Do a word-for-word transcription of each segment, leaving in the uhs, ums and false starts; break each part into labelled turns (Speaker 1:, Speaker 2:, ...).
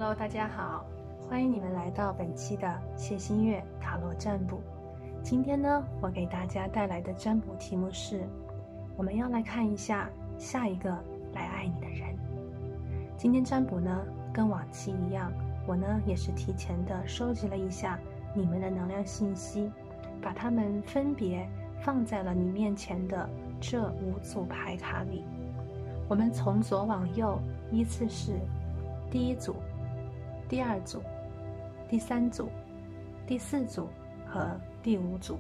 Speaker 1: Hello， 大家好，欢迎你们来到本期的谢新月塔罗占卜。今天呢，我给大家带来的占卜题目是：我们要来看一下下一个来爱你的人。今天占卜呢，跟往期一样，我呢也是提前的收集了一下你们的能量信息，把它们分别放在了你面前的这五组牌卡里。我们从左往右依次是第一组、第二组、第三组、第四组和第五组。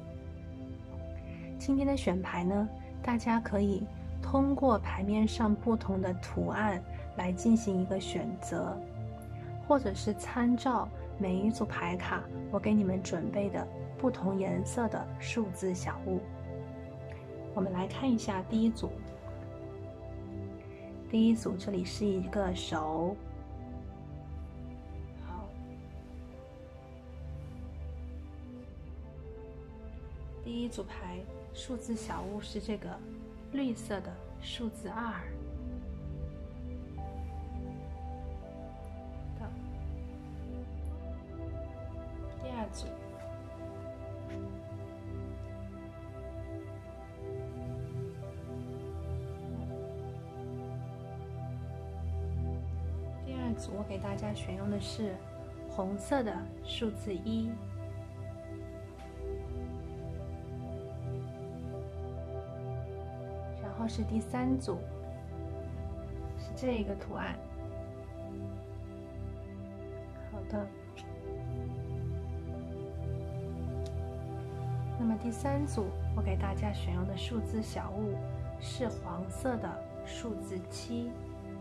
Speaker 1: 今天的选牌呢，大家可以通过牌面上不同的图案来进行一个选择，或者是参照每一组牌卡我给你们准备的不同颜色的数字小物。我们来看一下第一组。第一组这里是一个手，好，第一组牌数字小物是这个绿色的数字二。的第二组，第二组我给大家选用的是红色的数字一。然后是第三组，是这个图案。好的。那么第三组我给大家选用的数字小物是黄色的数字七。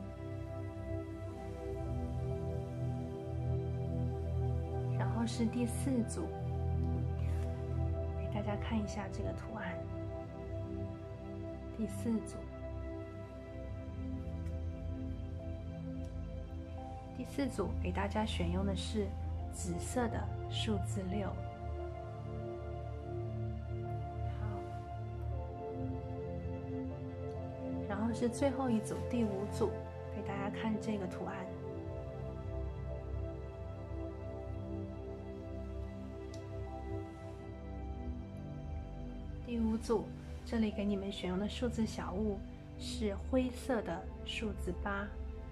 Speaker 1: 然后是第四组，给大家看一下这个图案。第四组，第四组给大家选用的是紫色的数字六。好，然后是最后一组第五组，给大家看这个图案。第五组，这里给你们选用的数字小物是灰色的数字八。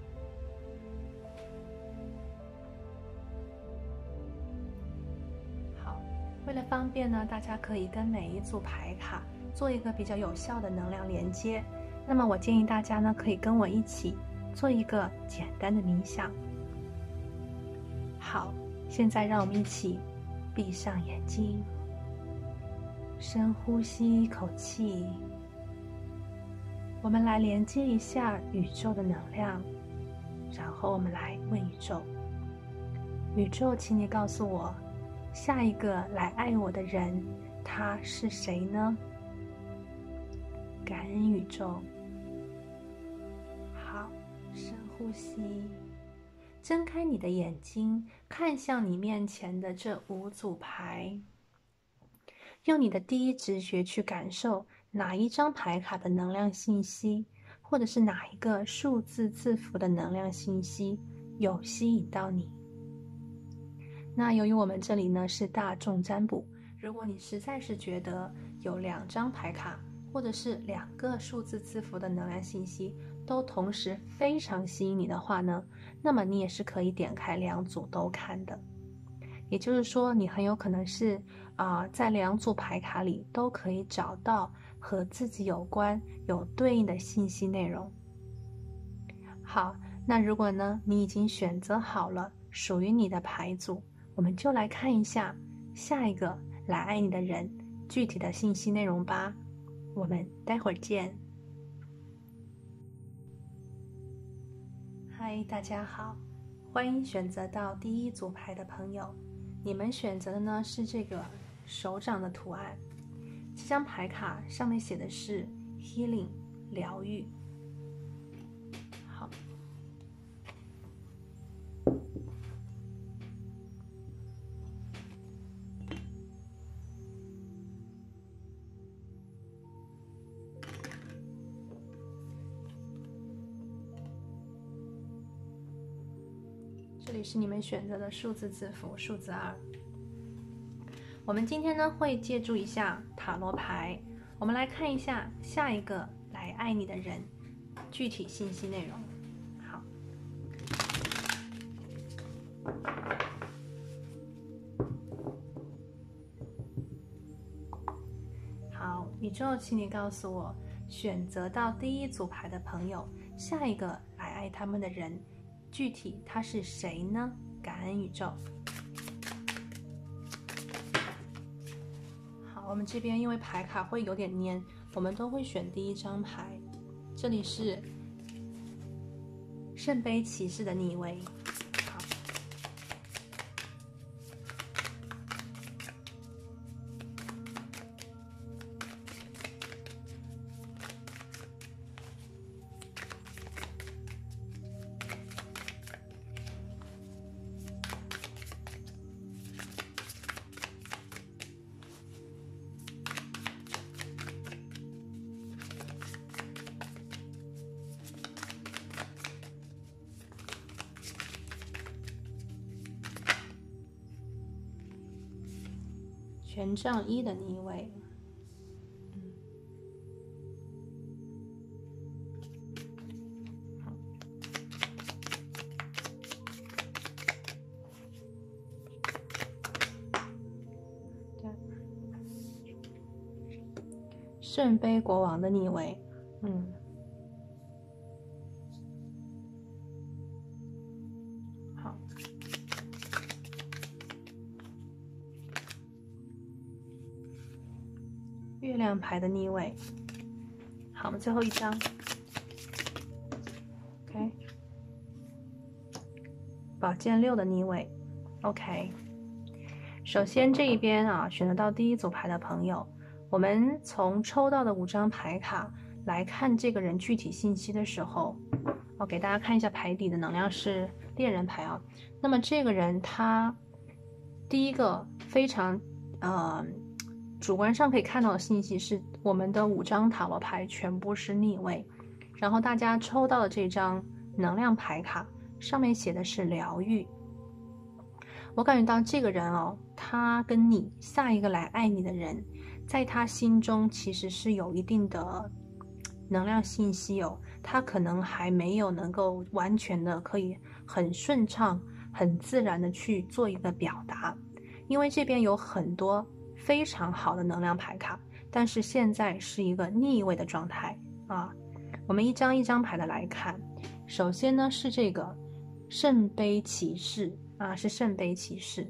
Speaker 1: 好，为了方便呢，大家可以跟每一组牌卡做一个比较有效的能量连接。那么我建议大家呢，可以跟我一起做一个简单的冥想。好，现在让我们一起闭上眼睛。深呼吸一口气，我们来连接一下宇宙的能量，然后我们来问宇宙：宇宙，请你告诉我，下一个来爱我的人，他是谁呢？感恩宇宙。好，深呼吸，睁开你的眼睛，看向你面前的这五组牌。用你的第一直觉去感受哪一张牌卡的能量信息，或者是哪一个数字字符的能量信息有吸引到你。那由于我们这里呢是大众占卜，如果你实在是觉得有两张牌卡或者是两个数字字符的能量信息都同时非常吸引你的话呢，那么你也是可以点开两组都看的。也就是说，你很有可能是啊、呃，在两组牌卡里都可以找到和自己有关、有对应的信息内容。好，那如果呢，你已经选择好了属于你的牌组，我们就来看一下下一个来爱你的人具体的信息内容吧。我们待会儿见。嗨，大家好，欢迎选择到第一组牌的朋友。你们选择的呢是这个手掌的图案，这张牌卡上面写的是 Healing 疗愈。好， 这里是你们选择的数字字符，数字二。我们今天呢会借助一下塔罗牌，我们来看一下下一个来爱你的人具体信息内容。好，好，宇宙，请你告诉我，选择到第一组牌的朋友，下一个来爱他们的人，具体他是谁呢？感恩宇宙。好，我们这边因为牌卡会有点黏，我们都会选第一张牌。这里是圣杯骑士的逆位。好，权杖一的逆位。嗯，好，对，圣杯国王的逆位。嗯，好。月亮牌的逆位。好，我们最后一张 OK， 宝剑六的逆位。 OK， 首先这一边啊，选择到第一组牌的朋友，我们从抽到的五张牌卡来看这个人具体信息的时候，我给大家看一下牌底的能量是猎人牌啊。那么这个人他第一个非常呃主观上可以看到的信息是，我们的五张塔罗牌全部是逆位，然后大家抽到的这张能量牌卡上面写的是疗愈。我感觉到这个人哦，他跟你下一个来爱你的人，在他心中其实是有一定的能量信息哦，他可能还没有能够完全的可以很顺畅很自然的去做一个表达，因为这边有很多非常好的能量牌卡，但是现在是一个逆位的状态啊。我们一张一张牌的来看，首先呢是这个圣杯骑士啊，是圣杯骑士。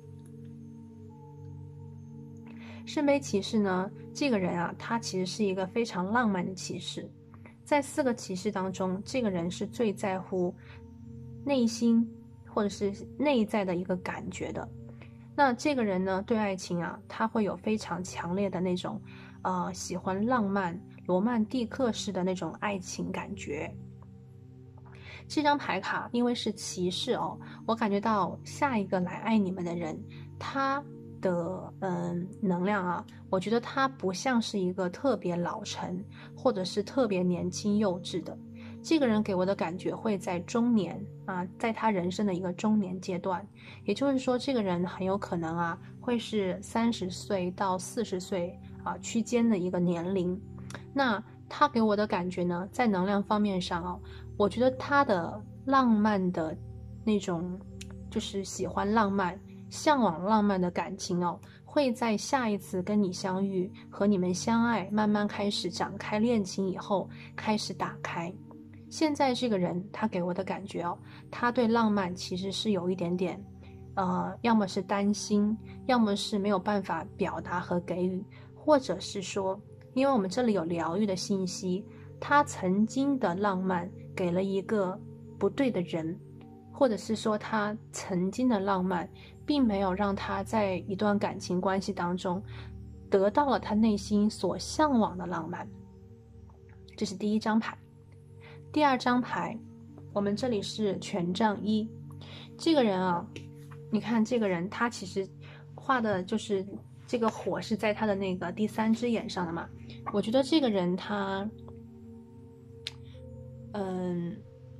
Speaker 1: 圣杯骑士呢，这个人啊，他其实是一个非常浪漫的骑士，在四个骑士当中，这个人是最在乎内心或者是内在的一个感觉的。那这个人呢，对爱情啊，他会有非常强烈的那种，呃，喜欢浪漫、罗曼蒂克式的那种爱情感觉。这张牌卡因为是骑士哦，我感觉到下一个来爱你们的人，他的嗯能量啊，我觉得他不像是一个特别老成或者是特别年轻幼稚的。这个人给我的感觉会在中年啊，在他人生的一个中年阶段，也就是说，这个人很有可能啊，会是三十岁到四十岁啊区间的一个年龄。那他给我的感觉呢，在能量方面上啊，我觉得他的浪漫的那种，就是喜欢浪漫、向往浪漫的感情哦，会在下一次跟你相遇和你们相爱，慢慢开始展开恋情以后开始打开。现在这个人他给我的感觉哦，他对浪漫其实是有一点点呃，要么是担心，要么是没有办法表达和给予，或者是说因为我们这里有疗愈的信息，他曾经的浪漫给了一个不对的人，或者是说他曾经的浪漫并没有让他在一段感情关系当中得到了他内心所向往的浪漫。这是第一张牌。第二张牌，我们这里是权杖一。这个人啊，你看这个人他其实画的就是这个火是在他的那个第三只眼上的嘛。我觉得这个人他嗯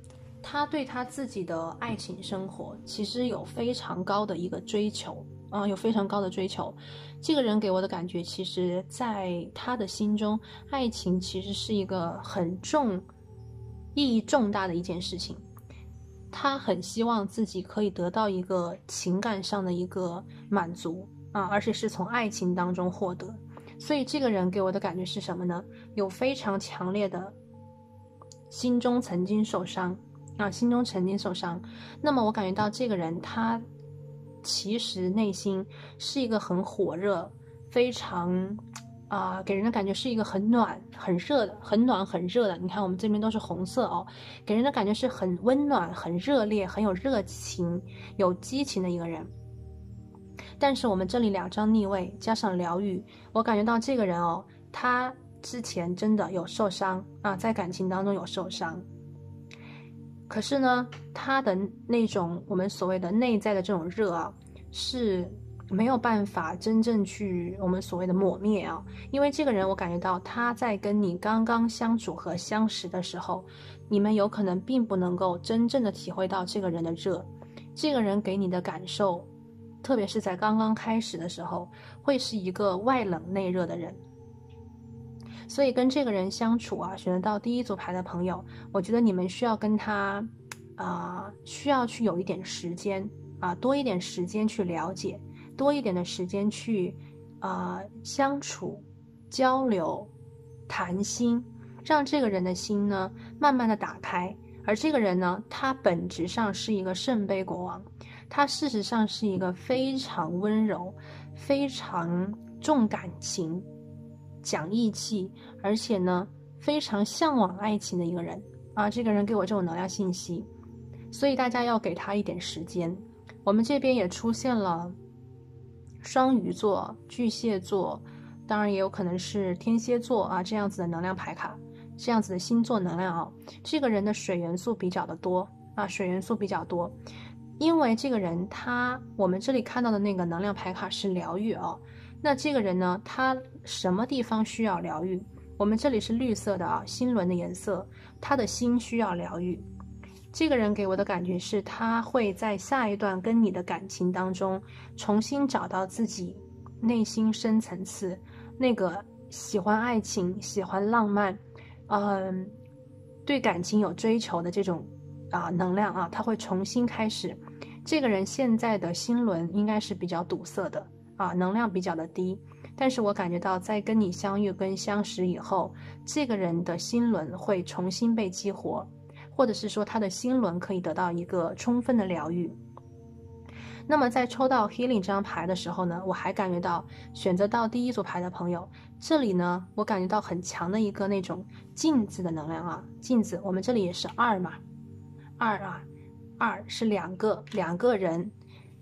Speaker 1: 他对他自己的爱情生活其实有非常高的一个追求啊、呃，有非常高的追求。这个人给我的感觉，其实在他的心中，爱情其实是一个很重、意义重大的一件事情。他很希望自己可以得到一个情感上的一个满足啊，而且是从爱情当中获得。所以这个人给我的感觉是什么呢？有非常强烈的心中曾经受伤啊，心中曾经受伤。那么我感觉到这个人他其实内心是一个很火热，非常啊、呃，给人的感觉是一个很暖、很热的，很暖、很热的。你看我们这边都是红色哦，给人的感觉是很温暖、很热烈、很有热情、有激情的一个人。但是我们这里两张逆位加上疗愈，我感觉到这个人哦，他之前真的有受伤啊，在感情当中有受伤。可是呢，他的那种我们所谓的内在的这种热啊，是没有办法真正去我们所谓的抹灭啊。因为这个人我感觉到他在跟你刚刚相处和相识的时候，你们有可能并不能够真正的体会到这个人的热。这个人给你的感受，特别是在刚刚开始的时候，会是一个外冷内热的人。所以跟这个人相处啊，选择到第一组牌的朋友，我觉得你们需要跟他啊、呃，需要去有一点时间啊，多一点时间去了解，多一点的时间去啊、呃、相处、交流、谈心，让这个人的心呢慢慢的打开。而这个人呢，他本质上是一个圣杯国王，他事实上是一个非常温柔、非常重感情、讲义气，而且呢非常向往爱情的一个人啊。这个人给我这种能量信息，所以大家要给他一点时间。我们这边也出现了双鱼座、巨蟹座，当然也有可能是天蝎座啊，这样子的能量牌卡，这样子的星座能量啊。这个人的水元素比较的多啊，水元素比较多。因为这个人他我们这里看到的那个能量牌卡是疗愈啊，那这个人呢，他什么地方需要疗愈？我们这里是绿色的啊，心轮的颜色，他的心需要疗愈。这个人给我的感觉是，他会在下一段跟你的感情当中，重新找到自己内心深层次那个喜欢爱情、喜欢浪漫，嗯，对感情有追求的这种啊能量啊，他会重新开始。这个人现在的心轮应该是比较堵塞的啊，能量比较的低。但是我感觉到在跟你相遇跟相识以后，这个人的心轮会重新被激活，或者是说他的心轮可以得到一个充分的疗愈。那么在抽到 Healing 这张牌的时候呢，我还感觉到选择到第一组牌的朋友，这里呢我感觉到很强的一个那种镜子的能量啊，镜子，我们这里也是二嘛，二啊，二是两个两个人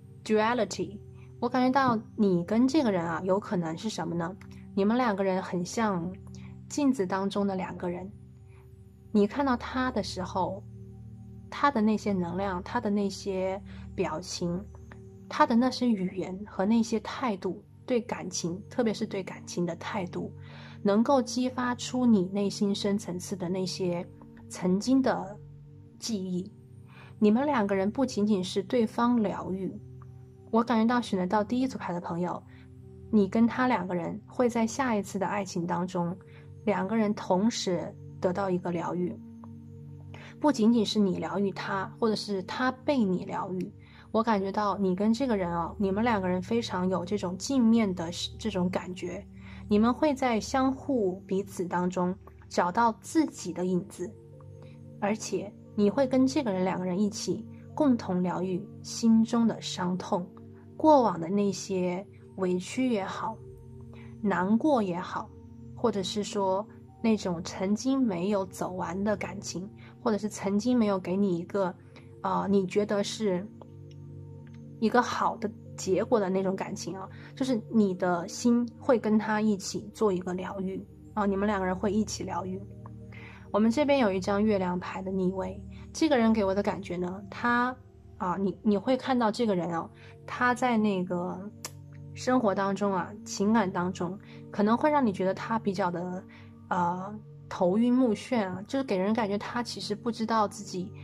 Speaker 1: duality。 我感觉到你跟这个人啊，有可能是什么呢？你们两个人很像镜子当中的两个人，你看到他的时候，他的那些能量，他的那些表情，他的那些语言和那些态度，对感情，特别是对感情的态度，能够激发出你内心深层次的那些曾经的记忆。你们两个人不仅仅是对方疗愈，我感觉到选择到第一组牌的朋友，你跟他两个人会在下一次的爱情当中，两个人同时得到一个疗愈，不仅仅是你疗愈他，或者是他被你疗愈。我感觉到你跟这个人啊，你们两个人非常有这种镜面的这种感觉，你们会在相互彼此当中找到自己的影子，而且你会跟这个人两个人一起共同疗愈心中的伤痛，过往的那些委屈也好，难过也好，或者是说那种曾经没有走完的感情，或者是曾经没有给你一个啊、呃，你觉得是一个好的结果的那种感情啊，就是你的心会跟他一起做一个疗愈啊，你们两个人会一起疗愈。我们这边有一张月亮牌的逆位，这个人给我的感觉呢，他啊，你你会看到这个人啊，他在那个生活当中啊，情感当中，可能会让你觉得他比较的呃头晕目眩啊，就是给人感觉他其实不知道自己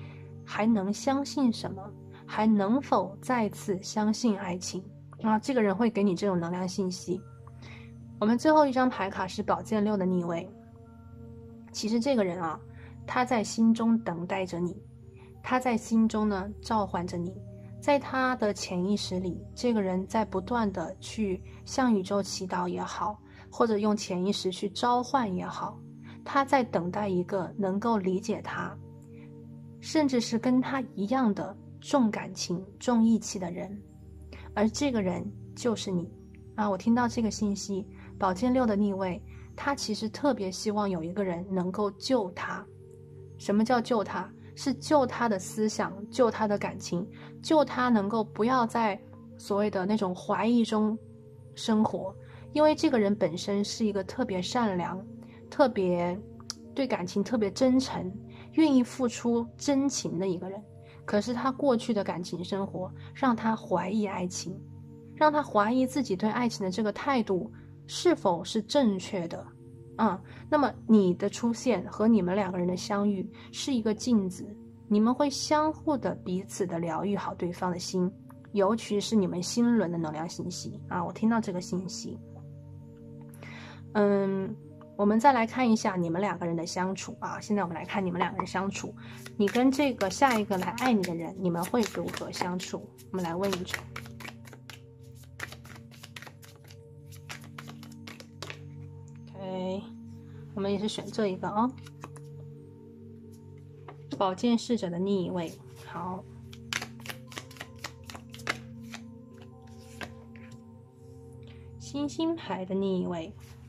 Speaker 1: 还能相信什么？还能否再次相信爱情？啊，这个人会给你这种能量信息。我们最后一张牌卡是宝剑六的逆位。其实这个人啊，他在心中等待着你，他在心中呢召唤着你，在他的潜意识里，这个人在不断的去向宇宙祈祷也好，或者用潜意识去召唤也好，他在等待一个能够理解他，甚至是跟他一样的重感情、重义气的人，而这个人就是你啊！我听到这个信息，宝剑六的逆位，他其实特别希望有一个人能够救他。什么叫救他？是救他的思想，救他的感情，救他能够不要在所谓的那种怀疑中生活。因为这个人本身是一个特别善良、特别对感情特别真诚、愿意付出真情的一个人。可是他过去的感情生活让他怀疑爱情，让他怀疑自己对爱情的这个态度是否是正确的。嗯，那么你的出现和你们两个人的相遇是一个镜子，你们会相互的彼此的疗愈好对方的心，尤其是你们心轮的能量信息啊！我听到这个信息。嗯，我们再来看一下你们两个人的相处啊。现在我们来看你们两个人相处，你跟这个下一个来爱你的人，你们会如何相处？我们来问一抽。OK， 我们也是选这一个啊、哦。宝剑侍者的逆位，好。星星牌的逆位。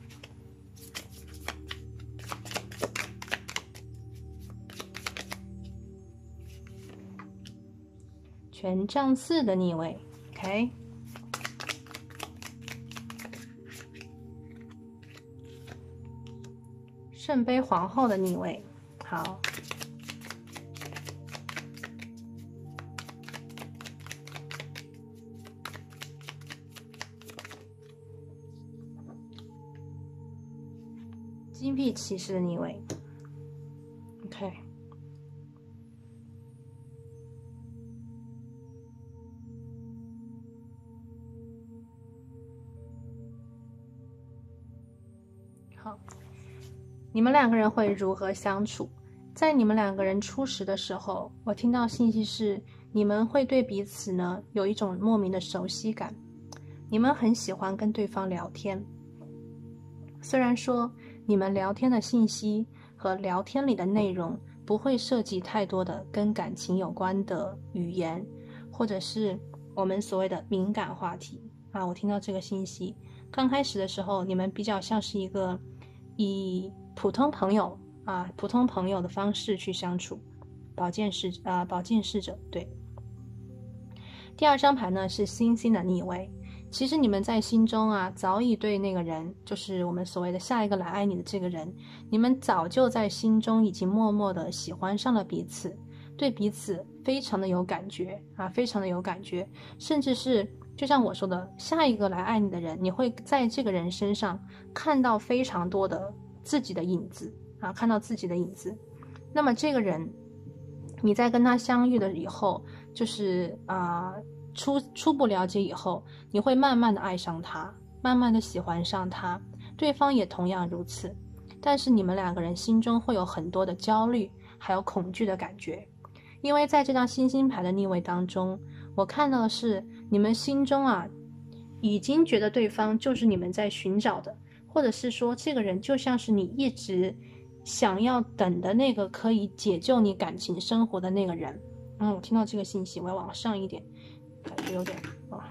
Speaker 1: 权杖四的逆位 ，OK。圣杯皇后的逆位，好。金币骑士的逆位 ，OK。好，你们两个人会如何相处？在你们两个人初识的时候，我听到信息是你们会对彼此呢有一种莫名的熟悉感，你们很喜欢跟对方聊天。虽然说你们聊天的信息和聊天里的内容不会涉及太多的跟感情有关的语言，或者是我们所谓的敏感话题啊。我听到这个信息，刚开始的时候，你们比较像是一个以普通朋友啊，普通朋友的方式去相处。宝剑侍啊，宝剑侍者，对。第二张牌呢是星星的逆位。其实你们在心中啊，早已对那个人，就是我们所谓的下一个来爱你的这个人，你们早就在心中已经默默的喜欢上了彼此，对彼此非常的有感觉啊，非常的有感觉，甚至是就像我说的，下一个来爱你的人，你会在这个人身上看到非常多的自己的影子啊，看到自己的影子。那么这个人，你在跟他相遇了以后，就是啊。呃初初步了解以后，你会慢慢的爱上他，慢慢的喜欢上他，对方也同样如此。但是你们两个人心中会有很多的焦虑，还有恐惧的感觉，因为在这张星星牌的逆位当中，我看到的是你们心中啊，已经觉得对方就是你们在寻找的，或者是说这个人就像是你一直想要等的那个可以解救你感情生活的那个人。嗯，我听到这个信息，我要往上一点。感觉有点啊，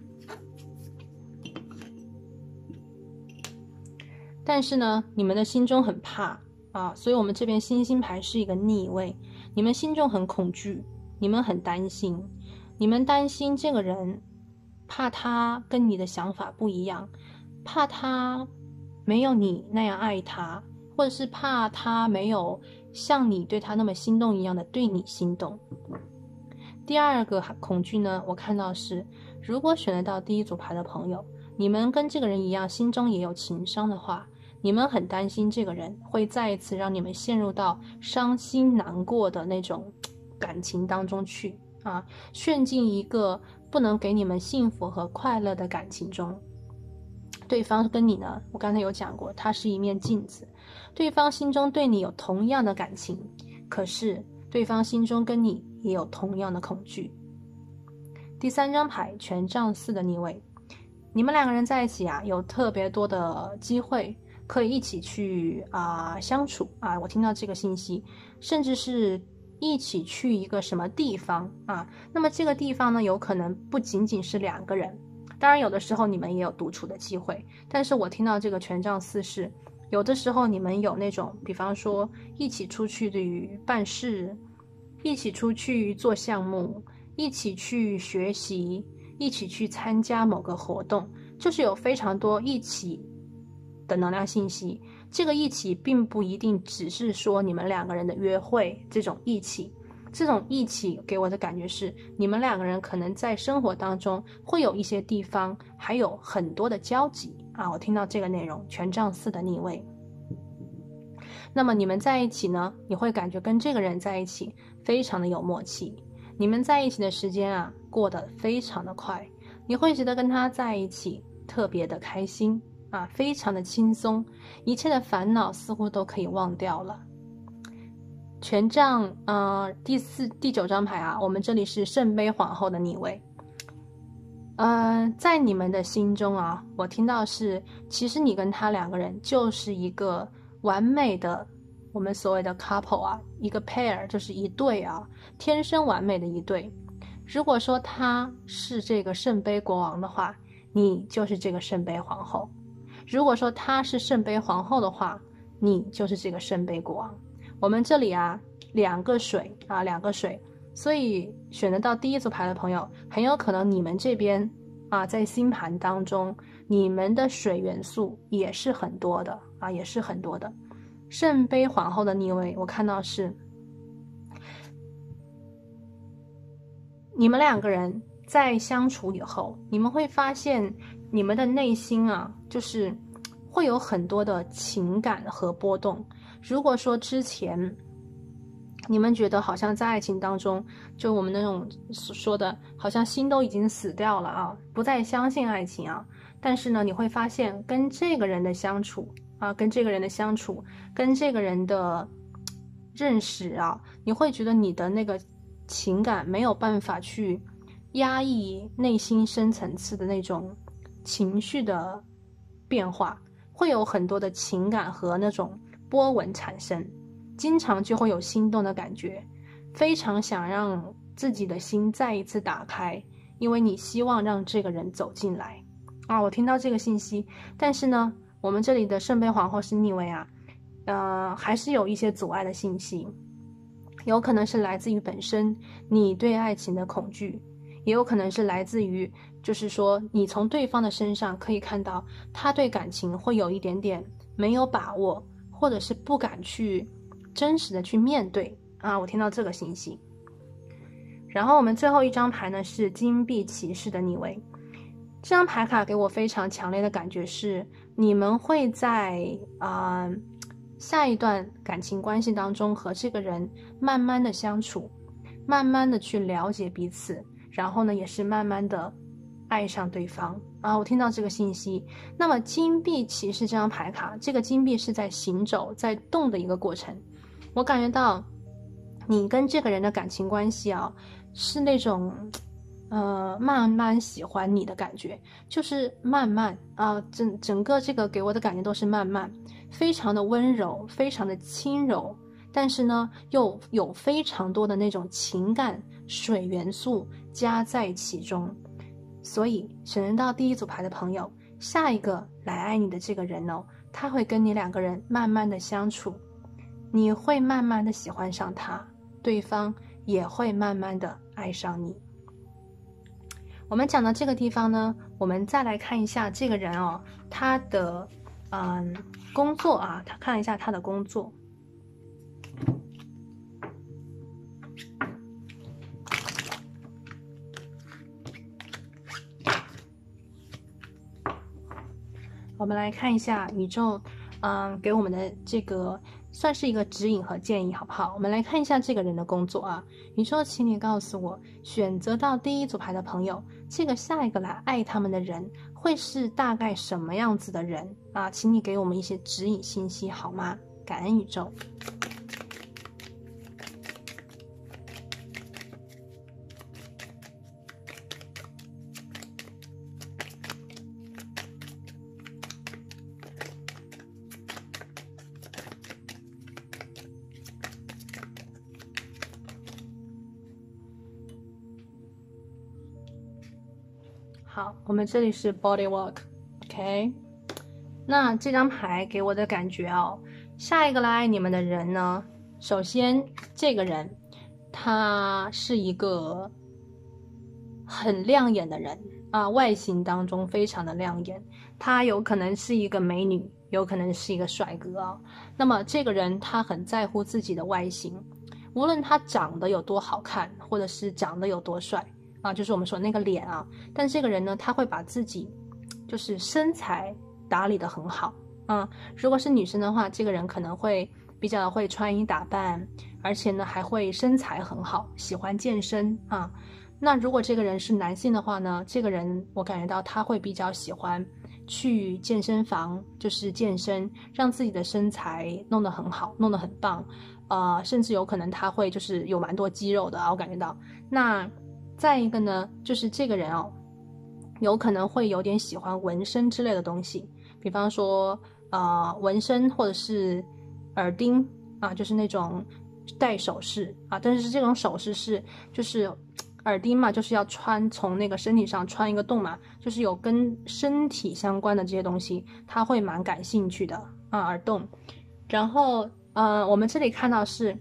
Speaker 1: 但是呢，你们的心中很怕啊，所以我们这边星星牌是一个逆位，你们心中很恐惧，你们很担心，你们担心这个人，怕他跟你的想法不一样，怕他没有你那样爱他，或者是怕他没有像你对他那么心动一样的对你心动。第二个恐惧呢，我看到是，如果选得到第一组牌的朋友，你们跟这个人一样，心中也有情伤的话，你们很担心这个人会再一次让你们陷入到伤心难过的那种感情当中去啊，陷进一个不能给你们幸福和快乐的感情中。对方跟你呢，我刚才有讲过，它是一面镜子，对方心中对你有同样的感情，可是对方心中跟你也有同样的恐惧。第三张牌，权杖四的逆位，你们两个人在一起啊，有特别多的机会可以一起去啊、呃、相处啊，我听到这个信息，甚至是一起去一个什么地方啊，那么这个地方呢，有可能不仅仅是两个人，当然有的时候你们也有独处的机会，但是我听到这个权杖四是有的时候你们有那种，比方说一起出去的办事，一起出去做项目，一起去学习，一起去参加某个活动，就是有非常多一起的能量信息。这个一起并不一定只是说你们两个人的约会，这种一起这种一起给我的感觉是你们两个人可能在生活当中会有一些地方还有很多的交集啊，我听到这个内容，权杖四的逆位。那么你们在一起呢，你会感觉跟这个人在一起非常的有默契，你们在一起的时间啊过得非常的快，你会觉得跟他在一起特别的开心啊，非常的轻松，一切的烦恼似乎都可以忘掉了。权杖呃第四第九张牌啊，我们这里是圣杯皇后的逆位。呃在你们的心中啊，我听到是其实你跟他两个人就是一个完美的，我们所谓的 couple 啊，一个 pair 就是一对啊，天生完美的一对。如果说他是这个圣杯国王的话，你就是这个圣杯皇后；如果说他是圣杯皇后的话，你就是这个圣杯国王。我们这里啊，两个水啊，两个水，所以选择到第一组牌的朋友，很有可能你们这边啊，在星盘当中，你们的水元素也是很多的啊，也是很多的。圣杯皇后的逆位，我看到是你们两个人在相处以后，你们会发现你们的内心啊，就是会有很多的情感和波动。如果说之前你们觉得好像在爱情当中，就我们那种说的好像心都已经死掉了啊，不再相信爱情啊，但是呢，你会发现跟这个人的相处啊，跟这个人的相处，跟这个人的认识啊，你会觉得你的那个情感没有办法去压抑内心深层次的那种情绪的变化，会有很多的情感和那种波纹产生，经常就会有心动的感觉，非常想让自己的心再一次打开，因为你希望让这个人走进来啊。我听到这个信息，但是呢，我们这里的圣杯皇后是逆位啊，呃，还是有一些阻碍的信息，有可能是来自于本身你对爱情的恐惧，也有可能是来自于就是说你从对方的身上可以看到他对感情会有一点点没有把握，或者是不敢去真实的去面对啊，我听到这个信息。然后我们最后一张牌呢是金币骑士的逆位，这张牌卡给我非常强烈的感觉是你们会在啊、呃、下一段感情关系当中和这个人慢慢的相处，慢慢的去了解彼此，然后呢也是慢慢的爱上对方啊，我听到这个信息。那么金币骑士这张牌卡，这个金币是在行走在动的一个过程，我感觉到你跟这个人的感情关系啊是那种呃慢慢喜欢你的感觉，就是慢慢啊，整整个这个给我的感觉都是慢慢，非常的温柔，非常的轻柔，但是呢又有非常多的那种情感水元素加在其中。所以选择到第一组牌的朋友，下一个来爱你的这个人哦，他会跟你两个人慢慢的相处，你会慢慢的喜欢上他，对方也会慢慢的爱上你。我们讲到这个地方呢，我们再来看一下这个人哦，他的嗯工作啊，他看一下他的工作。我们来看一下宇宙，嗯，给我们的这个算是一个指引和建议，好不好？我们来看一下这个人的工作啊。宇宙，请你告诉我，选择到第一组牌的朋友，这个下一个来爱他们的人会是大概什么样子的人啊？请你给我们一些指引信息好吗？感恩宇宙。好，我们这里是 body work，OK。那这张牌给我的感觉哦，下一个来爱你们的人呢，首先这个人他是一个很亮眼的人啊，外形当中非常的亮眼，他有可能是一个美女，有可能是一个帅哥啊。那么这个人他很在乎自己的外形，无论他长得有多好看，或者是长得有多帅啊，就是我们说那个脸啊，但这个人呢，他会把自己就是身材打理得很好啊。如果是女生的话，这个人可能会比较会穿衣打扮，而且呢还会身材很好，喜欢健身啊。那如果这个人是男性的话呢，这个人我感觉到他会比较喜欢去健身房，就是健身，让自己的身材弄得很好，弄得很棒，呃，甚至有可能他会就是有蛮多肌肉的啊，我感觉到。那再一个呢，就是这个人哦，有可能会有点喜欢纹身之类的东西，比方说呃纹身或者是耳钉啊，就是那种戴首饰啊，但是这种首饰是就是耳钉嘛，就是要穿从那个身体上穿一个洞嘛，就是有跟身体相关的这些东西，他会蛮感兴趣的啊，耳洞。然后呃，我们这里看到是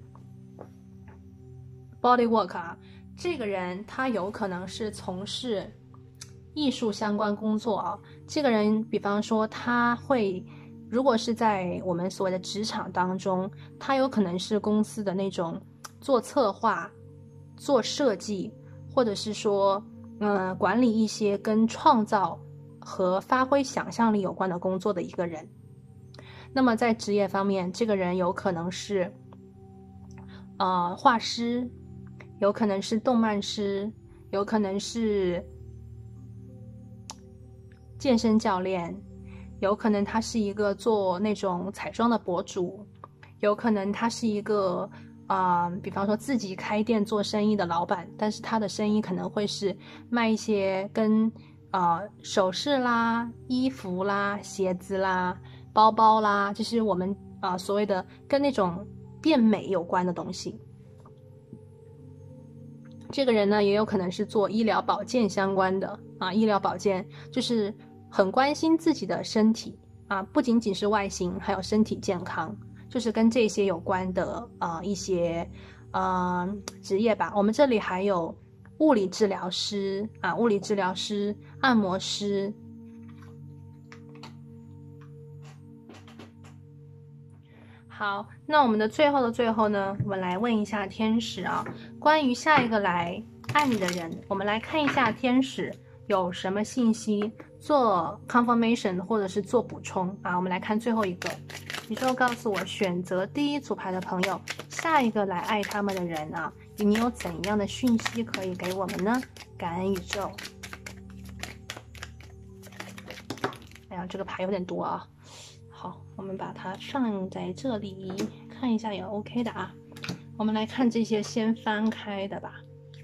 Speaker 1: body work 啊。这个人他有可能是从事艺术相关工作啊。这个人比方说他会，如果是在我们所谓的职场当中，他有可能是公司的那种做策划、做设计，或者是说嗯管理一些跟创造和发挥想象力有关的工作的一个人。那么在职业方面，这个人有可能是呃画师，有可能是动漫师，有可能是健身教练，有可能他是一个做那种彩妆的博主，有可能他是一个啊、呃，比方说自己开店做生意的老板，但是他的生意可能会是卖一些跟呃首饰啦、衣服啦、鞋子啦、包包啦，就是我们啊、呃、所谓的跟那种变美有关的东西。这个人呢，也有可能是做医疗保健相关的啊，医疗保健就是很关心自己的身体啊，不仅仅是外形，还有身体健康，就是跟这些有关的啊一些呃职业吧。我们这里还有物理治疗师啊，物理治疗师、按摩师。好，那我们的最后的最后呢，我们来问一下天使啊，关于下一个来爱你的人，我们来看一下天使有什么信息做 confirmation 或者是做补充啊。我们来看最后一个，宇宙告诉我，选择第一组牌的朋友，下一个来爱他们的人啊，你有怎样的讯息可以给我们呢？感恩宇宙。哎呀，这个牌有点多啊。好，我们把它放在这里，看一下也 OK 的啊。我们来看这些先翻开的吧。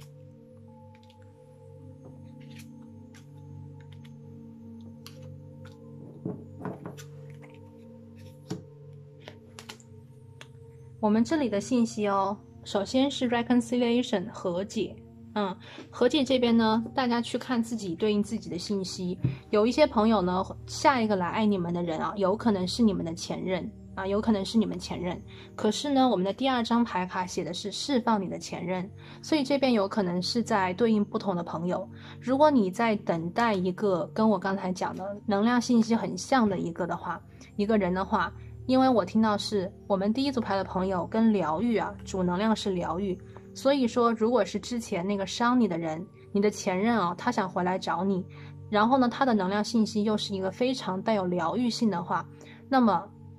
Speaker 1: 我们这里的信息哦，首先是 reconciliation 和解。嗯，和解这边呢，大家去看自己对应自己的信息。有一些朋友呢，下一个来爱你们的人啊，有可能是你们的前任啊，有可能是你们前任。可是呢，我们的第二张牌卡写的是释放你的前任，所以这边有可能是在对应不同的朋友。如果你在等待一个跟我刚才讲的能量信息很像的一个的话，一个人的话，因为我听到是我们第一组牌的朋友跟疗愈啊，主能量是疗愈。所以说，如果是之前那个伤你的人，你的前任啊，他想回来找你，然后呢，他的能量信息又是一个非常带有疗愈性的话，那么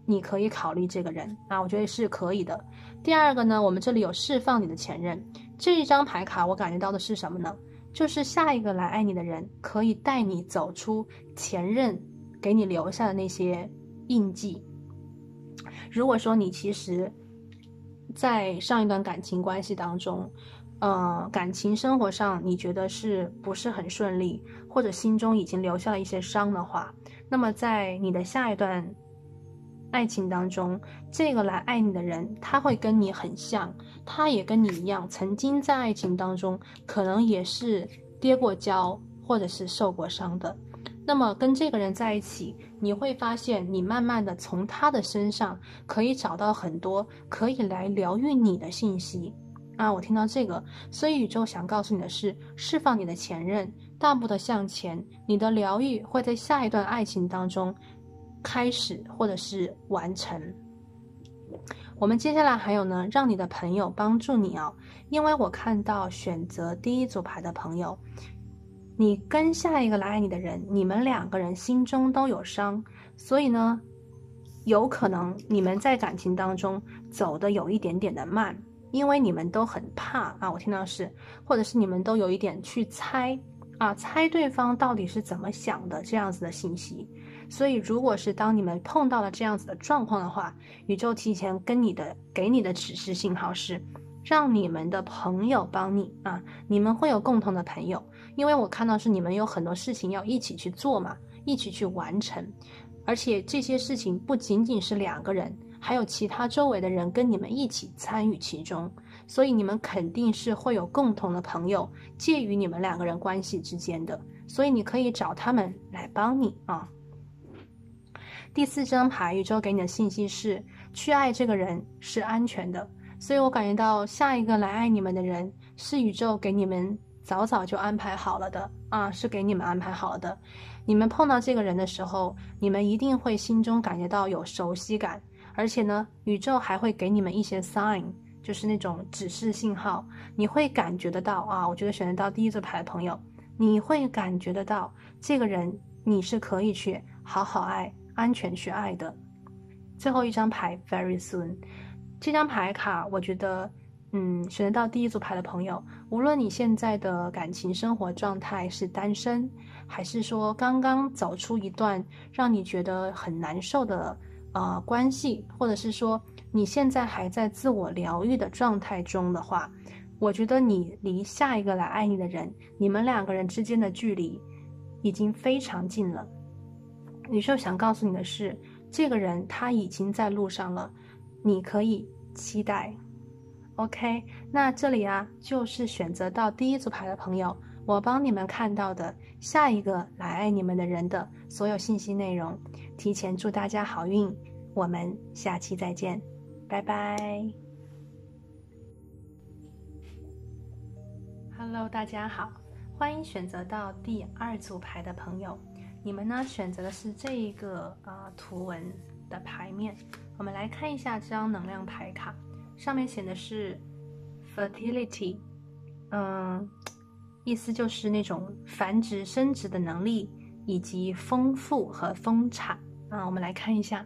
Speaker 1: 你可以考虑这个人啊，我觉得是可以的。第二个呢，我们这里有释放你的前任，这一张牌卡我感觉到的是什么呢？就是下一个来爱你的人可以带你走出前任给你留下的那些印记。如果说你其实在上一段感情关系当中，呃，感情生活上你觉得是不是很顺利，或者心中已经留下了一些伤的话，那么在你的下一段爱情当中，这个来爱你的人他会跟你很像，他也跟你一样，曾经在爱情当中可能也是跌过跤或者是受过伤的。那么跟这个人在一起，你会发现你慢慢的从他的身上可以找到很多可以来疗愈你的信息啊，我听到这个，所以宇宙想告诉你的是，释放你的前任，大步的向前，你的疗愈会在下一段爱情当中开始或者是完成。我们接下来还有呢，让你的朋友帮助你哦，因为我看到选择第一组牌的朋友，你跟下一个来爱你的人，你们两个人心中都有伤，所以呢，有可能你们在感情当中走的有一点点的慢，因为你们都很怕啊，我听到是，或者是你们都有一点去猜啊，猜对方到底是怎么想的这样子的信息。所以如果是当你们碰到了这样子的状况的话，宇宙提前跟你的给你的指示信号是让你们的朋友帮你啊，你们会有共同的朋友，因为我看到是你们有很多事情要一起去做嘛，一起去完成，而且这些事情不仅仅是两个人，还有其他周围的人跟你们一起参与其中，所以你们肯定是会有共同的朋友介于你们两个人关系之间的，所以你可以找他们来帮你啊。第四张牌宇宙给你的信息是去爱这个人是安全的，所以我感觉到下一个来爱你们的人是宇宙给你们早早就安排好了的啊，是给你们安排好了的。你们碰到这个人的时候，你们一定会心中感觉到有熟悉感，而且呢，宇宙还会给你们一些 sign， 就是那种指示信号，你会感觉得到啊。我觉得选择到第一组牌的朋友，你会感觉得到这个人你是可以去好好爱，安全去爱的。最后一张牌 very soon， 这张牌卡我觉得嗯，选择到第一组牌的朋友，无论你现在的感情生活状态是单身，还是说刚刚走出一段让你觉得很难受的呃关系，或者是说你现在还在自我疗愈的状态中的话，我觉得你离下一个来爱你的人，你们两个人之间的距离已经非常近了。宇宙想告诉你的是，这个人他已经在路上了，你可以期待。OK， 那这里啊，就是选择到第一组牌的朋友，我帮你们看到的下一个来爱你们的人的所有信息内容。提前祝大家好运，我们下期再见，拜拜。Hello， 大家好，欢迎选择到第二组牌的朋友。你们呢选择的是这一个呃图文的牌面，我们来看一下这张能量牌卡。上面写的是 fertility， 嗯，意思就是那种繁殖生殖的能力以及丰富和丰产啊。我们来看一下，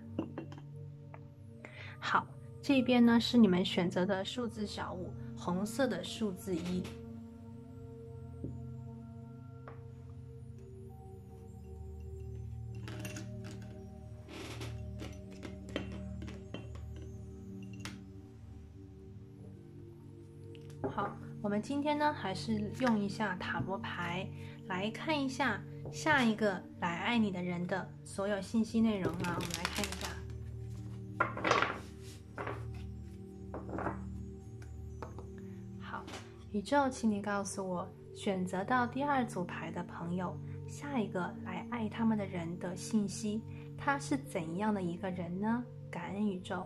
Speaker 1: 好，这边呢是你们选择的数字小物，红色的数字一。好，我们今天呢还是用一下塔罗牌来看一下下一个来爱你的人的所有信息内容啊。我们来看一下。好，宇宙，请你告诉我，选择到第二组牌的朋友，下一个来爱他们的人的信息，他是怎样的一个人呢？感恩宇宙。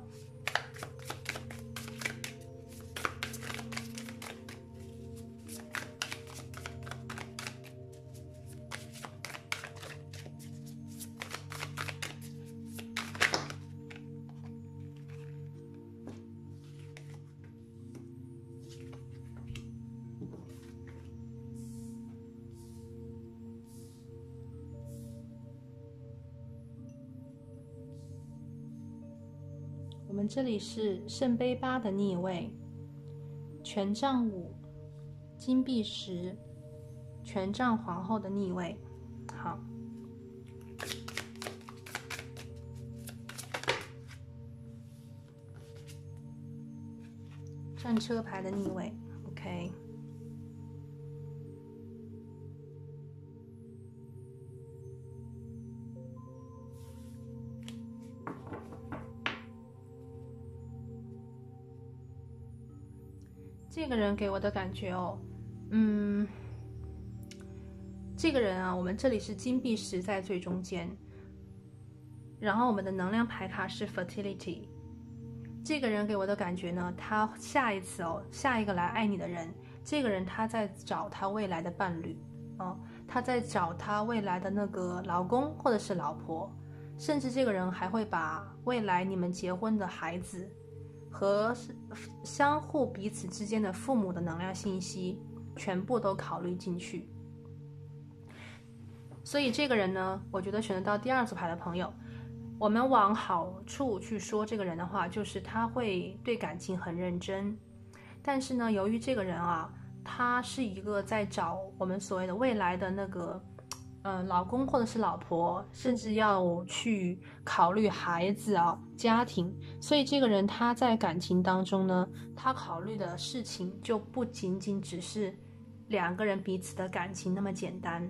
Speaker 1: 们这里是圣杯八的逆位，权杖五，金币十，权杖皇后的逆位。好，战车牌的逆位 ，OK。这个人给我的感觉哦，嗯，这个人啊，我们这里是金币十在最中间，然后我们的能量牌卡是 fertility。这个人给我的感觉呢，他下一次哦，下一个来爱你的人，这个人他在找他未来的伴侣哦，他在找他未来的那个老公或者是老婆，甚至这个人还会把未来你们结婚的孩子和相互彼此之间的父母的能量信息全部都考虑进去。所以这个人呢，我觉得选得到第二组牌的朋友，我们往好处去说这个人的话，就是他会对感情很认真，但是呢，由于这个人啊，他是一个在找我们所谓的未来的那个呃，老公或者是老婆，甚至要去考虑孩子啊、家庭，所以这个人他在感情当中呢，他考虑的事情就不仅仅只是两个人彼此的感情那么简单。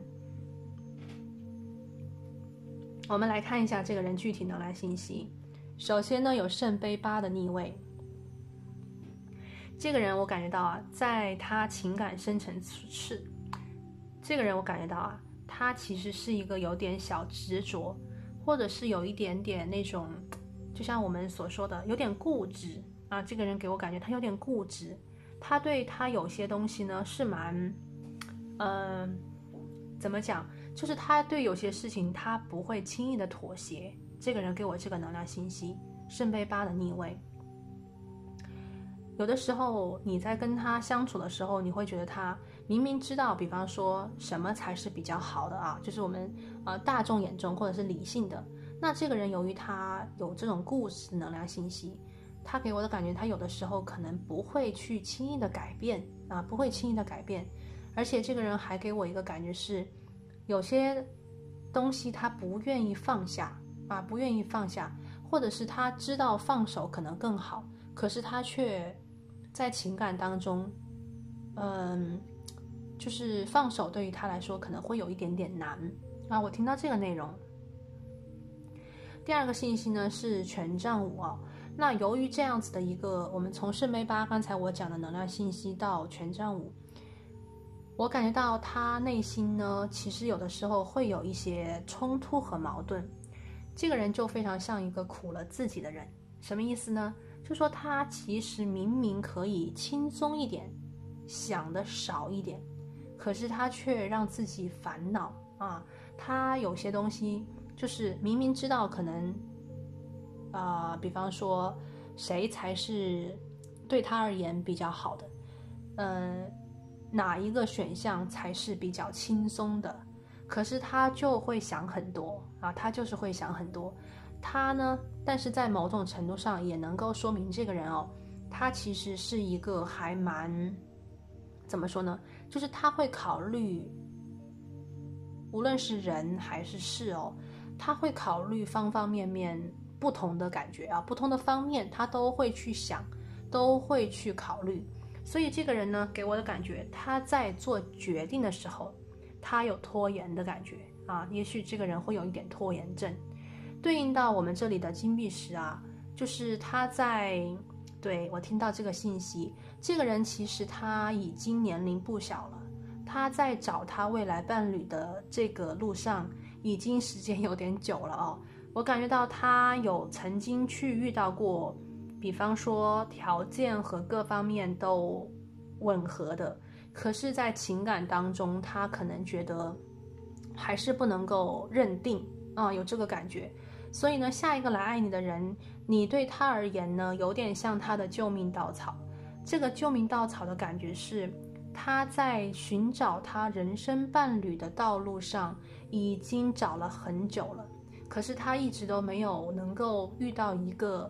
Speaker 1: 我们来看一下这个人具体能量信息。首先呢，有圣杯八的逆位。这个人我感觉到啊，在他情感深层次，这个人我感觉到啊。他其实是一个有点小执着，或者是有一点点那种，就像我们所说的有点固执啊。这个人给我感觉他有点固执，他对他有些东西呢是蛮，嗯、呃，怎么讲？就是他对有些事情他不会轻易的妥协。这个人给我这个能量信息，圣杯八的逆位。有的时候你在跟他相处的时候，你会觉得他明明知道，比方说什么才是比较好的啊，就是我们呃大众眼中或者是理性的。那这个人由于他有这种固执能量信息，他给我的感觉，他有的时候可能不会去轻易的改变啊，不会轻易的改变。而且这个人还给我一个感觉是，有些东西他不愿意放下啊，不愿意放下，或者是他知道放手可能更好，可是他却在情感当中，嗯，就是放手对于他来说可能会有一点点难啊。我听到这个内容。第二个信息呢是权杖五啊。那由于这样子的一个，我们从圣杯八刚才我讲的能量信息到权杖五，我感觉到他内心呢，其实有的时候会有一些冲突和矛盾。这个人就非常像一个苦了自己的人，什么意思呢？就说他其实明明可以轻松一点，想的少一点，可是他却让自己烦恼啊。他有些东西就是明明知道可能，啊、呃，比方说谁才是对他而言比较好的，嗯、呃，哪一个选项才是比较轻松的，可是他就会想很多啊，他就是会想很多。他呢，但是在某种程度上也能够说明这个人哦，他其实是一个还蛮，怎么说呢？就是他会考虑，无论是人还是事哦，他会考虑方方面面不同的感觉啊，不同的方面他都会去想，都会去考虑。所以这个人呢，给我的感觉，他在做决定的时候，他有拖延的感觉啊，也许这个人会有一点拖延症。对应到我们这里的金币十啊，就是他在，对，我听到这个信息，这个人其实他已经年龄不小了，他在找他未来伴侣的这个路上已经时间有点久了哦。我感觉到他有曾经去遇到过，比方说条件和各方面都吻合的，可是在情感当中他可能觉得还是不能够认定啊，有这个感觉。所以呢，下一个来爱你的人，你对他而言呢，有点像他的救命稻草。这个救命稻草的感觉是，他在寻找他人生伴侣的道路上已经找了很久了，可是他一直都没有能够遇到一个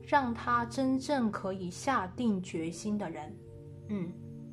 Speaker 1: 让他真正可以下定决心的人。嗯，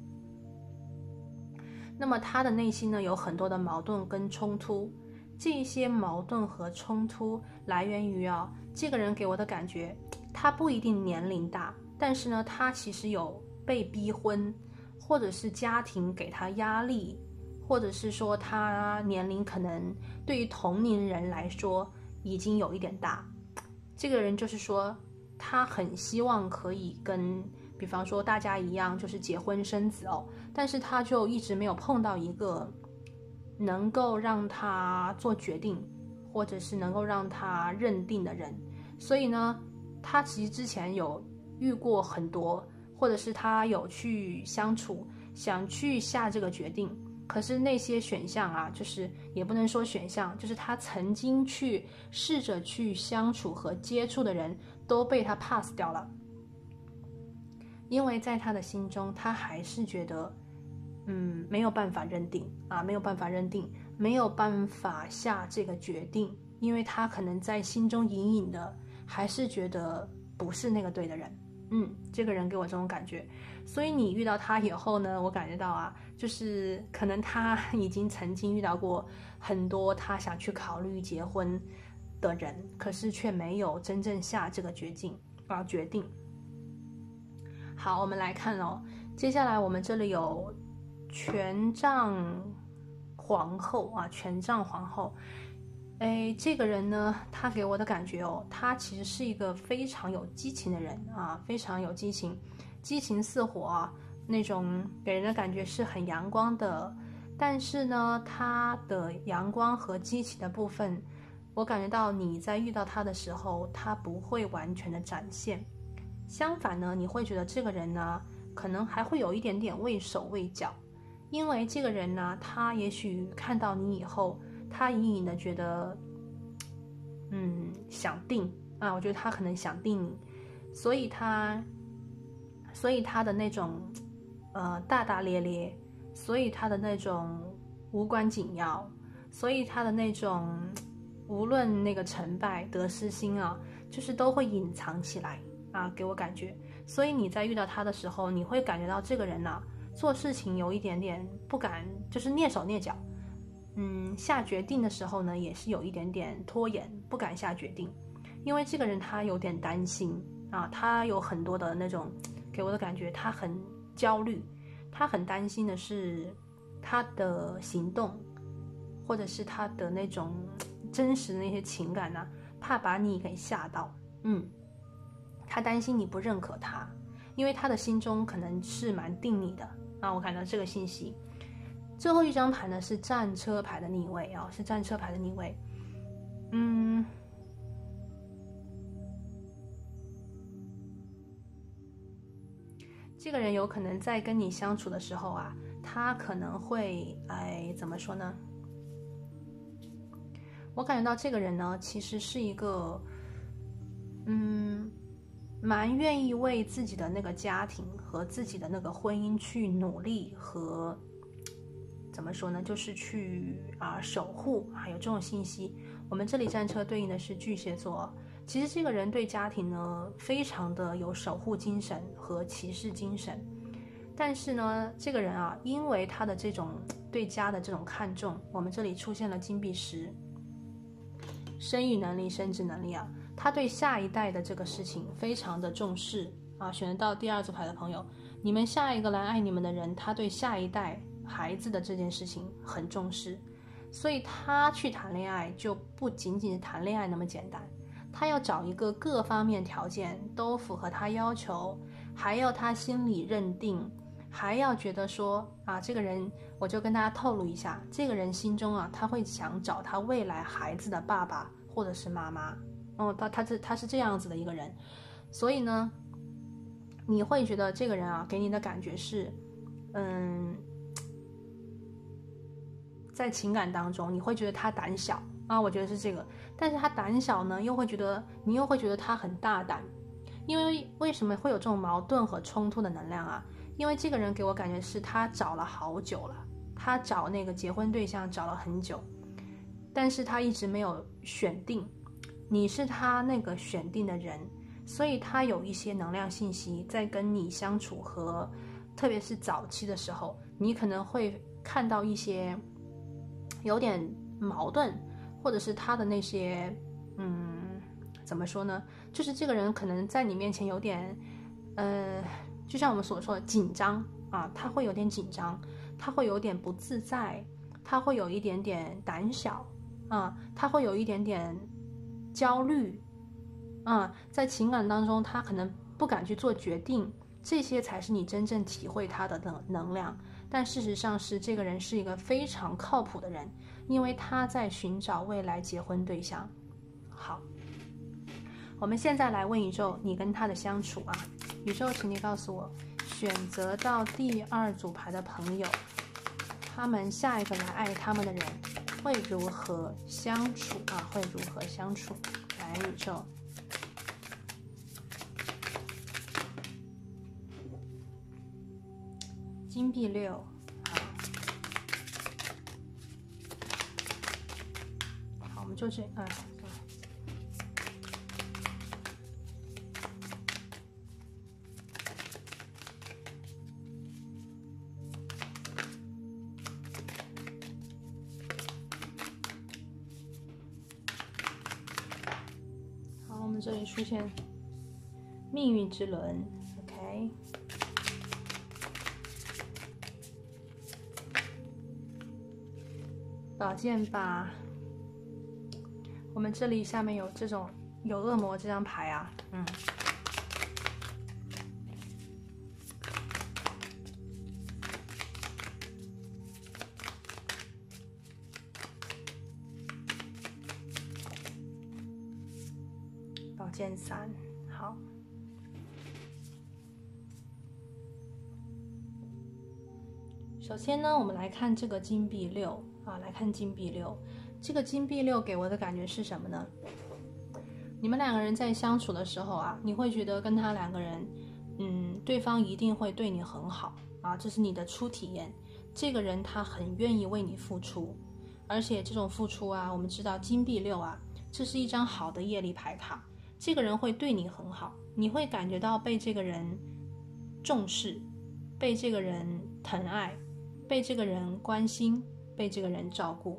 Speaker 1: 那么他的内心呢，有很多的矛盾跟冲突，这些矛盾和冲突来源于啊，这个人给我的感觉，他不一定年龄大，但是呢，他其实有被逼婚，或者是家庭给他压力，或者是说他年龄可能对于同龄人来说已经有一点大。这个人就是说，他很希望可以跟比方说大家一样就是结婚生子哦，但是他就一直没有碰到一个能够让他做决定，或者是能够让他认定的人。所以呢，他其实之前有遇过很多，或者是他有去相处，想去下这个决定，可是那些选项啊，就是也不能说选项，就是他曾经去试着去相处和接触的人都被他 pass 掉了。因为在他的心中，他还是觉得嗯，没有办法认定啊，没有办法认定，没有办法下这个决定，因为他可能在心中隐隐的还是觉得不是那个对的人。嗯，这个人给我这种感觉。所以你遇到他以后呢，我感觉到啊，就是可能他已经曾经遇到过很多他想去考虑结婚的人，可是却没有真正下这个决定啊决定。好，我们来看哦，接下来我们这里有权杖皇后啊，权杖皇后。哎，这个人呢，他给我的感觉哦，他其实是一个非常有激情的人啊，非常有激情，激情似火啊，那种给人的感觉是很阳光的。但是呢，他的阳光和激情的部分，我感觉到你在遇到他的时候，他不会完全的展现。相反呢，你会觉得这个人呢，可能还会有一点点畏手畏脚，因为这个人呢，他也许看到你以后，他隐隐的觉得，嗯，想定啊，我觉得他可能想定你，所以他，所以他的那种，呃，大大咧咧，所以他的那种无关紧要，所以他的那种，无论那个成败得失心啊，就是都会隐藏起来。啊，给我感觉，所以你在遇到他的时候，你会感觉到这个人呢、啊，做事情有一点点不敢，就是蹑手蹑脚，嗯，下决定的时候呢，也是有一点点拖延，不敢下决定，因为这个人他有点担心啊，他有很多的那种，给我的感觉，他很焦虑，他很担心的是他的行动，或者是他的那种真实的那些情感呢、啊，怕把你给吓到，嗯。他担心你不认可他，因为他的心中可能是蛮定你的啊。我看到这个信息。最后一张牌呢是战车牌的逆位啊，是战车牌的逆位。嗯，这个人有可能在跟你相处的时候啊，他可能会哎怎么说呢？我感觉到这个人呢，其实是一个嗯。蛮愿意为自己的那个家庭和自己的那个婚姻去努力和怎么说呢，就是去啊守护，还有这种信息。我们这里战车对应的是巨蟹座，其实这个人对家庭呢非常的有守护精神和骑士精神，但是呢，这个人啊，因为他的这种对家的这种看重，我们这里出现了金币十，生育能力、生殖能力啊。他对下一代的这个事情非常的重视啊，选得到第二组牌的朋友，你们下一个来爱你们的人，他对下一代孩子的这件事情很重视，所以他去谈恋爱就不仅仅是谈恋爱那么简单，他要找一个各方面条件都符合他要求，还要他心里认定，还要觉得说啊，这个人，我就跟大家透露一下，这个人心中啊，他会想找他未来孩子的爸爸或者是妈妈。哦，他他是他是这样子的一个人，所以呢，你会觉得这个人啊，给你的感觉是，嗯，在情感当中，你会觉得他胆小啊，我觉得是这个，但是他胆小呢，又会觉得你又会觉得他很大胆，因为为什么会有这种矛盾和冲突的能量啊？因为这个人给我感觉是他找了好久了，他找那个结婚对象找了很久，但是他一直没有选定。你是他那个选定的人， 所以他有一些能量信息在跟你相处和特别是早期的时候，你可能会看到一些有点矛盾，或者是他的那些嗯怎么说呢，就是这个人可能在你面前有点呃就像我们所说的紧张啊，他会有点紧张，他会有点不自在，他会有一点点胆小啊，他会有一点点焦虑啊，在情感当中他可能不敢去做决定，这些才是你真正体会他的能能量。但事实上是这个人是一个非常靠谱的人，因为他在寻找未来结婚对象。好，我们现在来问宇宙你跟他的相处啊，宇宙请你告诉我，选择到第二组牌的朋友，他们下一个来爱他们的人会如何相处啊？会如何相处？来，宇宙。金币六，好，好，我们就这，嗯，好，我们这里出现命运之轮 ，OK。宝剑八，我们这里下面有这种有恶魔这张牌啊，嗯，宝剑三，好，首先呢，我们来看这个金币六。啊，来看金币六，这个金币六给我的感觉是什么呢？你们两个人在相处的时候啊，你会觉得跟他两个人，嗯，对方一定会对你很好啊，这是你的初体验。这个人他很愿意为你付出，而且这种付出啊，我们知道金币六啊，这是一张好的业力牌卡，这个人会对你很好，你会感觉到被这个人重视，被这个人疼爱，被这个人关心。被这个人照顾。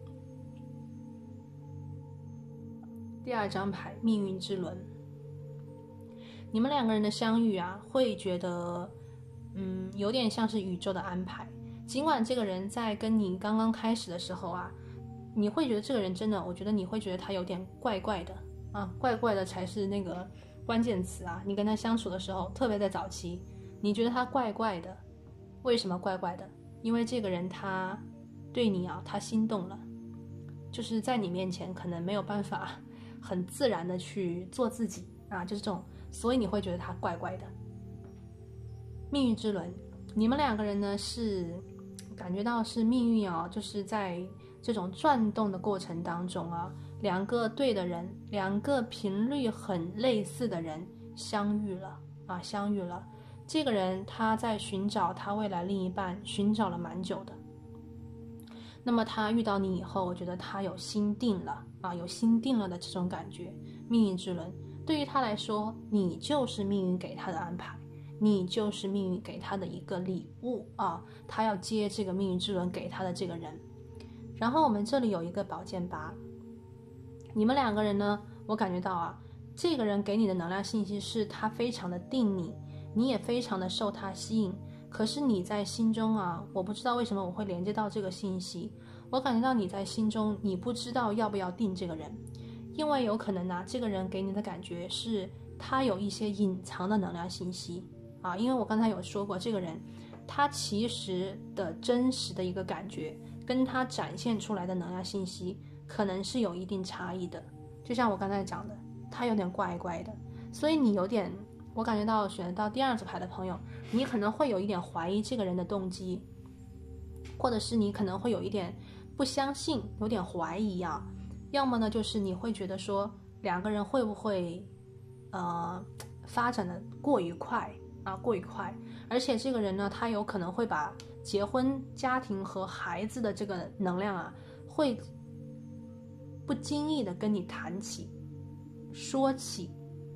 Speaker 1: 第二张牌，命运之轮。你们两个人的相遇啊，会觉得，嗯，有点像是宇宙的安排。尽管这个人在跟你刚刚开始的时候啊，你会觉得这个人真的，我觉得你会觉得他有点怪怪的啊，怪怪的才是那个关键词啊。你跟他相处的时候，特别在早期，你觉得他怪怪的。为什么怪怪的？因为这个人他对你啊，他心动了，就是在你面前可能没有办法很自然的去做自己啊，就是这种，所以你会觉得他怪怪的。命运之轮，你们两个人呢是感觉到是命运啊，就是在这种转动的过程当中啊，两个对的人，两个频率很类似的人相遇了啊，相遇了。这个人他在寻找他未来另一半，寻找了蛮久的。那么他遇到你以后，我觉得他有心定了啊，有心定了的这种感觉。命运之轮对于他来说，你就是命运给他的安排，你就是命运给他的一个礼物啊，他要接这个命运之轮给他的这个人。然后我们这里有一个宝剑八，你们两个人呢，我感觉到啊，这个人给你的能量信息是他非常的定你，你也非常的受他吸引。可是你在心中啊，我不知道为什么我会连接到这个信息，我感觉到你在心中，你不知道要不要定这个人，因为有可能啊，这个人给你的感觉是他有一些隐藏的能量信息啊，因为我刚才有说过，这个人他其实的真实的一个感觉，跟他展现出来的能量信息可能是有一定差异的，就像我刚才讲的，他有点怪怪的，所以你有点。我感觉到选到第二组牌的朋友，你可能会有一点怀疑这个人的动机，或者是你可能会有一点不相信，有点怀疑啊。要么呢，就是你会觉得说两个人会不会呃发展的过于快啊，过于快，而且这个人呢，他有可能会把结婚、家庭和孩子的这个能量啊，会不经意的跟你谈起、说起。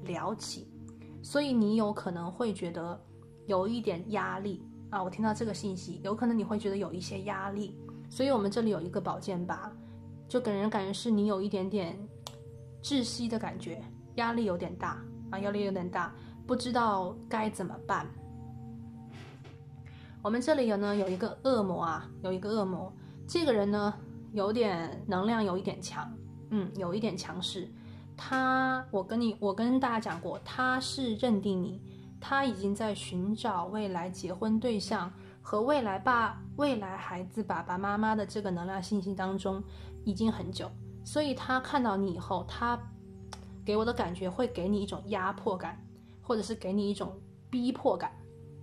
Speaker 1: 聊起，所以你有可能会觉得有一点压力啊。我听到这个信息，有可能你会觉得有一些压力，所以我们这里有一个宝剑八，就给人感觉是你有一点点窒息的感觉，压力有点大啊，压力有点大，不知道该怎么办。我们这里有呢有一个恶魔啊，有一个恶魔，这个人呢有点能量，有一点强，嗯，有一点强势。他，我跟你，我跟大家讲过，他是认定你，他已经在寻找未来结婚对象和未来爸、未来孩子爸爸妈妈的这个能量信息当中已经很久，所以他看到你以后，他给我的感觉会给你一种压迫感，或者是给你一种逼迫感。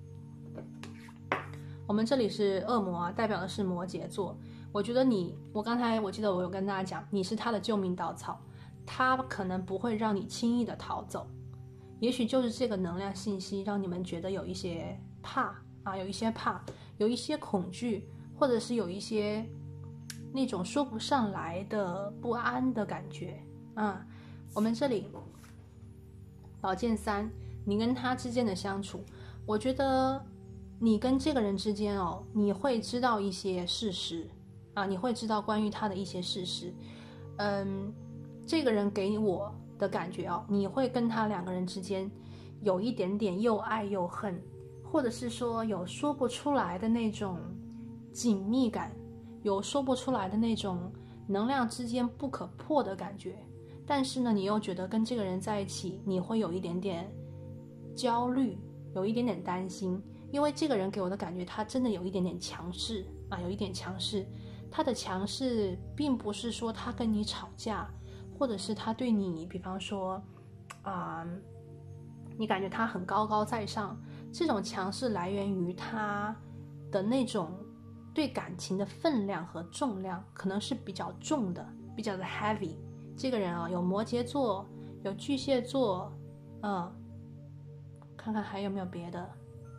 Speaker 1: 我们这里是恶魔啊，代表的是摩羯座。我觉得你，我刚才我记得我有跟大家讲，你是他的救命稻草，他可能不会让你轻易的逃走。也许就是这个能量信息让你们觉得有一些怕啊，有一些怕，有一些恐惧，或者是有一些那种说不上来的不安的感觉啊。我们这里宝剑三，你跟他之间的相处，我觉得你跟这个人之间哦，你会知道一些事实啊，你会知道关于他的一些事实。嗯，这个人给我的感觉哦，你会跟他两个人之间有一点点又爱又恨，或者是说有说不出来的那种紧密感，有说不出来的那种能量之间不可破的感觉。但是呢，你又觉得跟这个人在一起，你会有一点点焦虑，有一点点担心。因为这个人给我的感觉，他真的有一点点强势啊，有一点强势。他的强势并不是说他跟你吵架，或者是他对你，比方说，啊、呃，你感觉他很高高在上。这种强势来源于他的那种对感情的分量和重量，可能是比较重的，比较的 heavy。这个人啊，有摩羯座，有巨蟹座，嗯，看看还有没有别的。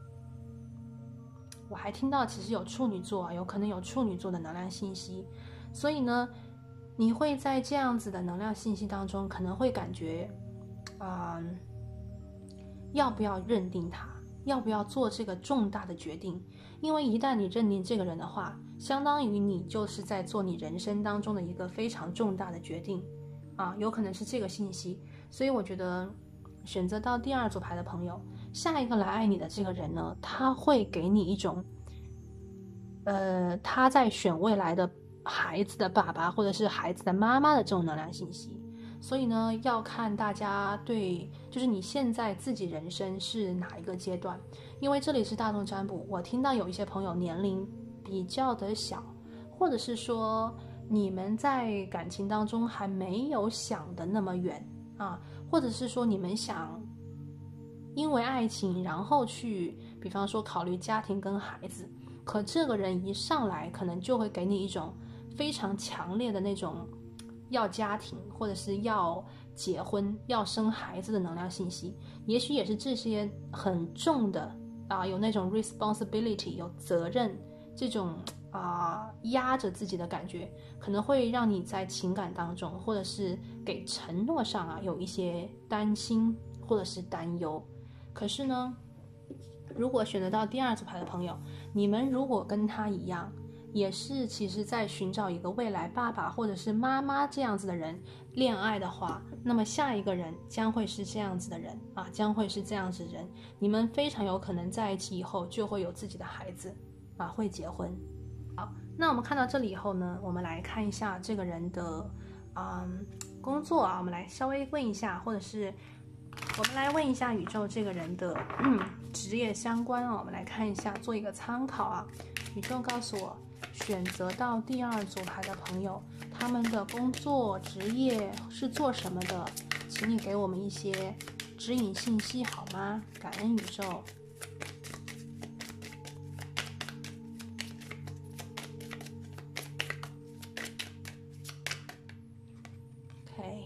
Speaker 1: 我还听到其实有处女座啊，有可能有处女座的能量信息，所以呢，你会在这样子的能量信息当中，可能会感觉，啊、呃，要不要认定他，要不要做这个重大的决定？因为一旦你认定这个人的话，相当于你就是在做你人生当中的一个非常重大的决定，啊，有可能是这个信息。所以我觉得，选择到第二组牌的朋友，下一个来爱你的这个人呢，他会给你一种，呃，他在选未来的孩子的爸爸或者是孩子的妈妈的这种能量信息。所以呢，要看大家对，就是你现在自己人生是哪一个阶段。因为这里是大众占卜，我听到有一些朋友年龄比较的小，或者是说你们在感情当中还没有想的那么远啊，或者是说你们想因为爱情然后去比方说考虑家庭跟孩子，可这个人一上来可能就会给你一种非常强烈的那种要家庭或者是要结婚要生孩子的能量信息。也许也是这些很重的啊，有那种 responsibility 有责任这种啊压着自己的感觉，可能会让你在情感当中或者是给承诺上啊有一些担心或者是担忧。可是呢，如果选择到第二组牌的朋友，你们如果跟他一样，也是其实在寻找一个未来爸爸或者是妈妈这样子的人恋爱的话，那么下一个人将会是这样子的人啊，将会是这样子的人，你们非常有可能在一起以后就会有自己的孩子啊，会结婚。好，那我们看到这里以后呢，我们来看一下这个人的嗯工作啊，我们来稍微问一下，或者是我们来问一下宇宙这个人的嗯职业相关啊，我们来看一下，做一个参考啊。宇宙告诉我，选择到第二组牌的朋友，他们的工作职业是做什么的？请你给我们一些指引信息好吗？感恩宇宙。OK，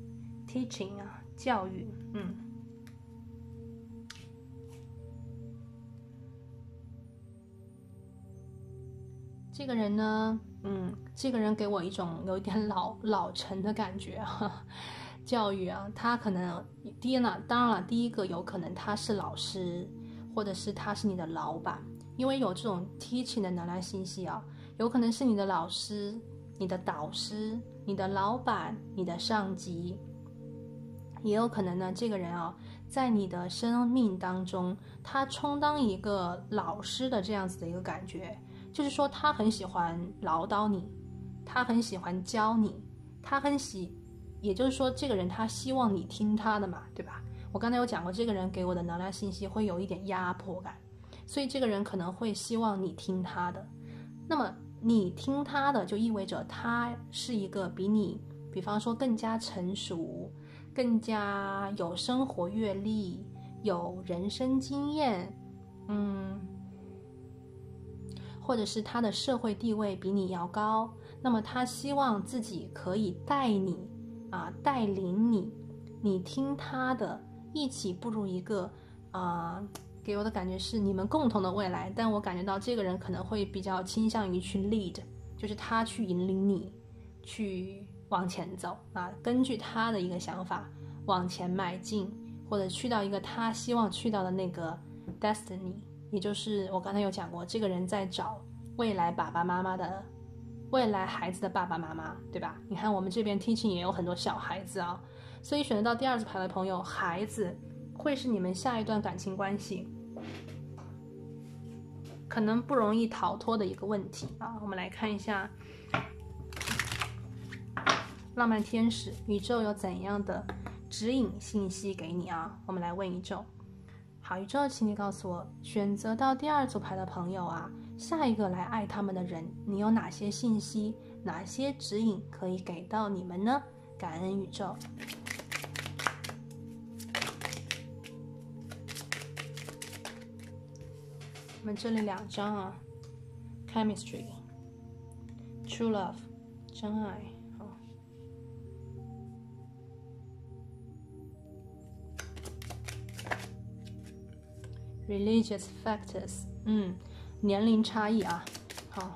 Speaker 1: teaching 啊，教育，嗯。这个人呢，嗯，这个人给我一种有一点老老成的感觉啊。 教育啊，他可能第一呢，当然了，第一个有可能他是老师，或者是他是你的老板，因为有这种 teaching 的能量信息啊，有可能是你的老师、你的导师、你的老板、你的上级，也有可能呢，这个人啊，在你的生命当中，他充当一个老师的这样子的一个感觉，就是说他很喜欢唠叨你，他很喜欢教你，他很喜，也就是说这个人他希望你听他的嘛，对吧？我刚才有讲过，这个人给我的能量信息会有一点压迫感，所以这个人可能会希望你听他的。那么你听他的，就意味着他是一个比你，比方说更加成熟，更加有生活阅历，有人生经验，嗯，或者是他的社会地位比你要高，那么他希望自己可以带你啊，带领你，你听他的，一起步入一个啊，给我的感觉是你们共同的未来。但我感觉到这个人可能会比较倾向于去 lead， 就是他去引领你去往前走啊，根据他的一个想法往前迈进，或者去到一个他希望去到的那个 destiny， 也就是我刚才有讲过，这个人在找未来爸爸妈妈的未来孩子的爸爸妈妈，对吧？你看我们这边 teaching 也有很多小孩子啊，所以选择到第二组牌的朋友，孩子会是你们下一段感情关系可能不容易逃脱的一个问题啊。我们来看一下浪漫天使宇宙有怎样的指引信息给你啊？我们来问宇宙。好，宇宙，请你告诉我，选择到第二组牌的朋友啊，下一个来爱他们的人，你有哪些信息，哪些指引可以给到你们呢？感恩宇宙。我们这里两张啊 ，chemistry， true love， 真爱。Religious factors， 嗯，年龄差异啊，好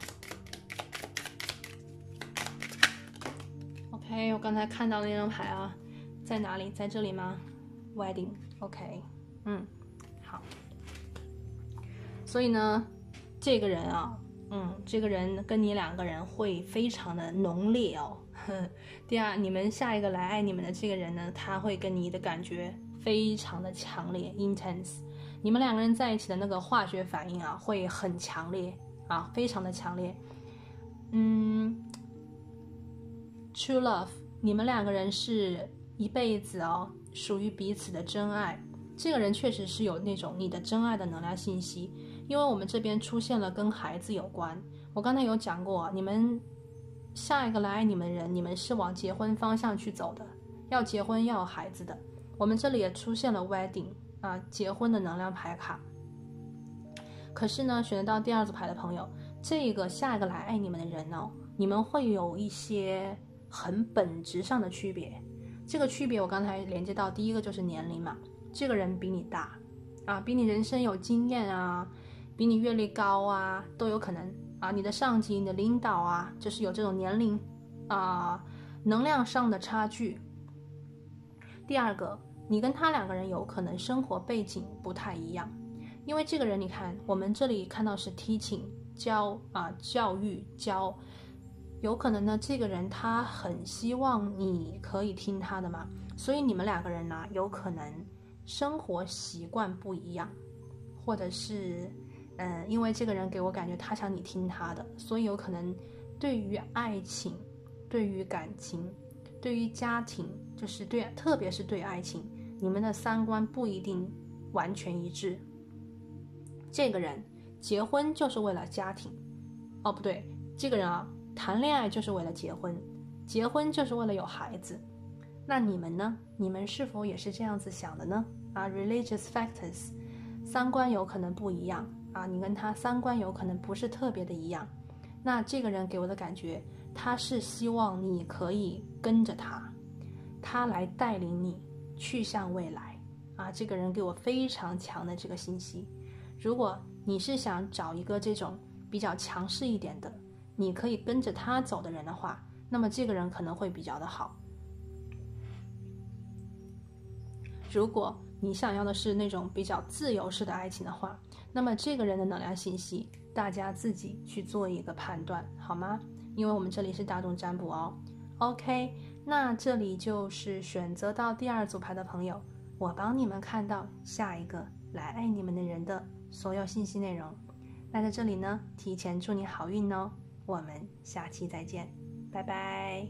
Speaker 1: ，OK， 我刚才看到那张牌啊，在哪里？在这里吗 ？Wedding，OK， 嗯，好，所以呢，这个人啊，嗯，这个人跟你两个人会非常的浓烈哦。第二，你们下一个来爱你们的这个人呢，他会跟你的感觉非常的强烈 ，intense。你们两个人在一起的那个化学反应啊，会很强烈啊，非常的强烈。嗯 ，true love， 你们两个人是一辈子哦，属于彼此的真爱。这个人确实是有那种你的真爱的能量信息，因为我们这边出现了跟孩子有关。我刚才有讲过，你们下一个来爱你们的人，你们是往结婚方向去走的，要结婚要有孩子的。我们这里也出现了 wedding。啊，结婚的能量牌卡。可是呢，选到第二组牌的朋友，这个下一个来爱你们的人呢，你们会有一些很本质上的区别。这个区别我刚才连接到第一个就是年龄嘛，这个人比你大啊，比你人生有经验啊，比你阅历高啊，都有可能啊。你的上级、你的领导啊，就是有这种年龄啊、能量上的差距。第二个，你跟他两个人有可能生活背景不太一样，因为这个人你看，我们这里看到是 teaching 教啊教育教，有可能呢这个人他很希望你可以听他的嘛，所以你们两个人呢有可能生活习惯不一样，或者是嗯，因为这个人给我感觉他想你听他的，所以有可能对于爱情、对于感情、对于家庭，就是对，特别是对爱情。你们的三观不一定完全一致。这个人结婚就是为了家庭，哦不对，这个人啊谈恋爱就是为了结婚，结婚就是为了有孩子。那你们呢？你们是否也是这样子想的呢？啊 ，religious factors， 三观有可能不一样啊，你跟他三观有可能不是特别的一样。那这个人给我的感觉，他是希望你可以跟着他，他来带领你去向未来啊！这个人给我非常强的这个信息。如果你是想找一个这种比较强势一点的，你可以跟着他走的人的话，那么这个人可能会比较的好。 如果你想要的是那种比较自由式的爱情的话，那么这个人的能量信息大家自己去做一个判断，好吗？因为我们这里是大众占卜哦。 OK， 那这里就是选择到第二组牌的朋友，我帮你们看到下一个来爱你们的人的所有信息内容。那在这里呢，提前祝你好运哦，我们下期再见，拜拜。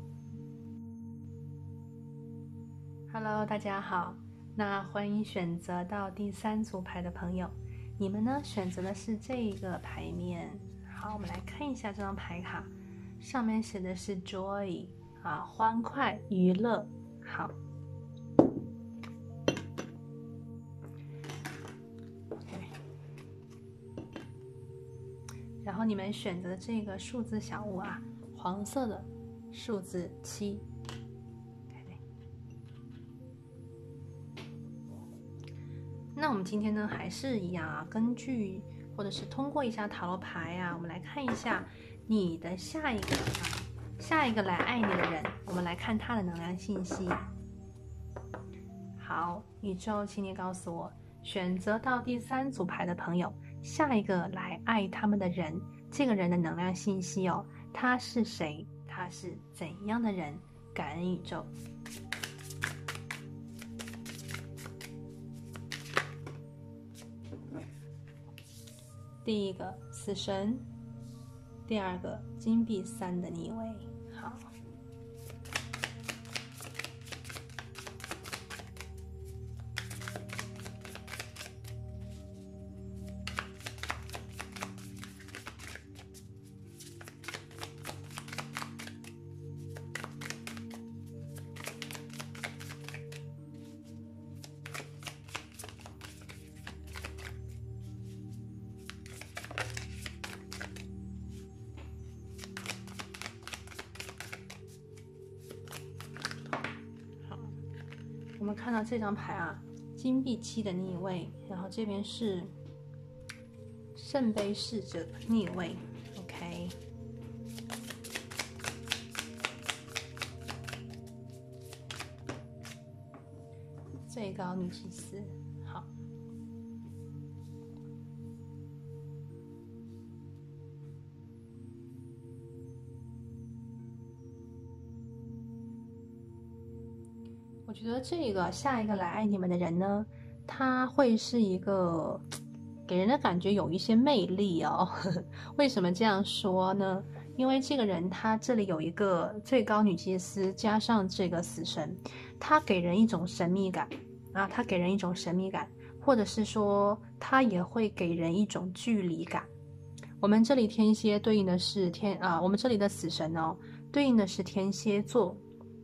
Speaker 1: Hello， 大家好，那欢迎选择到第三组牌的朋友，你们呢选择的是这个牌面。好，我们来看一下这张牌卡，上面写的是 joy 啊，欢快娱乐。好，然后你们选择的这个数字小物啊，黄色的数字七。那我们今天呢，还是一样啊，根据或者是通过一下塔罗牌啊，我们来看一下你的下一个啊，下一个来爱你的人，我们来看他的能量信息。好，宇宙，请你告诉我，选择到第三组牌的朋友，下一个来爱他们的人，这个人的能量信息哦，他是谁？他是怎样的人？感恩宇宙。第一个死神，第二个金币三的逆位。好，我们看到这张牌啊，金币七的逆位，然后这边是圣杯侍者逆位。 OK， 最高女祭司。好，我觉得这个下一个来爱你们的人呢，他会是一个给人的感觉有一些魅力哦。为什么这样说呢？因为这个人他这里有一个最高女祭司加上这个死神，他给人一种神秘感啊，他给人一种神秘感，或者是说他也会给人一种距离感。我们这里天蝎对应的是天啊，我们这里的死神哦，对应的是天蝎座。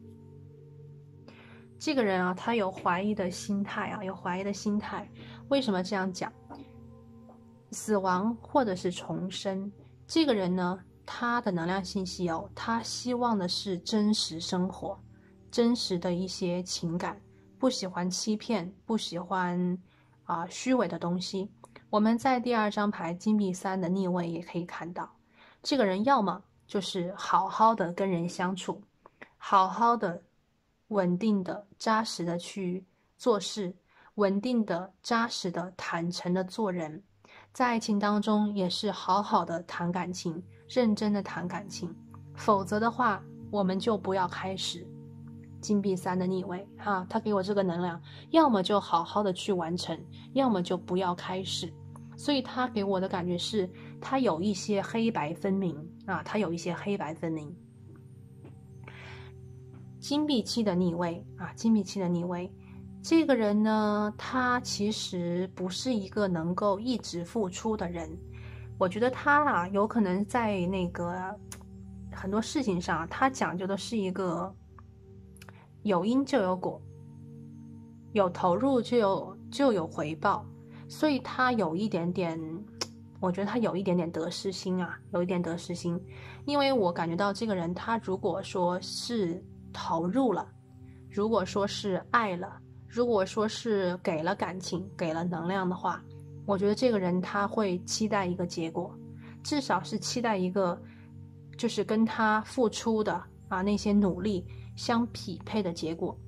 Speaker 1: 这个人啊，他有怀疑的心态啊，有怀疑的心态。为什么这样讲？死亡或者是重生，这个人呢，他的能量信息哦，他希望的是真实生活，真实的一些情感，不喜欢欺骗，不喜欢啊、呃、虚伪的东西。我们在第二张牌金币三的逆位也可以看到，这个人要么就是好好的跟人相处，好好的稳定的扎实的去做事，稳定的扎实的坦诚的做人，在爱情当中也是好好的谈感情，认真的谈感情，否则的话我们就不要开始。金币三的逆位啊，他给我这个能量，要么就好好的去完成，要么就不要开始。所以他给我的感觉是他有一些黑白分明啊，他有一些黑白分明。金币七的逆位啊，金币七的逆位，这个人呢，他其实不是一个能够一直付出的人。我觉得他啊，有可能在那个很多事情上，他讲究的是一个有因就有果，有投入就有就有回报，所以他有一点点，我觉得他有一点点得失心啊，有一点得失心。因为我感觉到这个人，他如果说是投入了，如果说是爱了，如果说是给了感情，给了能量的话，我觉得这个人他会期待一个结果，至少是期待一个就是跟他付出的啊那些努力相匹配的结果。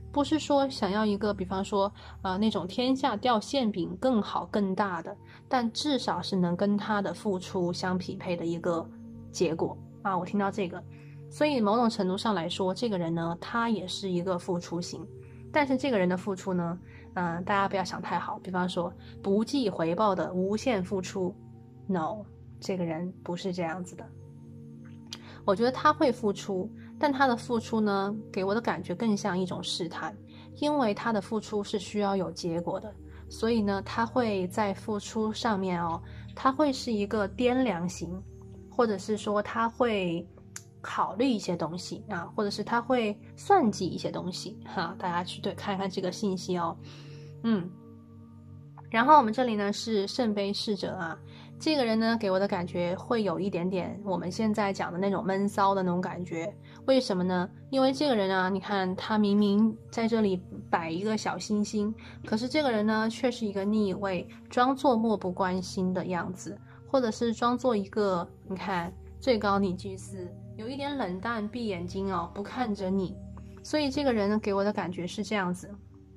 Speaker 1: 不是说想要一个比方说呃那种天下掉馅饼更好更大的，但至少是能跟他的付出相匹配的一个结果啊。我听到这个，所以某种程度上来说，这个人呢他也是一个付出型，但是这个人的付出呢嗯、呃，大家不要想太好，比方说不计回报的无限付出 No， 这个人不是这样子的。我觉得他会付出，但他的付出呢，给我的感觉更像一种试探，因为他的付出是需要有结果的，所以呢，他会在付出上面哦，他会是一个掂量型，或者是说他会考虑一些东西啊，或者是他会算计一些东西哈，大家去对看看这个信息哦，嗯，然后我们这里呢是圣杯侍者啊。这个人呢，给我的感觉会有一点点我们现在讲的那种闷骚的那种感觉。为什么呢？因为这个人啊，你看他明明在这里摆一个小星星，可是这个人呢，却是一个逆位，装作漠不关心的样子，或者是装作一个，你看最高女祭司，有一点冷淡，闭眼睛哦，不看着你。所以这个人呢，给我的感觉是这样子，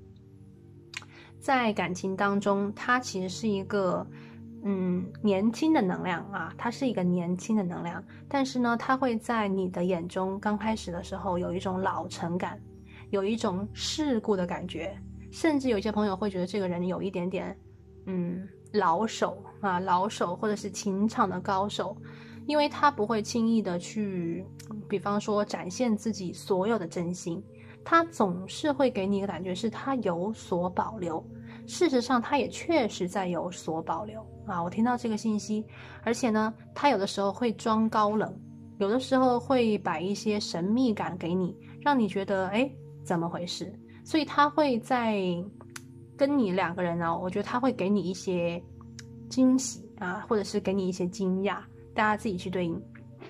Speaker 1: 在感情当中，他其实是一个。嗯，年轻的能量啊，它是一个年轻的能量，但是呢，它会在你的眼中刚开始的时候有一种老成感，有一种世故的感觉，甚至有些朋友会觉得这个人有一点点，嗯，老手啊，老手或者是情场的高手，因为他不会轻易的去，比方说展现自己所有的真心，他总是会给你一个感觉是他有所保留。事实上，他也确实在有所保留啊！我听到这个信息，而且呢，他有的时候会装高冷，有的时候会摆一些神秘感给你，让你觉得哎，怎么回事？所以他会在跟你两个人啊，我觉得他会给你一些惊喜啊，或者是给你一些惊讶，大家自己去对应。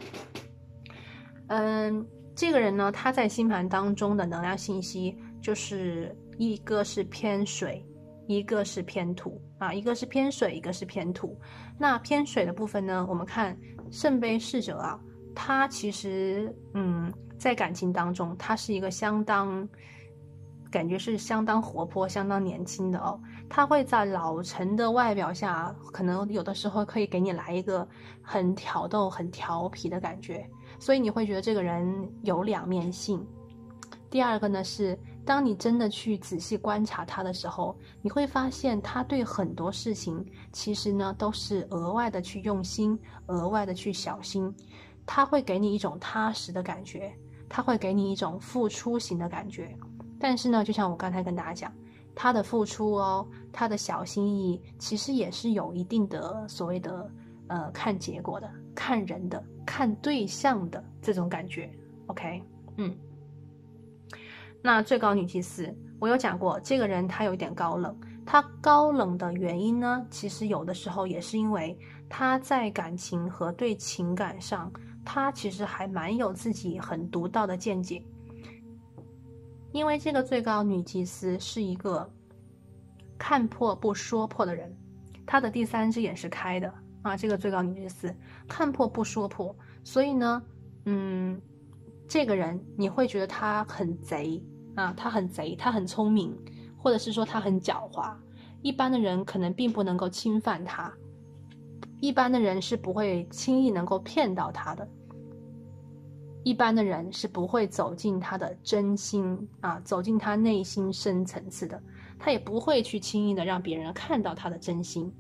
Speaker 1: 嗯，这个人呢，他在星盘当中的能量信息就是一个是偏水。一个是偏土啊，一个是偏水，一个是偏土。那偏水的部分呢，我们看圣杯侍者啊，他其实嗯，在感情当中，他是一个相当感觉是相当活泼、相当年轻的哦。他会在老成的外表下，可能有的时候可以给你来一个很挑逗、很调皮的感觉，所以你会觉得这个人有两面性。第二个呢是。当你真的去仔细观察他的时候，你会发现他对很多事情其实呢都是额外的去用心，额外的去小心。他会给你一种踏实的感觉，他会给你一种付出型的感觉。但是呢，就像我刚才跟大家讲，他的付出哦，他的小心翼翼，其实也是有一定的所谓的呃看结果的、看人的、看对象的这种感觉。OK， 嗯。那最高女祭司，我有讲过，这个人他有一点高冷，他高冷的原因呢，其实有的时候也是因为他在感情和对情感上，他其实还蛮有自己很独到的见解。因为这个最高女祭司是一个看破不说破的人，她的第三只眼是开的啊，这个最高女祭司看破不说破，所以呢，嗯，这个人你会觉得他很贼。啊，他很贼，他很聪明，或者是说他很狡猾，一般的人可能并不能够侵犯他，一般的人是不会轻易能够骗到他的，一般的人是不会走进他的真心啊，走进他内心深层次的，他也不会去轻易的让别人看到他的真心。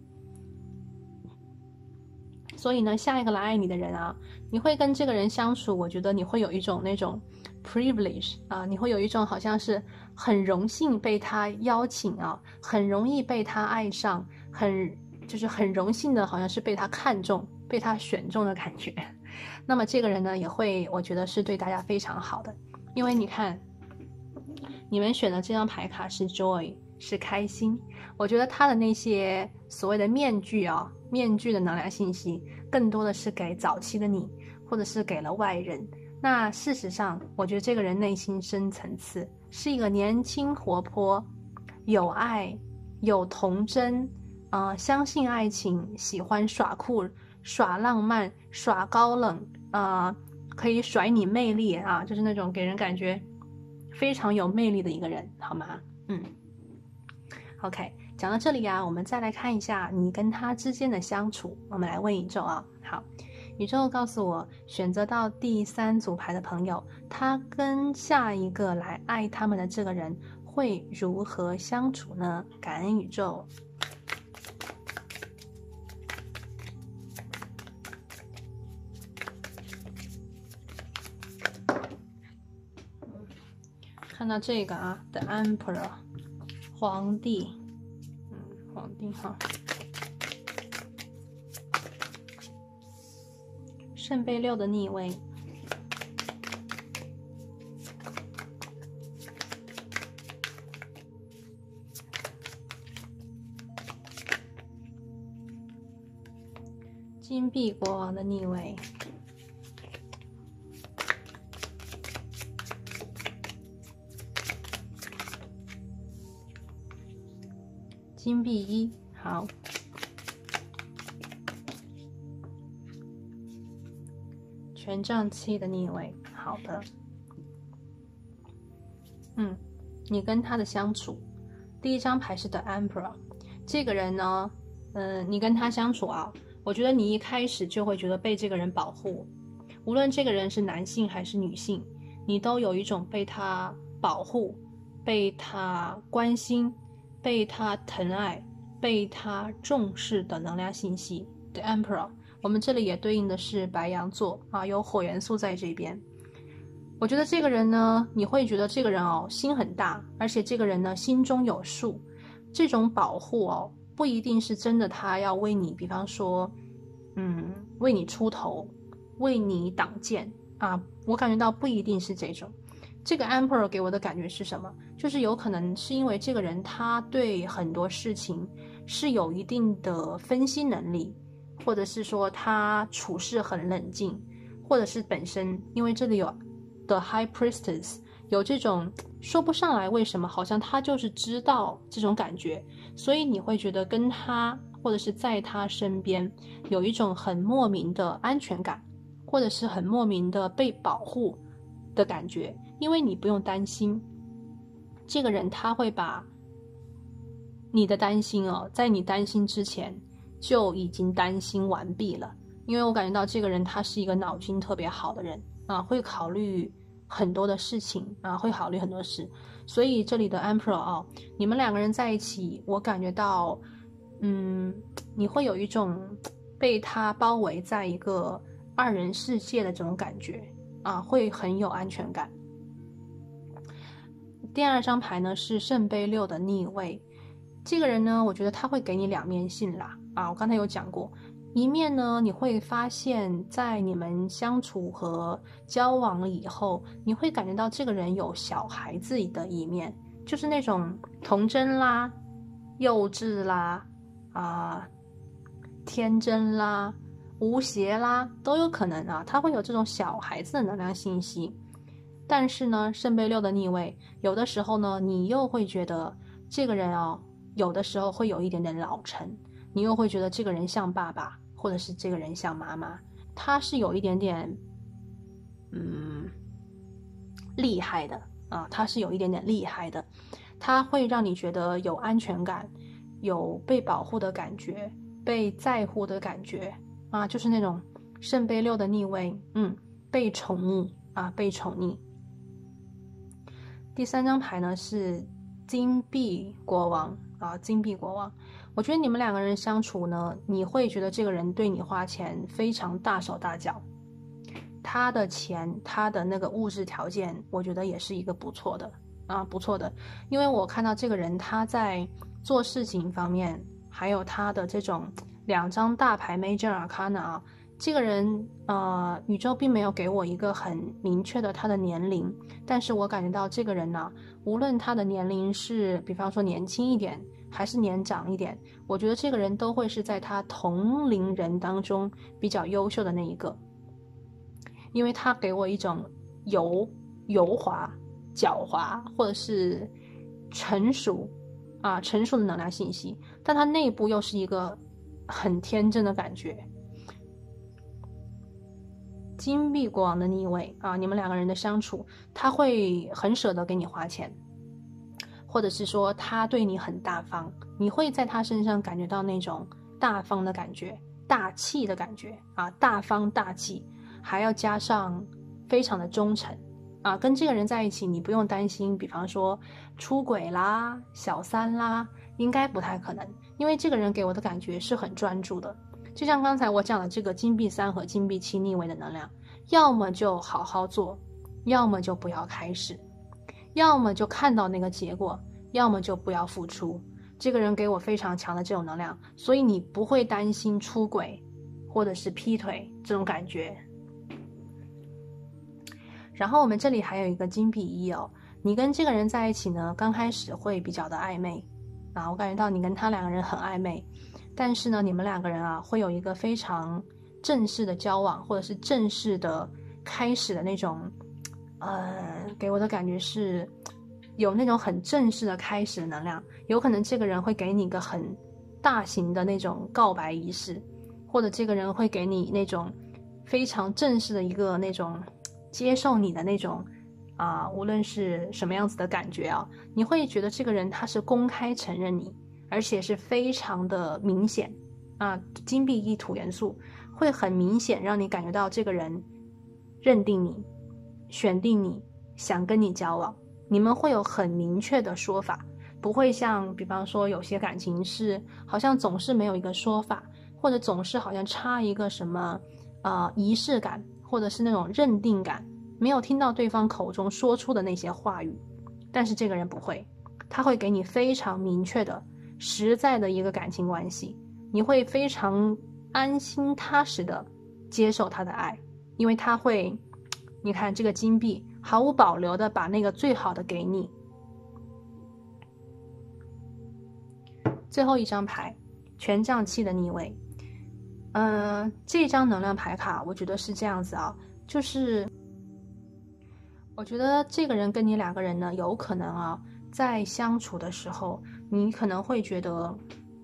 Speaker 1: 所以呢，下一个来爱你的人啊，你会跟这个人相处，我觉得你会有一种那种privilege 啊，你会有一种好像是很荣幸被他邀请啊，很容易被他爱上，很就是很荣幸的好像是被他看中、被他选中的感觉。那么这个人呢，也会我觉得是对大家非常好的，因为你看，你们选的这张牌卡是 joy， 是开心。我觉得他的那些所谓的面具啊，面具的能量信息，更多的是给早期的你，或者是给了外人。那事实上，我觉得这个人内心深层次是一个年轻活泼、有爱、有童真，啊、呃，相信爱情，喜欢耍酷、耍浪漫、耍高冷，啊、呃，可以甩你魅力啊，就是那种给人感觉非常有魅力的一个人，好吗？嗯 ，OK， 讲到这里啊，我们再来看一下你跟他之间的相处。我们来问宇宙啊，好，宇宙告诉我，选择到第三组牌的朋友，他跟下一个来爱他们的这个人会如何相处呢？感恩宇宙。看到这个啊 ，The Emperor， 皇帝，嗯，皇帝哈，圣杯六的逆位，金币国王的逆位。金币一，好，权杖七的逆位，好的，嗯，你跟他的相处，第一张牌是 The Emperor， 这个人呢，嗯、呃，你跟他相处啊，我觉得你一开始就会觉得被这个人保护，无论这个人是男性还是女性，你都有一种被他保护、被他关心、被他疼爱、被他重视的能量信息。 The Emperor， 我们这里也对应的是白羊座啊，有火元素在这边。我觉得这个人呢，你会觉得这个人哦心很大，而且这个人呢心中有数。这种保护哦，不一定是真的他要为你，比方说嗯为你出头，为你挡箭啊，我感觉到不一定是这种。这个 Emperor 给我的感觉是什么？就是有可能是因为这个人他对很多事情是有一定的分析能力，或者是说他处事很冷静，或者是本身因为这里有 The High Priestess， 有这种说不上来为什么，好像他就是知道这种感觉，所以你会觉得跟他或者是在他身边有一种很莫名的安全感，或者是很莫名的被保护的感觉，因为你不用担心，这个人他会把你的担心哦，在你担心之前就已经担心完毕了。因为我感觉到这个人他是一个脑筋特别好的人啊，会考虑很多的事情啊，会考虑很多事。所以这里的 Emperor 啊，你们两个人在一起，我感觉到，嗯，你会有一种被他包围在一个二人世界的这种感觉啊，会很有安全感。第二张牌呢是圣杯六的逆位，这个人呢，我觉得他会给你两面性啦啊，我刚才有讲过，一面呢你会发现在你们相处和交往了以后，你会感觉到这个人有小孩子的一面，就是那种童真啦、幼稚啦、啊、天真啦、无邪啦，都有可能啊，他会有这种小孩子的能量信息。但是呢，圣杯六的逆位，有的时候呢，你又会觉得这个人哦，有的时候会有一点点老成，你又会觉得这个人像爸爸，或者是这个人像妈妈，他是有一点点，嗯，厉害的啊，他是有一点点厉害的，他会让你觉得有安全感，有被保护的感觉，被在乎的感觉啊，就是那种圣杯六的逆位，嗯，被宠溺啊，被宠溺。第三张牌呢是金币国王啊，金币国王。我觉得你们两个人相处呢，你会觉得这个人对你花钱非常大手大脚，他的钱，他的那个物质条件，我觉得也是一个不错的啊，不错的。因为我看到这个人他在做事情方面，还有他的这种两张大牌 Major Arcana 啊。这个人呃，宇宙并没有给我一个很明确的他的年龄，但是我感觉到这个人呢，无论他的年龄是比方说年轻一点还是年长一点，我觉得这个人都会是在他同龄人当中比较优秀的那一个，因为他给我一种油油滑、狡猾或者是成熟啊成熟的能量信息，但他内部又是一个很天真的感觉。 金币国王的逆位啊，你们两个人的相处，他会很舍得给你花钱，或者是说他对你很大方，你会在他身上感觉到那种大方的感觉，大气的感觉啊，大方大气，还要加上非常的忠诚啊。跟这个人在一起，你不用担心，比方说出轨啦、小三啦，应该不太可能，因为这个人给我的感觉是很专注的。就像刚才我讲的这个金币三和金币七逆位的能量，要么就好好做，要么就不要开始，要么就看到那个结果，要么就不要付出。这个人给我非常强的这种能量，所以你不会担心出轨或者是劈腿这种感觉。然后我们这里还有一个金币一哦，你跟这个人在一起呢，刚开始会比较的暧昧啊，我感觉到你跟他两个人很暧昧，但是呢，你们两个人啊，会有一个非常正式的交往，或者是正式的开始的那种，呃，给我的感觉是有那种很正式的开始的能量。有可能这个人会给你一个很大型的那种告白仪式，或者这个人会给你那种非常正式的一个那种接受你的那种啊、呃，无论是什么样子的感觉啊，你会觉得这个人他是公开承认你，而且是非常的明显啊。金币一土元素会很明显让你感觉到这个人认定你，选定你，想跟你交往，你们会有很明确的说法，不会像比方说有些感情是好像总是没有一个说法，或者总是好像差一个什么呃仪式感，或者是那种认定感，没有听到对方口中说出的那些话语。但是这个人不会，他会给你非常明确的实在的一个感情关系，你会非常安心踏实的接受他的爱，因为他会，你看这个金币毫无保留的把那个最好的给你。最后一张牌，权杖七的逆位。嗯、呃，这张能量牌卡我觉得是这样子啊，就是我觉得这个人跟你两个人呢，有可能啊，在相处的时候，你可能会觉得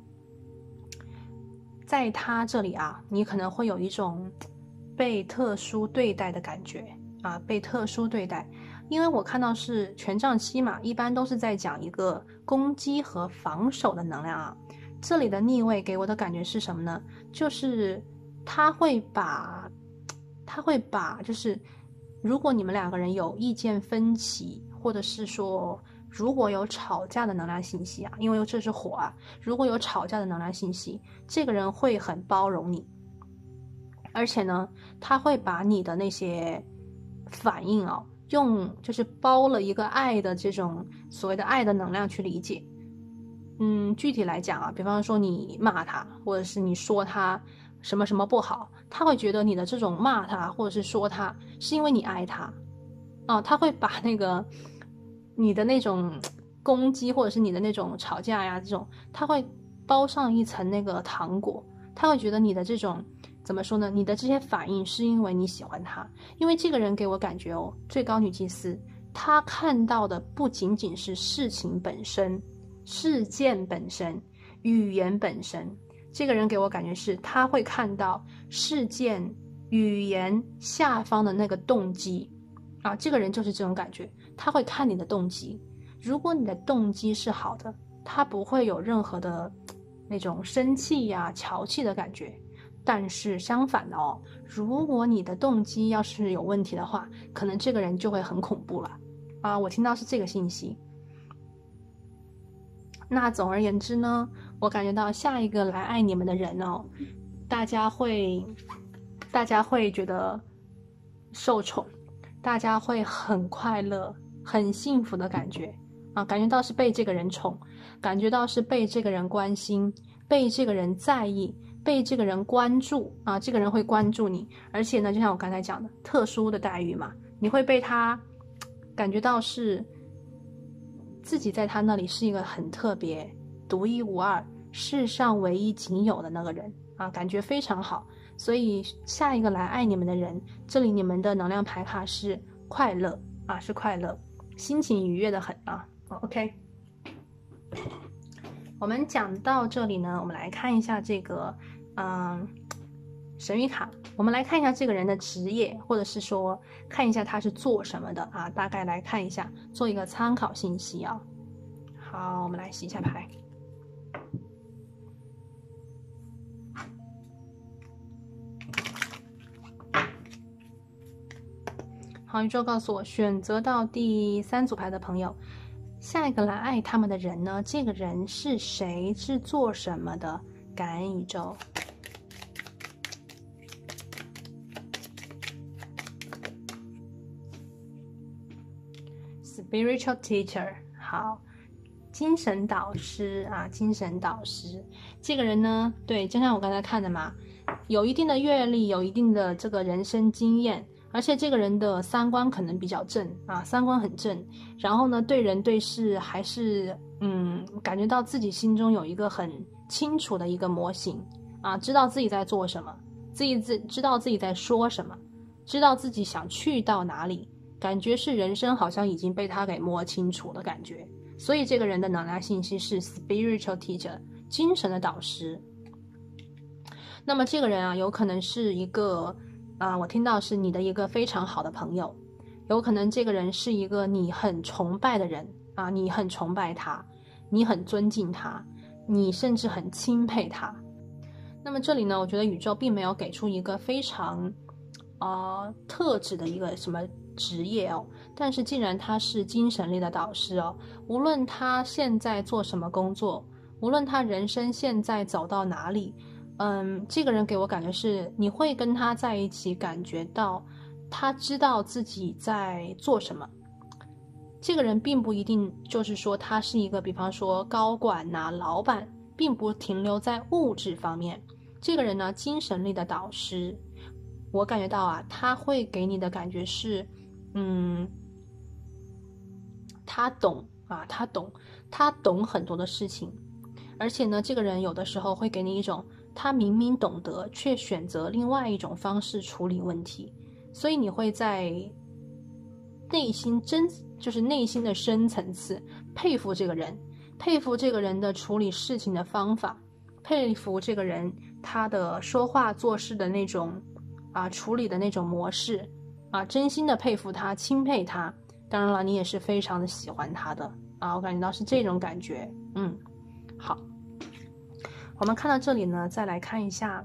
Speaker 1: 在他这里啊，你可能会有一种被特殊对待的感觉啊，被特殊对待。因为我看到是权杖七嘛，一般都是在讲一个攻击和防守的能量啊。这里的逆位给我的感觉是什么呢？就是他会把，他会把，就是如果你们两个人有意见分歧，或者是说如果有吵架的能量信息啊，因为这是火啊，如果有吵架的能量信息，这个人会很包容你，而且呢，他会把你的那些反应啊，用就是包了一个爱的这种所谓的爱的能量去理解。嗯，具体来讲啊，比方说你骂他，或者是你说他什么什么不好，他会觉得你的这种骂他或者是说他是因为你爱他啊，他会把那个你的那种攻击或者是你的那种吵架呀这种，他会包上一层那个糖果，他会觉得你的这种怎么说呢？你的这些反应是因为你喜欢他，因为这个人给我感觉哦，最高女祭司，他看到的不仅仅是事情本身。事件本身，语言本身，这个人给我感觉是他会看到事件语言下方的那个动机啊，这个人就是这种感觉，他会看你的动机。如果你的动机是好的，他不会有任何的那种生气呀、瞧气的感觉。但是相反的哦，如果你的动机要是有问题的话，可能这个人就会很恐怖了啊。我听到是这个信息。那总而言之呢，我感觉到下一个来爱你们的人哦，大家会，大家会觉得受宠，大家会很快乐、很幸福的感觉啊，感觉到是被这个人宠，感觉到是被这个人关心，被这个人在意，被这个人关注啊，这个人会关注你，而且呢，就像我刚才讲的，特殊的待遇嘛，你会被他感觉到是。自己在他那里是一个很特别、独一无二、世上唯一仅有的那个人啊，感觉非常好。所以下一个来爱你们的人，这里你们的能量牌卡是快乐啊，是快乐，心情愉悦的很啊。OK， 我们讲到这里呢，我们来看一下这个，嗯， 神谕卡，我们来看一下这个人的职业，或者是说看一下他是做什么的啊，大概来看一下，做一个参考信息啊。好，我们来洗一下牌。好，宇宙告诉我，选择到第三组牌的朋友，下一个来爱他们的人呢？这个人是谁？是做什么的？感恩宇宙。Spiritual teacher， 好，精神导师啊，精神导师。这个人呢，对，就像我刚才看的嘛，有一定的阅历，有一定的这个人生经验。而且这个人的三观可能比较正啊，三观很正，然后呢，对人对事还是嗯，感觉到自己心中有一个很清楚的一个模型啊，知道自己在做什么，自己自知道自己在说什么，知道自己想去到哪里，感觉是人生好像已经被他给摸清楚的感觉。所以这个人的能量信息是 spiritual teacher， 精神的导师。那么这个人啊，有可能是一个啊，我听到是你的一个非常好的朋友，有可能这个人是一个你很崇拜的人啊，你很崇拜他，你很尊敬他，你甚至很钦佩他。那么这里呢，我觉得宇宙并没有给出一个非常呃特质的一个什么职业哦，但是既然他是精神力的导师哦，无论他现在做什么工作，无论他人生现在走到哪里，嗯，这个人给我感觉是你会跟他在一起，感觉到他知道自己在做什么。这个人并不一定就是说他是一个，比方说高管呐、老板，并不停留在物质方面。这个人呢，精神力的导师，我感觉到啊，他会给你的感觉是，嗯，他懂啊，他懂，他懂很多的事情，而且呢，这个人有的时候会给你一种，他明明懂得，却选择另外一种方式处理问题，所以你会在内心真就是内心的深层次佩服这个人，佩服这个人的处理事情的方法，佩服这个人他的说话做事的那种啊处理的那种模式啊，真心的佩服他，钦佩他。当然了，你也是非常的喜欢他的啊，我感觉到是这种感觉。嗯，好。我们看到这里呢，再来看一下，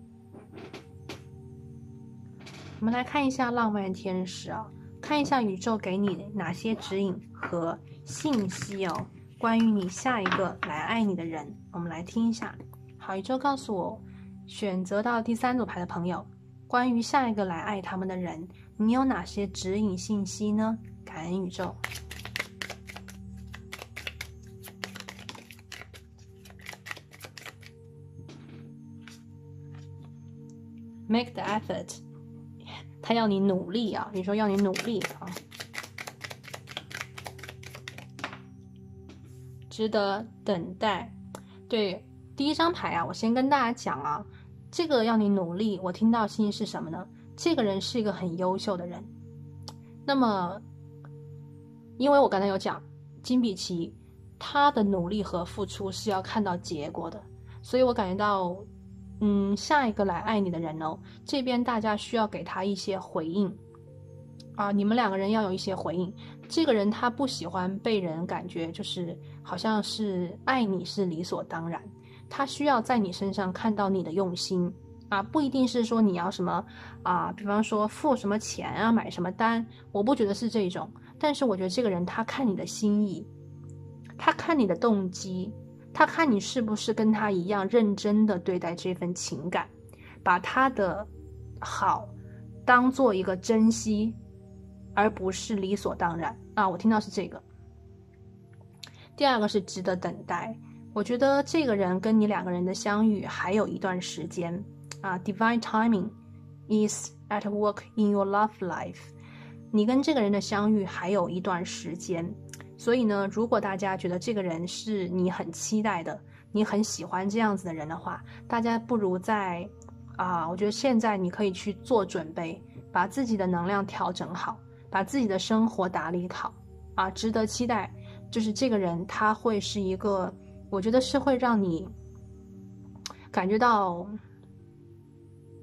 Speaker 1: 我们来看一下浪漫天使啊，看一下宇宙给你哪些指引和信息哦，关于你下一个来爱你的人，我们来听一下。好，宇宙告诉我，选择到第三组牌的朋友，关于下一个来爱他们的人，你有哪些指引信息呢？感恩宇宙。Make the effort， 他要你努力啊，比如说要你努力啊，值得等待。对，第一张牌啊，我先跟大家讲啊，这个要你努力，我听到信息是什么呢？这个人是一个很优秀的人。那么，因为我刚才有讲，金币七他的努力和付出是要看到结果的，所以我感觉到。嗯，下一个来爱你的人哦，这边大家需要给他一些回应啊，你们两个人要有一些回应。这个人他不喜欢被人感觉就是好像是爱你是理所当然，他需要在你身上看到你的用心啊，不一定是说你要什么啊，比方说付什么钱啊，买什么单，我不觉得是这种，但是我觉得这个人他看你的心意，他看你的动机。他看你是不是跟他一样认真的对待这份情感，把他的好当做一个珍惜，而不是理所当然啊！我听到是这个。第二个是值得等待，我觉得这个人跟你两个人的相遇还有一段时间啊 ，Divine timing is at work in your love life。你跟这个人的相遇还有一段时间。所以呢，如果大家觉得这个人是你很期待的，你很喜欢这样子的人的话，大家不如在啊，我觉得现在你可以去做准备，把自己的能量调整好，把自己的生活打理好啊，值得期待。就是这个人他会是一个，我觉得是会让你感觉到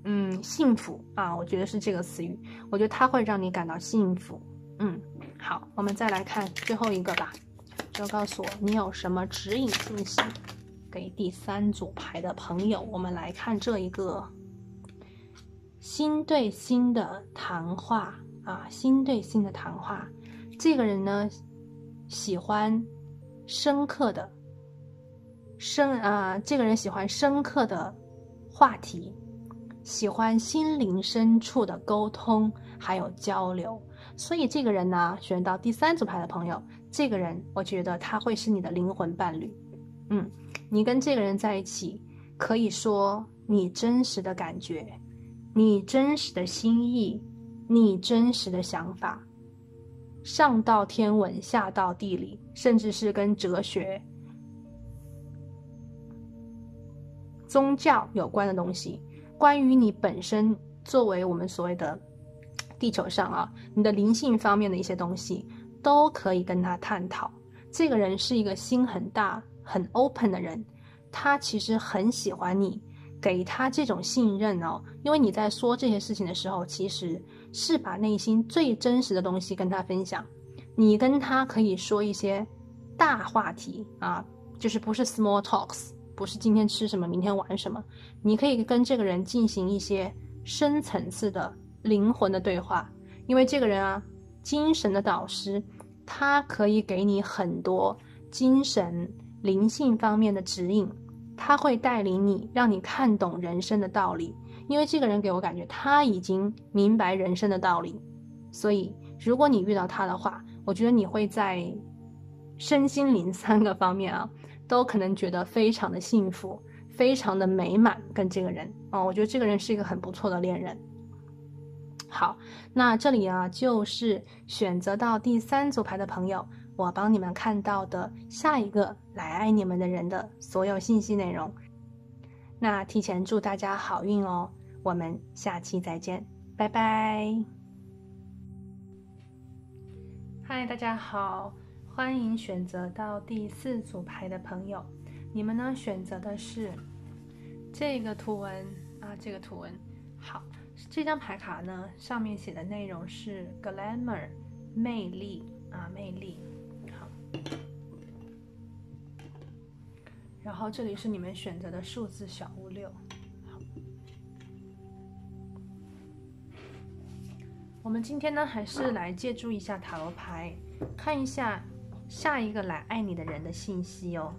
Speaker 1: 嗯，幸福啊，我觉得是这个词语，我觉得它会让你感到幸福。嗯，好，我们再来看最后一个吧，就告诉我你有什么指引信息给第三组牌的朋友。我们来看这一个心对心的谈话啊，心对心的谈话。这个人呢，喜欢深刻的深啊，这个人喜欢深刻的话题，喜欢心灵深处的沟通还有交流。所以这个人呢，选到第三组牌的朋友，这个人我觉得他会是你的灵魂伴侣。嗯，你跟这个人在一起，可以说你真实的感觉，你真实的心意，你真实的想法，上到天文，下到地理，甚至是跟哲学、宗教有关的东西，关于你本身作为我们所谓的地球上啊，你的灵性方面的一些东西，都可以跟他探讨。这个人是一个心很大、很 open 的人，他其实很喜欢你，给他这种信任哦，因为你在说这些事情的时候，其实是把内心最真实的东西跟他分享。你跟他可以说一些大话题啊，就是不是 small talks， 不是今天吃什么，明天玩什么，你可以跟这个人进行一些深层次的灵魂的对话。因为这个人啊，精神的导师，他可以给你很多精神灵性方面的指引，他会带领你，让你看懂人生的道理。因为这个人给我感觉他已经明白人生的道理，所以如果你遇到他的话，我觉得你会在身心灵三个方面啊，都可能觉得非常的幸福，非常的美满。跟这个人哦，我觉得这个人是一个很不错的恋人。好，那这里啊，就是选择到第三组牌的朋友，我帮你们看到的下一个来爱你们的人的所有信息内容。那提前祝大家好运哦，我们下期再见，拜拜。嗨，大家好，欢迎选择到第四组牌的朋友。你们呢选择的是这个图文啊，这个图文。好，这张牌卡呢上面写的内容是 glamour， 魅力啊，魅力。好，然后这里是你们选择的数字小屋六。好，我们今天呢还是来借助一下塔罗牌，看一下下一个来爱你的人的信息哦。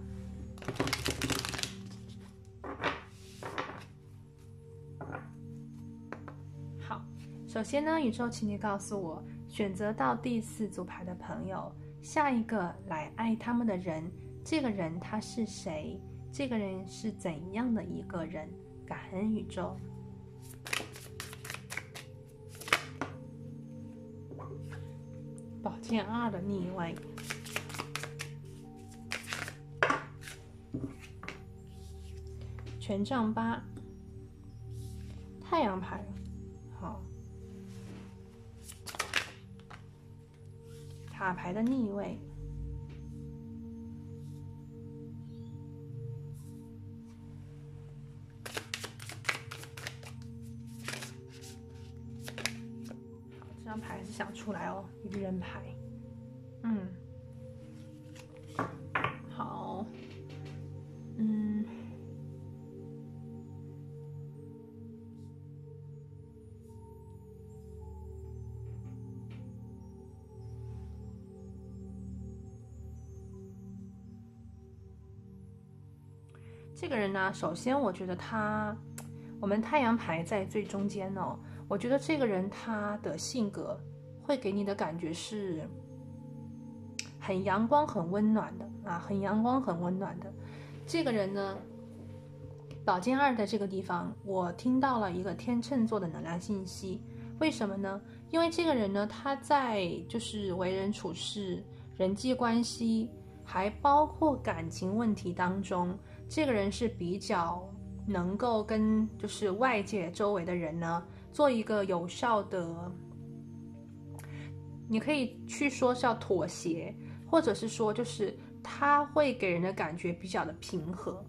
Speaker 1: 好，首先呢，宇宙请你告诉我，选择到第四组牌的朋友，下一个来爱他们的人，这个人他是谁？这个人是怎样的一个人？感恩宇宙。宝剑二的逆位，权杖八，太阳牌，好，塔牌的逆位，好，这张牌是想出来哦，愚人牌，嗯，好，嗯。这个人呢，首先我觉得他，我们太阳牌在最中间哦。我觉得这个人他的性格会给你的感觉是很阳光、很温暖的啊，很阳光、很温暖的。这个人呢，宝剑二的这个地方，我听到了一个天秤座的能量信息。为什么呢？因为这个人呢，他在就是为人处事、人际关系，还包括感情问题当中。这个人是比较能够跟就是外界周围的人呢做一个有效的，你可以去说是要妥协，或者是说就是他会给人的感觉比较的平和，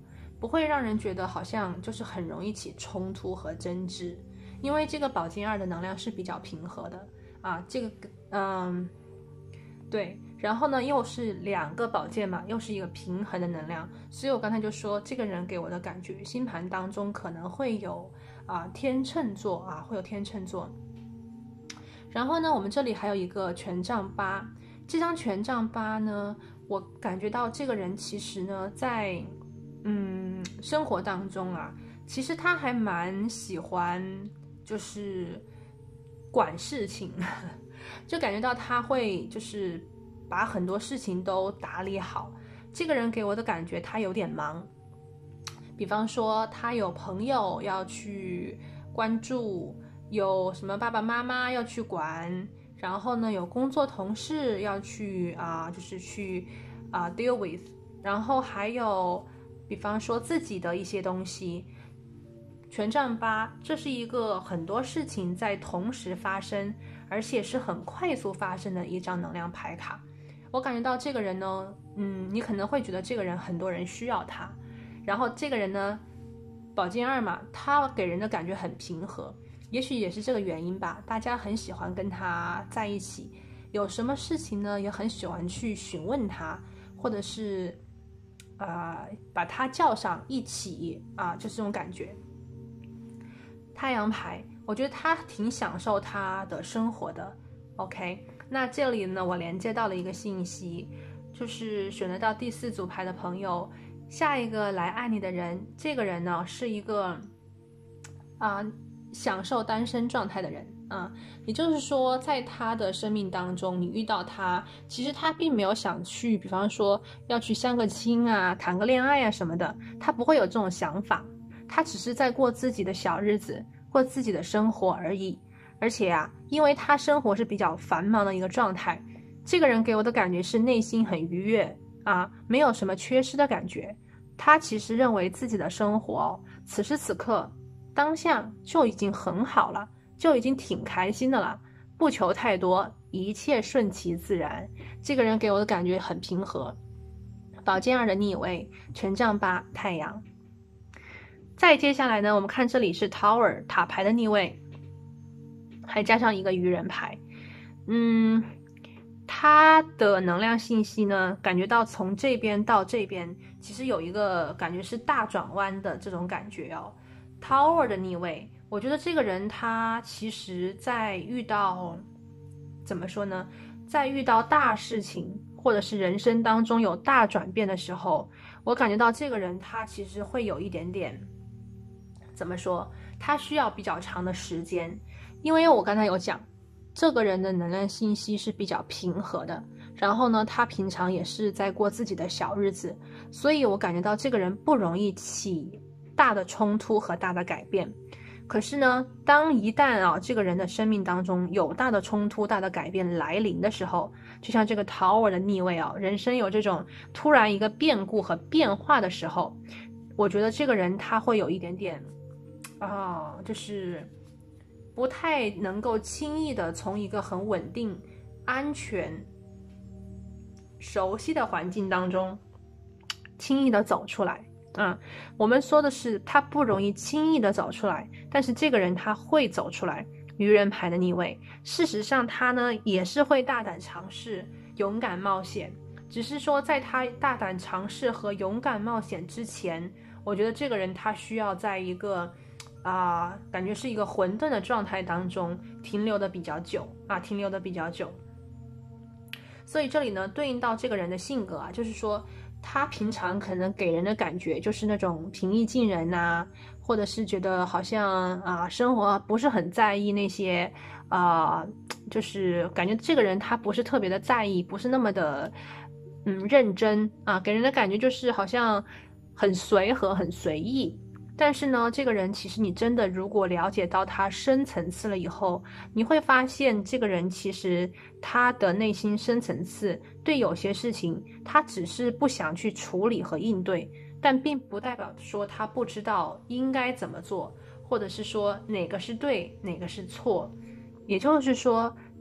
Speaker 1: 不会让人觉得好像就是很容易起冲突和争执，因为这个宝剑二的能量是比较平和的啊，这个嗯，对，然后呢又是两个宝剑嘛，又是一个平衡的能量，所以我刚才就说这个人给我的感觉，星盘当中可能会有啊天秤座啊，会有天秤座。然后呢，我们这里还有一个权杖八，这张权杖八呢，我感觉到这个人其实呢，在嗯生活当中啊，其实他还蛮喜欢就是管事情，就感觉到他会就是把很多事情都打理好。这个人给我的感觉他有点忙，比方说他有朋友要去关注，有什么爸爸妈妈要去管，然后呢有工作同事要去啊、呃，就是去啊、呃、deal with， 然后还有比方说自己的一些东西。权杖八，这是一个很多事情在同时发生，而且是很快速发生的一张能量牌卡。我感觉到这个人呢，嗯，你可能会觉得这个人很多人需要他，然后这个人呢，宝剑二嘛，他给人的感觉很平和，也许也是这个原因吧，大家很喜欢跟他在一起，有什么事情呢，也很喜欢去询问他，或者是啊、呃、把他叫上一起啊，就是这种感觉。太阳牌，我觉得他挺享受他的生活的。OK， 那这里呢，我连接到了一个信息，就是选得到第四组牌的朋友，下一个来爱你的人，这个人呢是一个啊、呃、享受单身状态的人啊、嗯，也就是说，在他的生命当中，你遇到他，其实他并没有想去，比方说要去相个亲啊、谈个恋爱啊什么的，他不会有这种想法。他只是在过自己的小日子，过自己的生活而已。而且啊，因为他生活是比较繁忙的一个状态，这个人给我的感觉是内心很愉悦啊，没有什么缺失的感觉。他其实认为自己的生活此时此刻当下就已经很好了，就已经挺开心的了，不求太多，一切顺其自然。这个人给我的感觉很平和。宝剑二的逆位，权杖八，太阳。再接下来呢，我们看这里是 Tower 塔牌的逆位，还加上一个愚人牌。嗯，它的能量信息呢，感觉到从这边到这边，其实有一个感觉是大转弯的这种感觉哦。Tower 的逆位，我觉得这个人他其实在遇到怎么说呢，在遇到大事情或者是人生当中有大转变的时候，我感觉到这个人他其实会有一点点怎么说，他需要比较长的时间，因为我刚才有讲，这个人的能量信息是比较平和的，然后呢，他平常也是在过自己的小日子，所以我感觉到这个人不容易起大的冲突和大的改变。可是呢，当一旦啊这个人的生命当中有大的冲突、大的改变来临的时候，就像这个 Tower 的逆位啊，人生有这种突然一个变故和变化的时候，我觉得这个人他会有一点点。啊、哦，就是不太能够轻易的从一个很稳定、安全、熟悉的环境当中轻易的走出来。啊，我们说的是他不容易轻易的走出来，但是这个人他会走出来。愚人牌的逆位，事实上他呢也是会大胆尝试、勇敢冒险，只是说在他大胆尝试和勇敢冒险之前，我觉得这个人他需要在一个啊、呃，感觉是一个混沌的状态当中停留的比较久啊，停留的比较久。所以这里呢，对应到这个人的性格啊，就是说他平常可能给人的感觉就是那种平易近人呐、啊，或者是觉得好像啊、呃，生活不是很在意那些啊、呃，就是感觉这个人他不是特别的在意，不是那么的嗯认真啊，给人的感觉就是好像很随和、很随意。但是呢，这个人其实你真的如果了解到他深层次了以后，你会发现这个人其实他的内心深层次对有些事情他只是不想去处理和应对，但并不代表说他不知道应该怎么做，或者是说哪个是对哪个是错。也就是说，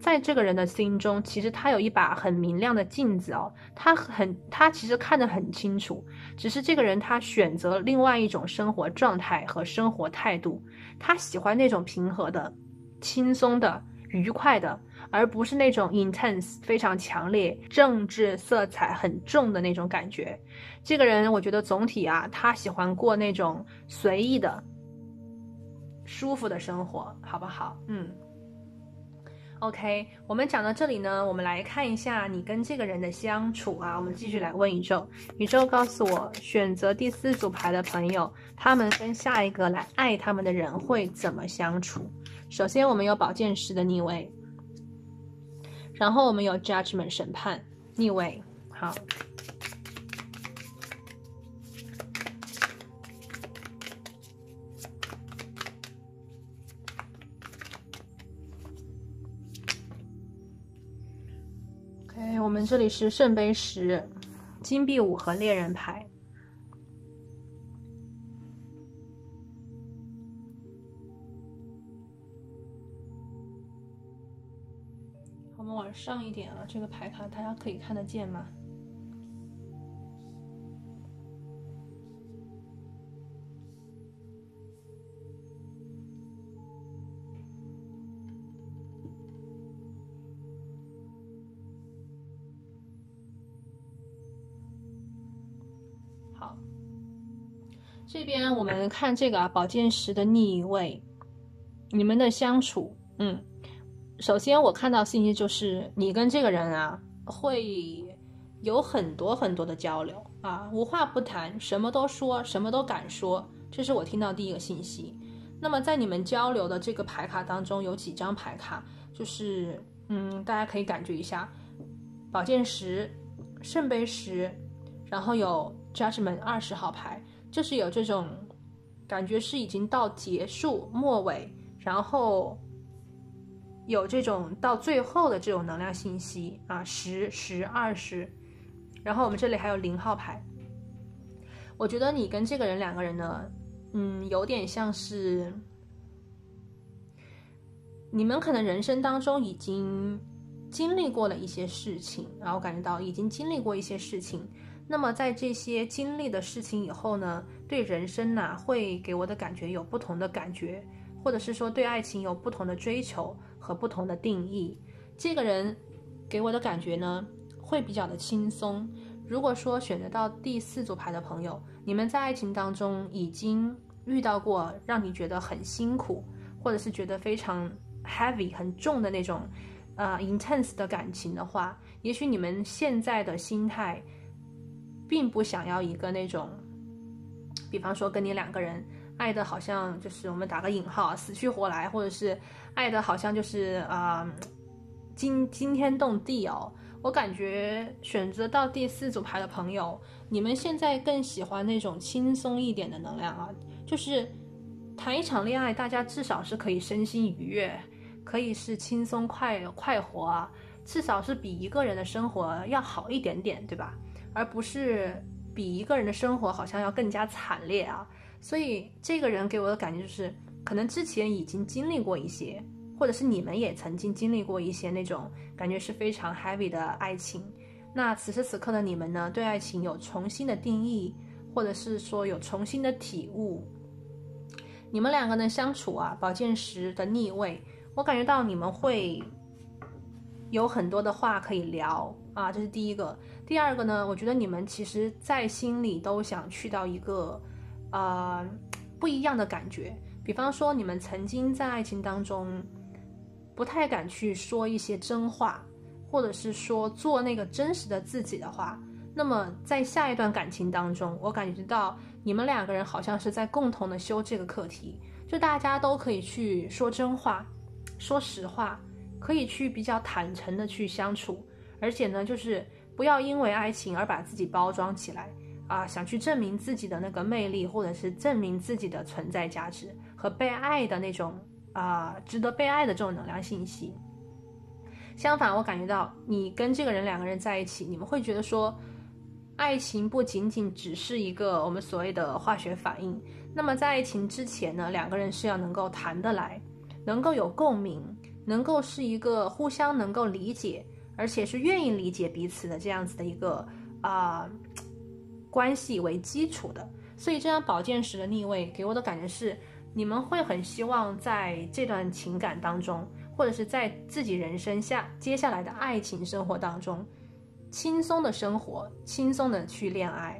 Speaker 1: 在这个人的心中，其实他有一把很明亮的镜子哦，他很他其实看得很清楚，只是这个人他选择另外一种生活状态和生活态度，他喜欢那种平和的、轻松的、愉快的，而不是那种 intense 非常强烈、政治色彩很重的那种感觉。这个人我觉得总体啊，他喜欢过那种随意的、舒服的生活，好不好？嗯。OK， 我们讲到这里呢，我们来看一下你跟这个人的相处啊。我们继续来问宇宙，宇宙告诉我，选择第四组牌的朋友，他们跟下一个来爱他们的人会怎么相处？首先，我们有宝剑十的逆位，然后我们有 Judgment 审判逆位，好。OK， 我们这里是圣杯十、金币五和猎人牌。我们往上一点啊，这个牌卡大家可以看得见吗？好，这边我们看这个啊，宝剑十的逆位，你们的相处，嗯。首先我看到信息就是你跟这个人啊会有很多很多的交流啊，无话不谈，什么都说，什么都敢说，这是我听到第一个信息。那么在你们交流的这个牌卡当中有几张牌卡，就是嗯，大家可以感觉一下，宝剑十、圣杯十，然后有 Judgment 二十号牌，就是有这种感觉是已经到结束末尾，然后有这种到最后的这种能量信息啊，十、十、二十，然后我们这里还有零号牌。我觉得你跟这个人两个人呢，嗯，有点像是你们可能人生当中已经经历过了一些事情，然后感觉到已经经历过一些事情。那么在这些经历的事情以后呢，对人生呢，会给我的感觉有不同的感觉，或者是说对爱情有不同的追求和不同的定义。这个人给我的感觉呢，会比较的轻松。如果说选择到第四组牌的朋友，你们在爱情当中已经遇到过让你觉得很辛苦，或者是觉得非常 heavy 很重的那种呃 intense 的感情的话，也许你们现在的心态并不想要一个那种，比方说跟你两个人爱的好像就是我们打个引号死去活来，或者是爱的好像就是啊、呃、惊惊天动地哦。我感觉选择到第四组牌的朋友，你们现在更喜欢那种轻松一点的能量啊，就是谈一场恋爱，大家至少是可以身心愉悦，可以是轻松快快活啊，至少是比一个人的生活要好一点点，对吧？而不是比一个人的生活好像要更加惨烈啊。所以这个人给我的感觉就是，可能之前已经经历过一些，或者是你们也曾经经历过一些那种感觉是非常 heavy 的爱情。那此时此刻的你们呢，对爱情有重新的定义，或者是说有重新的体悟。你们两个人相处啊，宝剑十的逆位，我感觉到你们会有很多的话可以聊啊，这是第一个。第二个呢，我觉得你们其实在心里都想去到一个呃不一样的感觉。比方说你们曾经在爱情当中不太敢去说一些真话，或者是说做那个真实的自己的话，那么在下一段感情当中，我感觉到你们两个人好像是在共同的修这个课题，就大家都可以去说真话，说实话，可以去比较坦诚的去相处。而且呢，就是不要因为爱情而把自己包装起来啊，想去证明自己的那个魅力，或者是证明自己的存在价值和被爱的那种啊，值得被爱的这种能量信息。相反，我感觉到你跟这个人两个人在一起，你们会觉得说，爱情不仅仅只是一个我们所谓的化学反应。那么在爱情之前呢，两个人是要能够谈得来，能够有共鸣， 能够是一个互相能够理解，而且是愿意理解彼此的这样子的一个啊、呃、关系为基础的。所以这张宝剑十的逆位给我的感觉是，你们会很希望在这段情感当中，或者是在自己人生下接下来的爱情生活当中，轻松的生活，轻松的去恋爱，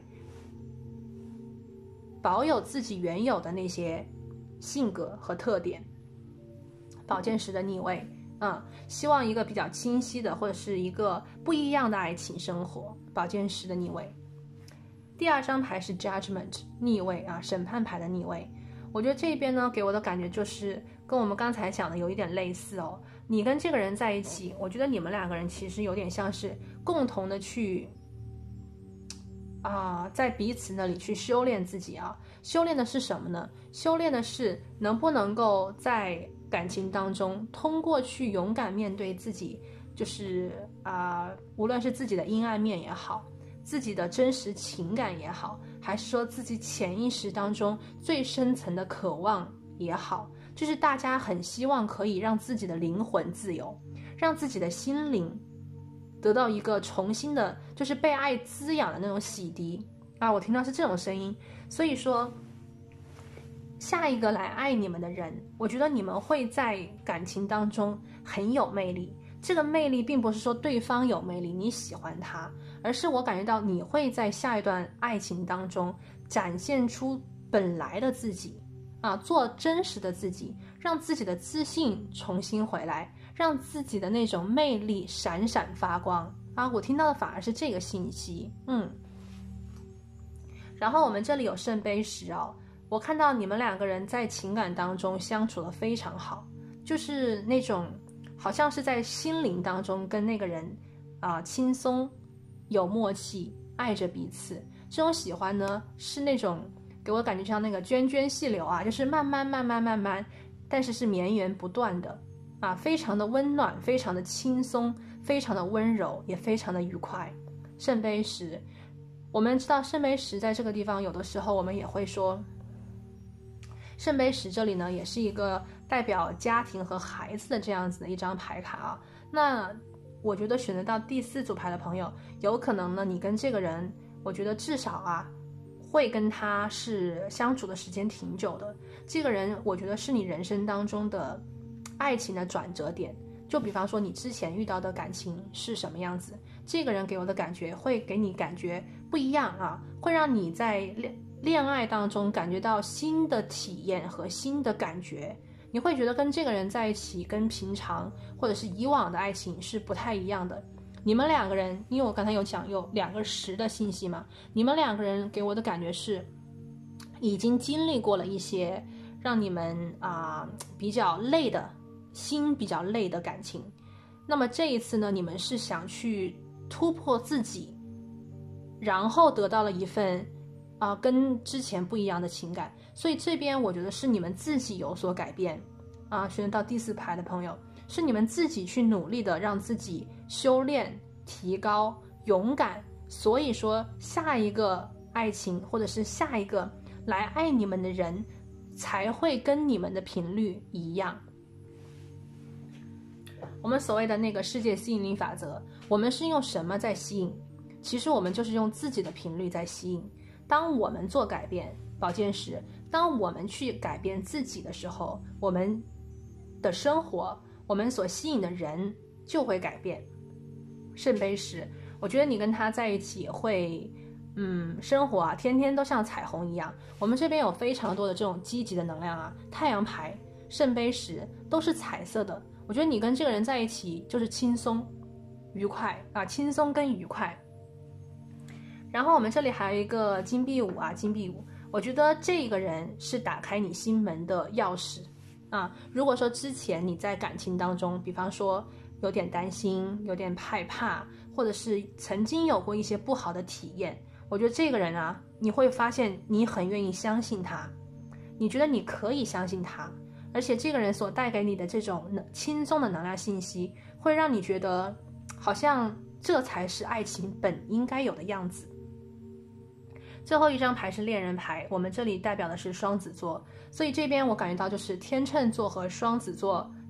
Speaker 1: 保有自己原有的那些性格和特点。宝剑十的逆位，嗯，希望一个比较清晰的，或者是一个不一样的爱情生活。宝剑十的逆位。第二张牌是 Judgment 逆位啊，审判牌的逆位。我觉得这边呢，给我的感觉就是跟我们刚才讲的有一点类似哦。你跟这个人在一起，我觉得你们两个人其实有点像是共同的去啊、呃，在彼此那里去修炼自己啊。修炼的是什么呢？修炼的是能不能够在感情当中，通过去勇敢面对自己，就是啊、呃，无论是自己的阴暗面也好，自己的真实情感也好，还是说自己潜意识当中最深层的渴望也好，就是大家很希望可以让自己的灵魂自由，让自己的心灵得到一个重新的，就是被爱滋养的那种洗涤啊！我听到是这种声音，所以说下一个来爱你们的人，我觉得你们会在感情当中很有魅力。这个魅力并不是说对方有魅力，你喜欢他，而是我感觉到你会在下一段爱情当中展现出本来的自己啊，做真实的自己，让自己的自信重新回来，让自己的那种魅力闪闪发光啊！我听到的反而是这个信息，嗯。然后我们这里有圣杯十哦，我看到你们两个人在情感当中相处得非常好，就是那种好像是在心灵当中跟那个人啊、呃、轻松有默契，爱着彼此。这种喜欢呢，是那种给我感觉像那个涓涓细流啊，就是慢慢慢慢慢慢，但是是绵延不断的啊，非常的温暖，非常的轻松，非常的温柔，也非常的愉快。圣杯十，我们知道圣杯十在这个地方，有的时候我们也会说，圣杯十这里呢，也是一个代表家庭和孩子的这样子的一张牌卡啊。那我觉得选择到第四组牌的朋友，有可能呢，你跟这个人，我觉得至少啊，会跟他是相处的时间挺久的。这个人，我觉得是你人生当中的爱情的转折点。就比方说，你之前遇到的感情是什么样子，这个人给我的感觉会给你感觉不一样啊，会让你在恋恋爱当中感觉到新的体验和新的感觉。你会觉得跟这个人在一起，跟平常或者是以往的爱情是不太一样的。你们两个人，因为我刚才有讲有两个十的信息嘛，你们两个人给我的感觉是已经经历过了一些让你们啊、呃、比较累的心比较累的感情。那么这一次呢，你们是想去突破自己，然后得到了一份啊、呃、跟之前不一样的情感。所以这边我觉得是你们自己有所改变啊，选到第四排的朋友，是你们自己去努力的让自己修炼、提高、勇敢。所以说下一个爱情或者是下一个来爱你们的人才会跟你们的频率一样。我们所谓的那个世界吸引力法则，我们是用什么在吸引？其实我们就是用自己的频率在吸引。当我们做改变，宝剑十，当我们去改变自己的时候，我们的生活，我们所吸引的人就会改变。圣杯十，我觉得你跟他在一起会嗯，生活啊天天都像彩虹一样。我们这边有非常多的这种积极的能量啊，太阳牌、圣杯十都是彩色的。我觉得你跟这个人在一起就是轻松愉快啊，轻松跟愉快。然后我们这里还有一个金币五啊，金币五，我觉得这个人是打开你心门的钥匙啊。如果说之前你在感情当中，比方说有点担心，有点害怕，或者是曾经有过一些不好的体验，我觉得这个人啊，你会发现你很愿意相信他，你觉得你可以相信他，而且这个人所带给你的这种轻松的能量信息，会让你觉得好像这才是爱情本应该有的样子。最后一张牌是恋人牌，我们这里代表的是双子座，所以这边我感觉到就是天秤座和双子座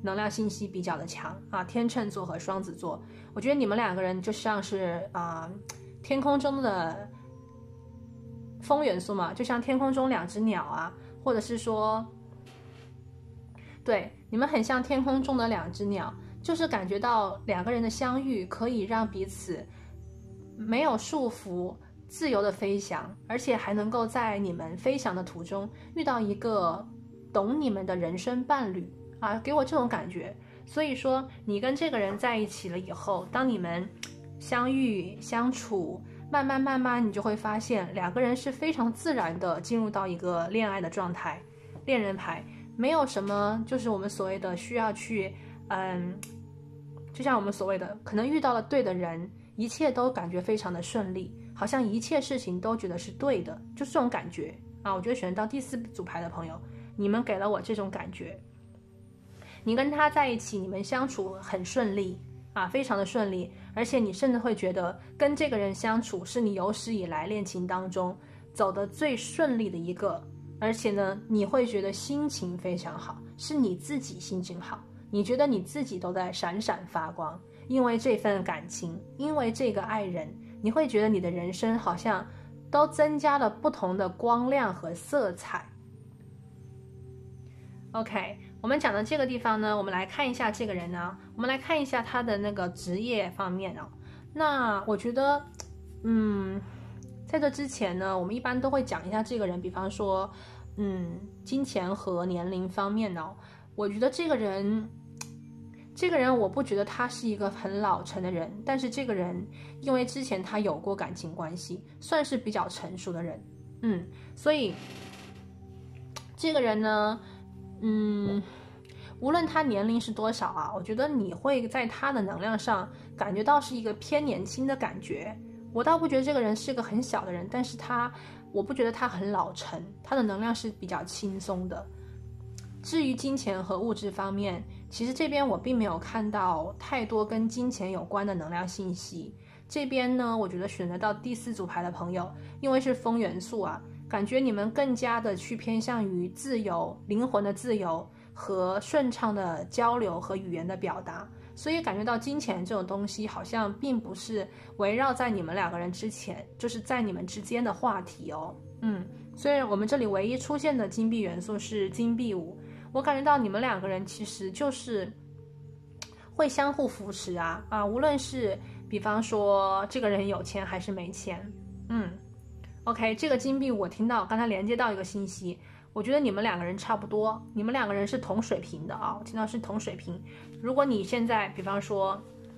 Speaker 1: 能量信息比较的强啊，天秤座和双子座，我觉得你们两个人就像是啊、呃、天空中的风元素嘛，就像天空中两只鸟啊，或者是说，对，你们很像天空中的两只鸟，就是感觉到两个人的相遇可以让彼此没有束缚，自由的飞翔，而且还能够在你们飞翔的途中遇到一个懂你们的人生伴侣啊，给我这种感觉。所以说你跟这个人在一起了以后，当你们相遇相处，慢慢慢慢你就会发现两个人是非常自然的进入到一个恋爱的状态，恋人牌没有什么就是我们所谓的需要去嗯，就像我们所谓的可能遇到了对的人，一切都感觉非常的顺利，好像一切事情都觉得是对的，就是这种感觉啊。我觉得选到第四组牌的朋友，你们给了我这种感觉。你跟他在一起，你们相处很顺利啊，非常的顺利，而且你甚至会觉得跟这个人相处是你有史以来恋情当中走得最顺利的一个，而且呢，你会觉得心情非常好，是你自己心情好，你觉得你自己都在闪闪发光，因为这份感情，因为这个爱人，你会觉得你的人生好像都增加了不同的光亮和色彩。OK， 我们讲到这个地方呢，我们来看一下这个人呢，我们来看一下他的那个职业方面哦。那我觉得，嗯，在这之前呢，我们一般都会讲一下这个人，比方说，嗯，金钱和年龄方面哦。我觉得这个人，这个人我不觉得他是一个很老成的人，但是这个人因为之前他有过感情关系，算是比较成熟的人，嗯，所以这个人呢。嗯，无论他年龄是多少啊，我觉得你会在他的能量上感觉到是一个偏年轻的感觉。我倒不觉得这个人是个很小的人，但是他，我不觉得他很老成，他的能量是比较轻松的。至于金钱和物质方面，其实这边我并没有看到太多跟金钱有关的能量信息。这边呢，我觉得选择到第四组牌的朋友，因为是风元素啊。感觉你们更加的去偏向于自由，灵魂的自由和顺畅的交流和语言的表达，所以感觉到金钱这种东西好像并不是围绕在你们两个人之前，就是在你们之间的话题哦。嗯，所以我们这里唯一出现的金币元素是金币五，我感觉到你们两个人其实就是会相互扶持啊啊，无论是比方说这个人有钱还是没钱，嗯。OK， 这个金币我听到刚才连接到一个信息，我觉得你们两个人差不多，你们两个人是同水平的啊，我听到是同水平。如果你现在比方说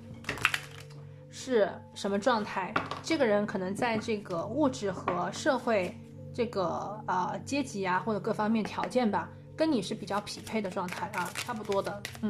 Speaker 1: 是什么状态，这个人可能在这个物质和社会这个呃阶级啊或者各方面条件吧，跟你是比较匹配的状态啊，差不多的，嗯。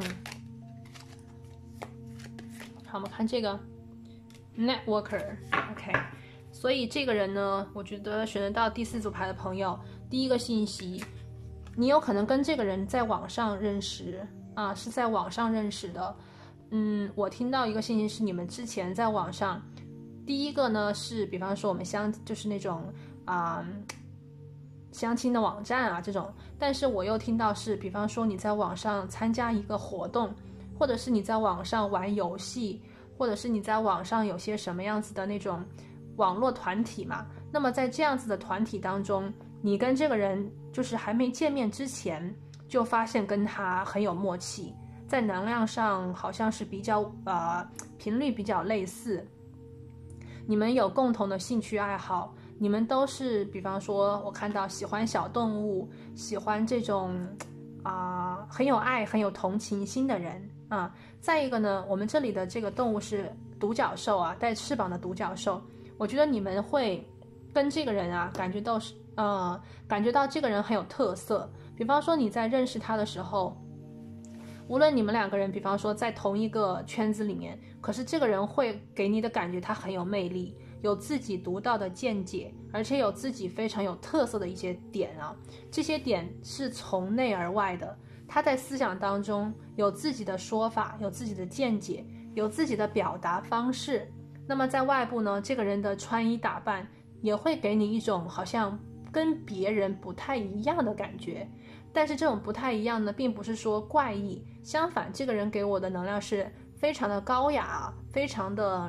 Speaker 1: 好，我们看这个 networker，OK。所以这个人呢，我觉得选得到第四组牌的朋友，第一个信息，你有可能跟这个人在网上认识啊，是在网上认识的。嗯，我听到一个信息是你们之前在网上，第一个呢是比方说我们相就是那种啊、嗯、相亲的网站啊这种，但是我又听到是比方说你在网上参加一个活动，或者是你在网上玩游戏，或者是你在网上有些什么样子的那种。网络团体嘛，那么在这样子的团体当中，你跟这个人就是还没见面之前，就发现跟他很有默契，在能量上好像是比较呃频率比较类似，你们有共同的兴趣爱好，你们都是比方说我看到喜欢小动物，喜欢这种啊、呃、很有爱很有同情心的人啊。再一个呢，我们这里的这个动物是独角兽啊，带翅膀的独角兽。我觉得你们会跟这个人啊，感觉到是呃，感觉到这个人很有特色。比方说你在认识他的时候，无论你们两个人，比方说在同一个圈子里面，可是这个人会给你的感觉他很有魅力，有自己独到的见解，而且有自己非常有特色的一些点啊。这些点是从内而外的，他在思想当中有自己的说法，有自己的见解，有自己的表达方式。那么在外部呢，这个人的穿衣打扮也会给你一种好像跟别人不太一样的感觉， 但是这种不太一样呢，并不是说怪异，相反，这个人给我的能量是非常的高雅，非常的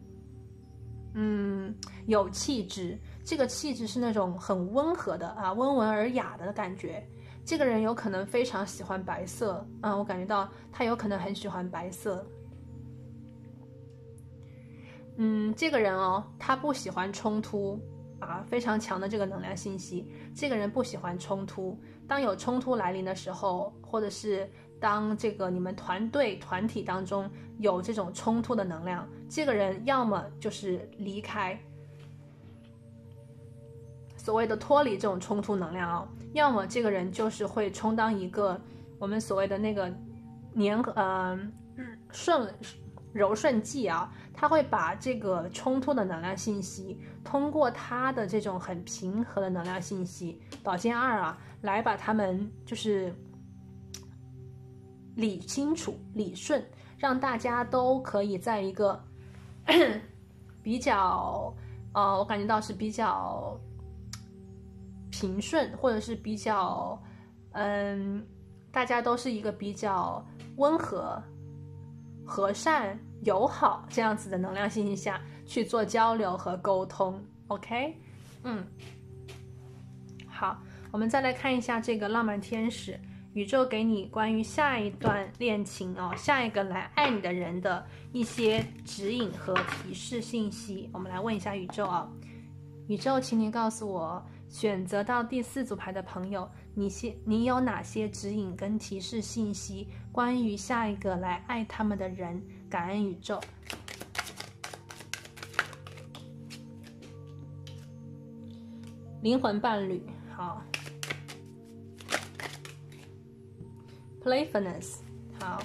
Speaker 1: 嗯有气质。这个气质是那种很温和的啊，温文尔雅的感觉。这个人有可能非常喜欢白色啊，我感觉到他有可能很喜欢白色。嗯，这个人哦，他不喜欢冲突啊，非常强的这个能量信息。这个人不喜欢冲突，当有冲突来临的时候，或者是当这个你们团队团体当中有这种冲突的能量，这个人要么就是离开，所谓的脱离这种冲突能量哦，要么这个人就是会充当一个我们所谓的那个粘呃顺柔顺剂啊，他会把这个冲突的能量信息通过他的这种很平和的能量信息宝剑二啊，来把他们就是理清楚理顺，让大家都可以在一个比较呃我感觉到是比较平顺，或者是比较嗯大家都是一个比较温和和善友好这样子的能量信息下去做交流和沟通。 OK， 嗯，好，我们再来看一下这个浪漫天使，宇宙给你关于下一段恋情哦，下一个来爱你的人的一些指引和提示信息。我们来问一下宇宙啊、哦，宇宙请你告诉我，选择到第四组牌的朋友，你些你有哪些指引跟提示信息关于下一个来爱他们的人？感恩宇宙。灵魂伴侣，好。Playfulness， 好。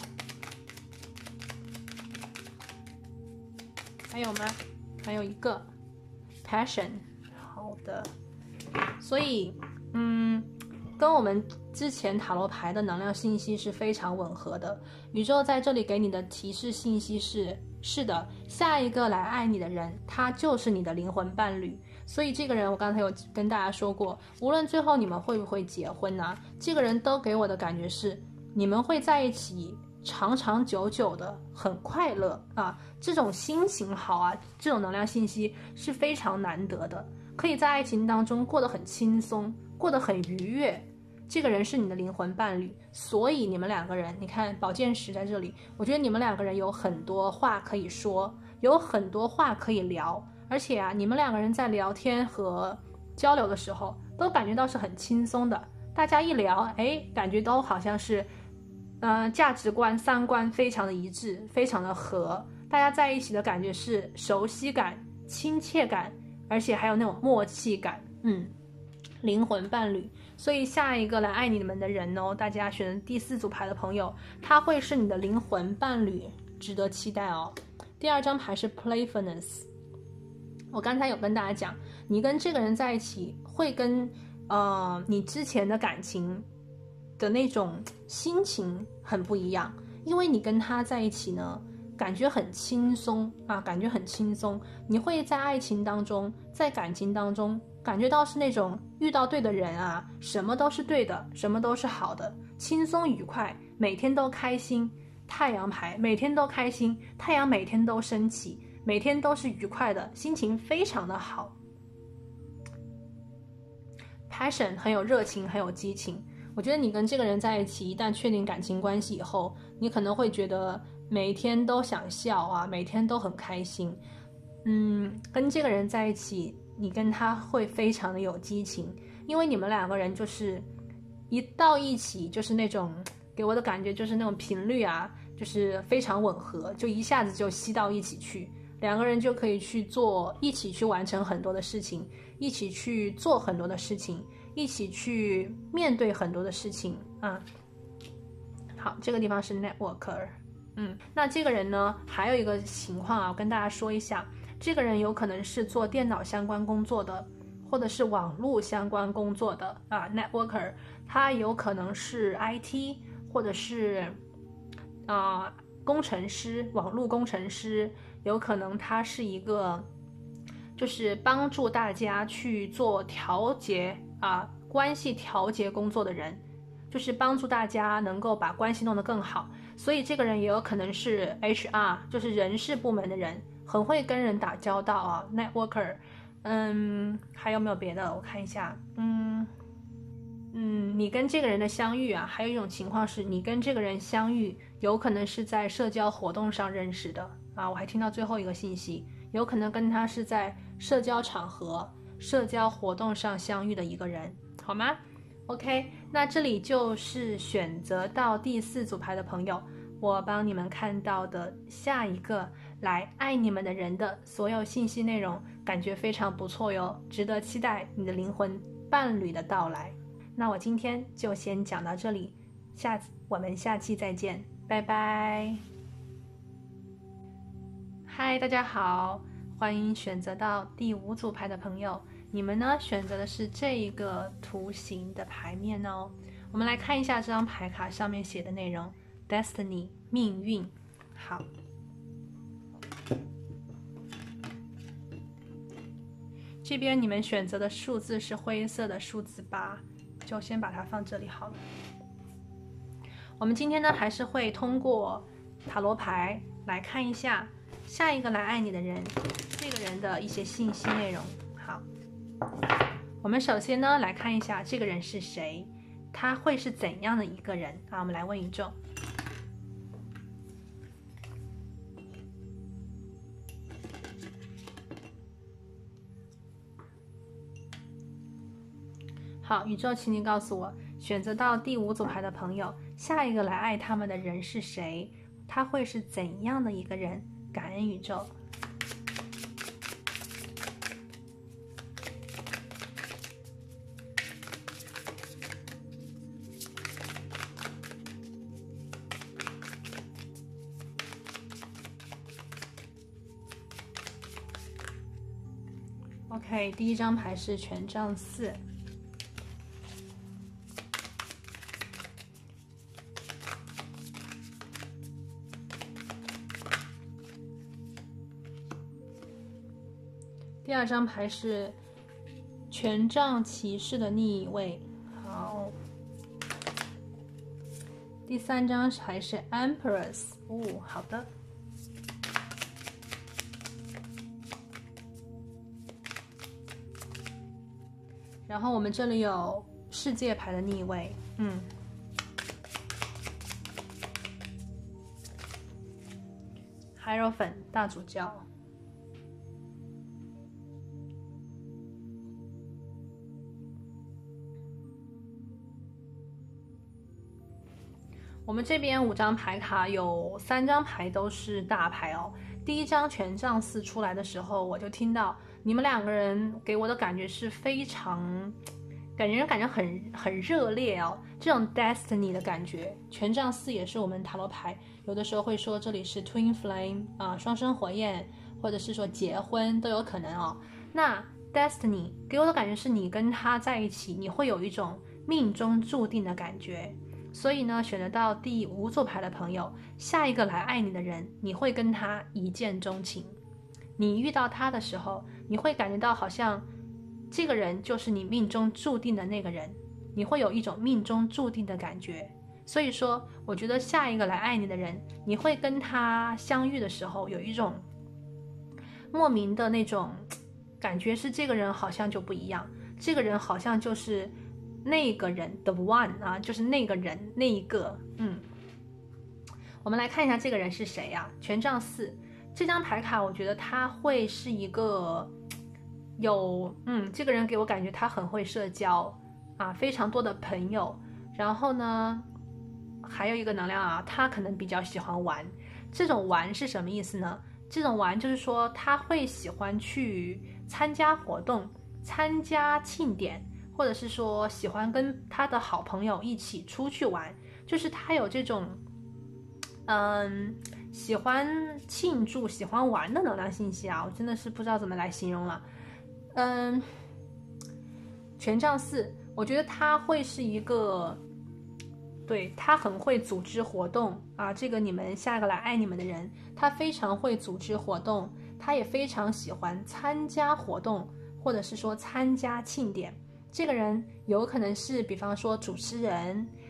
Speaker 1: 还有吗？还有一个 Passion， 好的。所以，嗯，跟我们之前塔罗牌的能量信息是非常吻合的。宇宙在这里给你的提示信息是：是的，下一个来爱你的人，他就是你的灵魂伴侣。所以这个人，我刚才有跟大家说过，无论最后你们会不会结婚呢、啊，这个人都给我的感觉是，你们会在一起长长久久的，很快乐啊！这种心情好啊，这种能量信息是非常难得的。可以在爱情当中过得很轻松，过得很愉悦，这个人是你的灵魂伴侣，所以你们两个人，你看宝剑十在这里，我觉得你们两个人有很多话可以说，有很多话可以聊，而且啊，你们两个人在聊天和交流的时候，都感觉到是很轻松的，大家一聊，哎，感觉都好像是，呃，价值观、三观非常的一致，非常的合，大家在一起的感觉是熟悉感、亲切感。而且还有那种默契感，嗯，灵魂伴侣。所以下一个来爱你们的人哦，大家选第四组牌的朋友，他会是你的灵魂伴侣，值得期待哦。第二张牌是 Playfulness， 我刚才有跟大家讲，你跟这个人在一起，会跟呃你之前的感情的那种心情很不一样，因为你跟他在一起呢。感觉很轻松啊，感觉很轻松。你会在爱情当中，在感情当中，感觉到是那种遇到对的人啊，什么都是对的，什么都是好的，轻松愉快，每天都开心。太阳牌，每天都开心，太阳每天都升起，每天都是愉快的，心情非常的好。Passion 很有热情，很有激情。我觉得你跟这个人在一起，一旦确定感情关系以后，你可能会觉得每天都想笑啊，每天都很开心。嗯，跟这个人在一起，你跟他会非常的有激情，因为你们两个人就是一到一起，就是那种给我的感觉就是那种频率啊，就是非常吻合，就一下子就吸到一起去，两个人就可以去做，一起去完成很多的事情，一起去做很多的事情，一起去面对很多的事情啊。好，这个地方是 networker。嗯，那这个人呢，还有一个情况啊，我跟大家说一下，这个人有可能是做电脑相关工作的，或者是网络相关工作的啊 ，networker， 他有可能是 I T， 或者是啊、呃、工程师，网络工程师，有可能他是一个就是帮助大家去做调节啊关系调节工作的人。 就是帮助大家能够把关系弄得更好。所以这个人也有可能是 H R， 就是人事部门的人，很会跟人打交道啊 ，networker。嗯，还有没有别的？我看一下，嗯嗯，你跟这个人的相遇啊，还有一种情况是你跟这个人相遇，有可能是在社交活动上认识的啊。我还听到最后一个信息，有可能跟他是在社交场合、社交活动上相遇的一个人，好吗 ？OK， 那这里就是选择到第四组牌的朋友，我帮你们看到的下一个来爱你们的人的所有信息内容，感觉非常不错哟，值得期待你的灵魂伴侣的到来。那我今天就先讲到这里，下我们下期再见，拜拜。嗨，大家好，欢迎选择到第五组牌的朋友，你们呢选择的是这一个图形的牌面哦。我们来看一下这张牌卡上面写的内容 ，Destiny 命运。好，这边你们选择的数字是灰色的数字八，就先把它放这里好了。我们今天呢还是会通过塔罗牌来看一下下一个来爱你的人，这个人的一些信息内容。好，我们首先呢来看一下这个人是谁，他会是怎样的一个人啊？我们来问宇宙。好，宇宙，请你告诉我，选择到第五组牌的朋友，下一个来爱他们的人是谁？他会是怎样的一个人？感恩宇宙。OK， 第一张牌是权杖四。第二张牌是权杖骑士的逆位，好。第三张牌是 Empress， 哦，好的。然后我们这里有世界牌的逆位，嗯。海柔粉大主教。我们这边五张牌卡有三张牌都是大牌哦。第一张权杖四出来的时候，我就听到你们两个人给我的感觉是非常，感觉感觉很很热烈哦，这种 destiny 的感觉。权杖四也是我们塔罗牌，有的时候会说这里是 twin flame 啊，双生火焰，或者是说结婚都有可能哦。那 destiny 给我的感觉是你跟他在一起，你会有一种命中注定的感觉。所以呢，选择到第五组牌的朋友，下一个来爱你的人，你会跟他一见钟情。你遇到他的时候，你会感觉到好像这个人就是你命中注定的那个人，你会有一种命中注定的感觉。所以说，我觉得下一个来爱你的人，你会跟他相遇的时候，有一种莫名的那种感觉，是这个人好像就不一样，这个人好像就是那个人 the one 啊，就是那个人那一个。嗯，我们来看一下这个人是谁啊？权杖四这张牌卡，我觉得他会是一个有嗯，这个人给我感觉他很会社交啊，非常多的朋友。然后呢，还有一个能量啊，他可能比较喜欢玩。这种玩是什么意思呢？这种玩就是说他会喜欢去参加活动、参加庆典。或者是说喜欢跟他的好朋友一起出去玩，就是他有这种嗯喜欢庆祝喜欢玩的能量信息啊，我真的是不知道怎么来形容了。嗯，权杖四我觉得他会是一个，对，他很会组织活动啊，这个你们下一个来爱你们的人，他非常会组织活动，他也非常喜欢参加活动，或者是说参加庆典。这个人有可能是比方说主持人，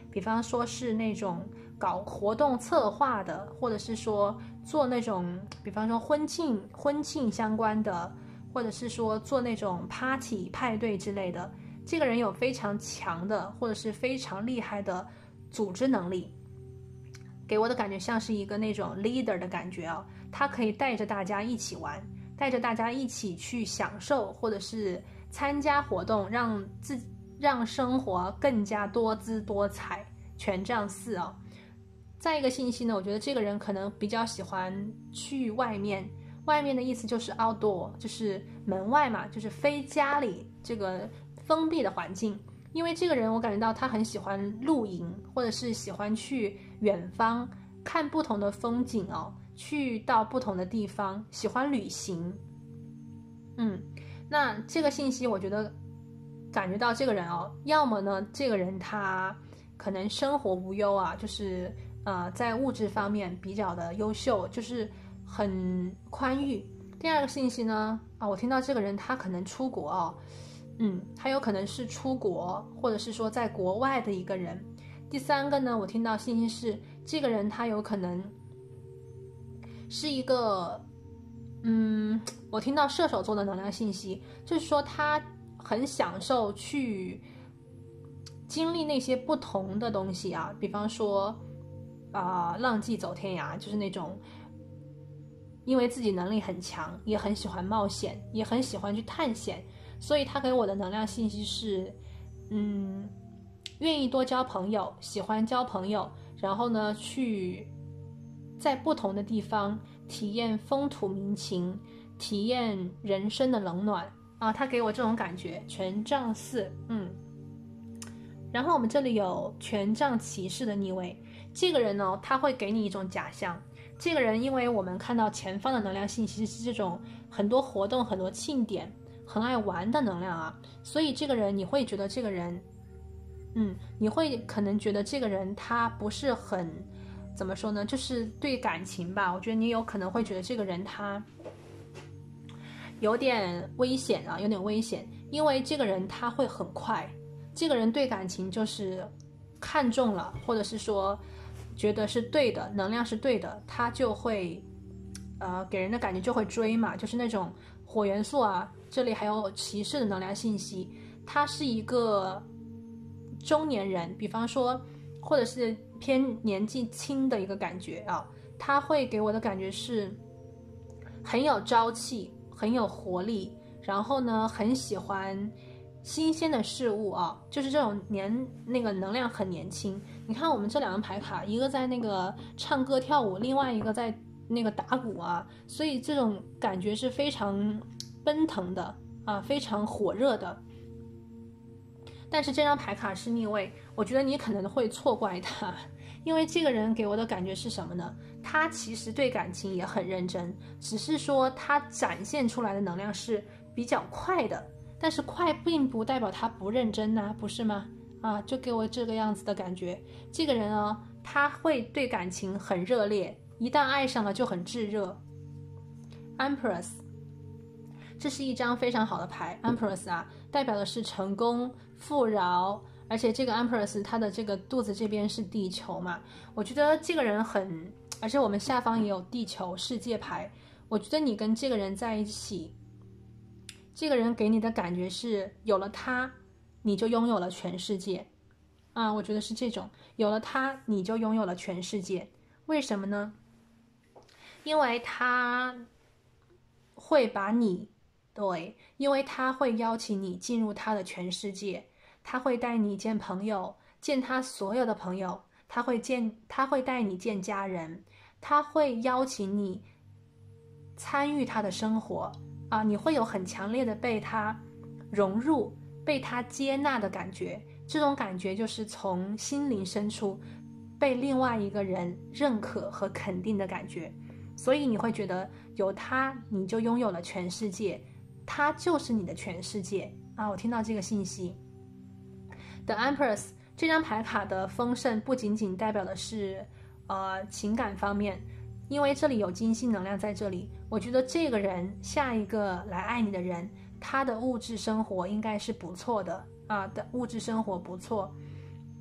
Speaker 1: 比方说是那种搞活动策划的，或者是说做那种比方说婚庆婚庆相关的，或者是说做那种 party 派对之类的。这个人有非常强的或者是非常厉害的组织能力，给我的感觉像是一个那种 leader 的感觉啊，他可以带着大家一起玩，带着大家一起去享受，或者是参加活动，让自让生活更加多姿多彩。权杖四啊，再一个信息呢，我觉得这个人可能比较喜欢去外面，外面的意思就是 outdoor， 就是门外嘛，就是非家里这个封闭的环境。因为这个人我感觉到他很喜欢露营，或者是喜欢去远方看不同的风景哦，去到不同的地方，喜欢旅行。嗯，那这个信息我觉得感觉到这个人哦，要么呢这个人他可能生活无忧啊，就是呃在物质方面比较的优秀，就是很宽裕。第二个信息呢啊，我听到这个人他可能出国哦。嗯，还有可能是出国，或者是说在国外的一个人。第三个呢，我听到信息是这个人他有可能是一个，嗯，我听到射手座的能量信息，就是说他很享受去经历那些不同的东西啊，比方说啊、呃，浪迹走天涯，就是那种因为自己能力很强，也很喜欢冒险，也很喜欢去探险。所以他给我的能量信息是，嗯，愿意多交朋友，喜欢交朋友，然后呢，去在不同的地方体验风土民情，体验人生的冷暖啊。他给我这种感觉，权杖四，嗯。然后我们这里有权杖骑士的逆位，这个人呢，他会给你一种假象。这个人，因为我们看到前方的能量信息是这种很多活动、很多庆典。很爱玩的能量啊，所以这个人你会觉得这个人，嗯，你会可能觉得这个人他不是很，怎么说呢？就是对感情吧，我觉得你有可能会觉得这个人他有点危险啊，有点危险，因为这个人他会很快，这个人对感情就是看中了，或者是说觉得是对的，能量是对的，他就会，呃，给人的感觉就会追嘛，就是那种火元素啊。这里还有骑士的能量信息，他是一个中年人，比方说或者是偏年纪轻的一个感觉啊，他会给我的感觉是很有朝气，很有活力，然后呢很喜欢新鲜的事物啊，就是这种年那个能量很年轻。你看我们这两张牌卡，一个在那个唱歌跳舞，另外一个在那个打鼓啊，所以这种感觉是非常奔腾的啊，非常火热的。但是这张牌卡是逆位，我觉得你可能会错怪他，因为这个人给我的感觉是什么呢？他其实对感情也很认真，只是说他展现出来的能量是比较快的，但是快并不代表他不认真呐、啊，不是吗？啊，就给我这个样子的感觉。这个人哦，他会对感情很热烈，一旦爱上了就很炙热。Empress。这是一张非常好的牌 Empress 啊，代表的是成功富饶，而且这个 Empress 它的这个肚子这边是地球嘛，我觉得这个人很，而且我们下方也有地球世界牌，我觉得你跟这个人在一起，这个人给你的感觉是有了他你就拥有了全世界啊，我觉得是这种，有了他你就拥有了全世界。为什么呢？因为他会把你对，因为他会邀请你进入他的全世界，他会带你见朋友，见他所有的朋友，他会见，他会带你见家人，他会邀请你参与他的生活啊，你会有很强烈的被他融入、被他接纳的感觉，这种感觉就是从心灵深处被另外一个人认可和肯定的感觉，所以你会觉得有他，你就拥有了全世界。它就是你的全世界啊！我听到这个信息。The Empress 这张牌卡的丰盛不仅仅代表的是呃情感方面，因为这里有金星能量在这里，我觉得这个人下一个来爱你的人，他的物质生活应该是不错的啊，的物质生活不错。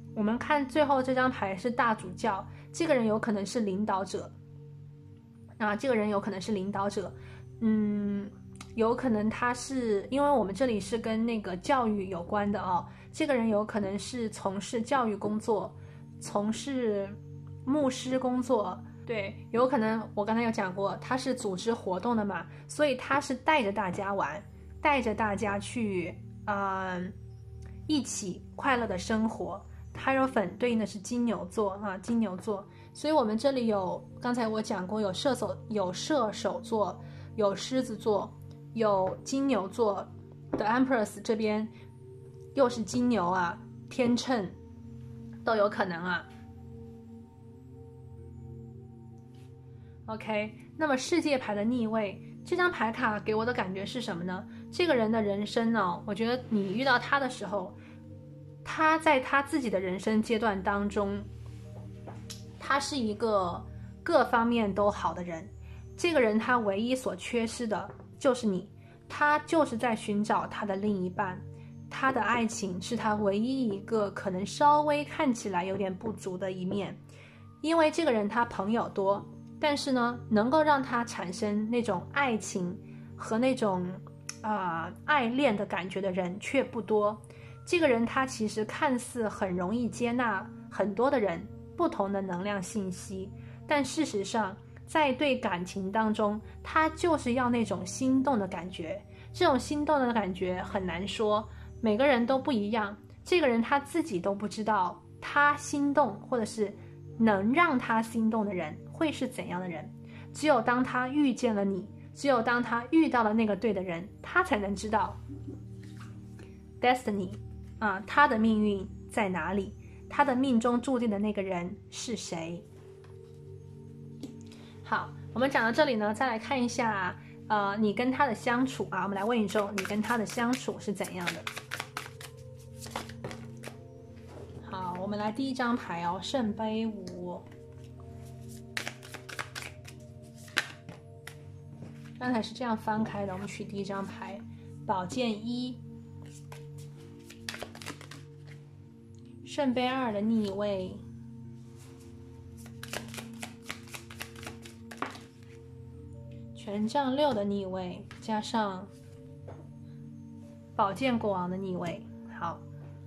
Speaker 1: 我们看最后这张牌是大主教，这个人有可能是领导者啊，这个人有可能是领导者，嗯，有可能他是因为我们这里是跟那个教育有关的哦，这个人有可能是从事教育工作，从事牧师工作，对，有可能我刚才有讲过，他是组织活动的嘛，所以他是带着大家玩，带着大家去，嗯，一起快乐的生活。Hierophant 对应的是金牛座啊，金牛座，所以我们这里有，刚才我讲过，有射手，有射手座，有狮子座，有金牛座的 Empress 这边又是金牛啊，天秤都有可能啊。OK， 那么世界牌的逆位，这张牌卡给我的感觉是什么呢？这个人的人生呢，我觉得你遇到他的时候，他在他自己的人生阶段当中，他是一个各方面都好的人。这个人他唯一所缺失的就是你，他就是在寻找他的另一半，他的爱情是他唯一一个可能稍微看起来有点不足的一面。因为这个人他朋友多，但是呢，能够让他产生那种爱情和那种啊、呃、爱恋的感觉的人却不多。这个人他其实看似很容易接纳很多的人不同的能量信息，但事实上在对感情当中，他就是要那种心动的感觉。这种心动的感觉很难说，每个人都不一样。这个人他自己都不知道他心动或者是能让他心动的人会是怎样的人，只有当他遇见了你，只有当他遇到了那个对的人，他才能知道 destiny 啊，他的命运在哪里，他的命中注定的那个人是谁。好，我们讲到这里呢，再来看一下呃，你跟他的相处啊，我们来问一周你跟他的相处是怎样的。好，我们来第一张牌哦，圣杯五。刚才是这样翻开的，我们取第一张牌，宝剑一，圣杯二的逆位，权杖六的逆位，加上宝剑国王的逆位。好，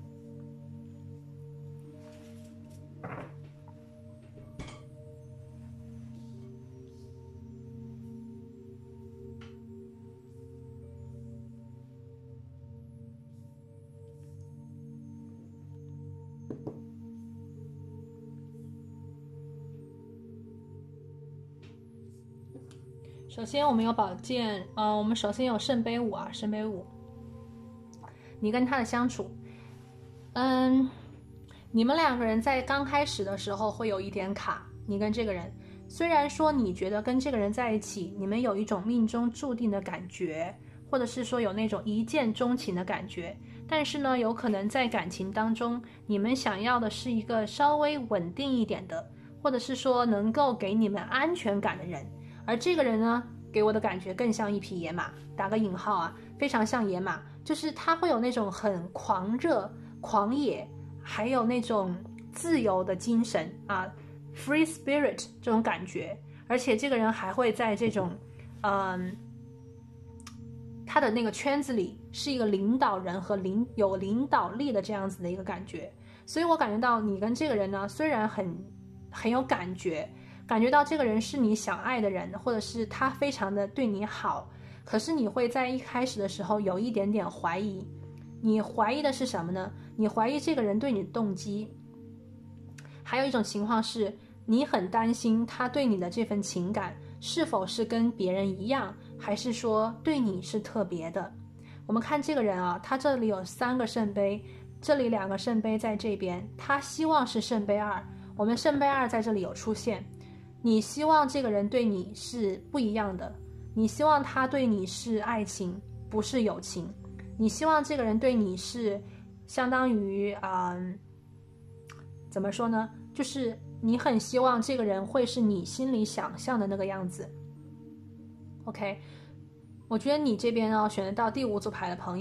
Speaker 1: 首先我们有宝剑，呃，我们首先有圣杯五啊，圣杯五。你跟他的相处，嗯，你们两个人在刚开始的时候会有一点卡。你跟这个人，虽然说你觉得跟这个人在一起，你们有一种命中注定的感觉，或者是说有那种一见钟情的感觉，但是呢，有可能在感情当中，你们想要的是一个稍微稳定一点的，或者是说能够给你们安全感的人。而这个人呢，给我的感觉更像一匹野马，打个引号啊，非常像野马，就是他会有那种很狂热、狂野，还有那种自由的精神啊 ，free spirit 这种感觉。而且这个人还会在这种，嗯，他的那个圈子里是一个领导人和领有领导力的这样子的一个感觉。所以我感觉到你跟这个人呢，虽然很很有感觉。感觉到这个人是你想爱的人，或者是他非常的对你好，可是你会在一开始的时候有一点点怀疑。你怀疑的是什么呢？你怀疑这个人对你的动机。还有一种情况是，你很担心他对你的这份情感是否是跟别人一样，还是说对你是特别的。我们看这个人啊，他这里有三个圣杯，这里两个圣杯在这边，他希望是圣杯二，我们圣杯二在这里有出现。你希望这个人对你是不一样的，你希望他对你是爱情，不是友情。你希望这个人对你是相当于嗯，怎么说呢，就是你很希望这个人会是你心里想象的那个样子。 OK， 我觉得你这边哦，选得到第五组牌的朋友，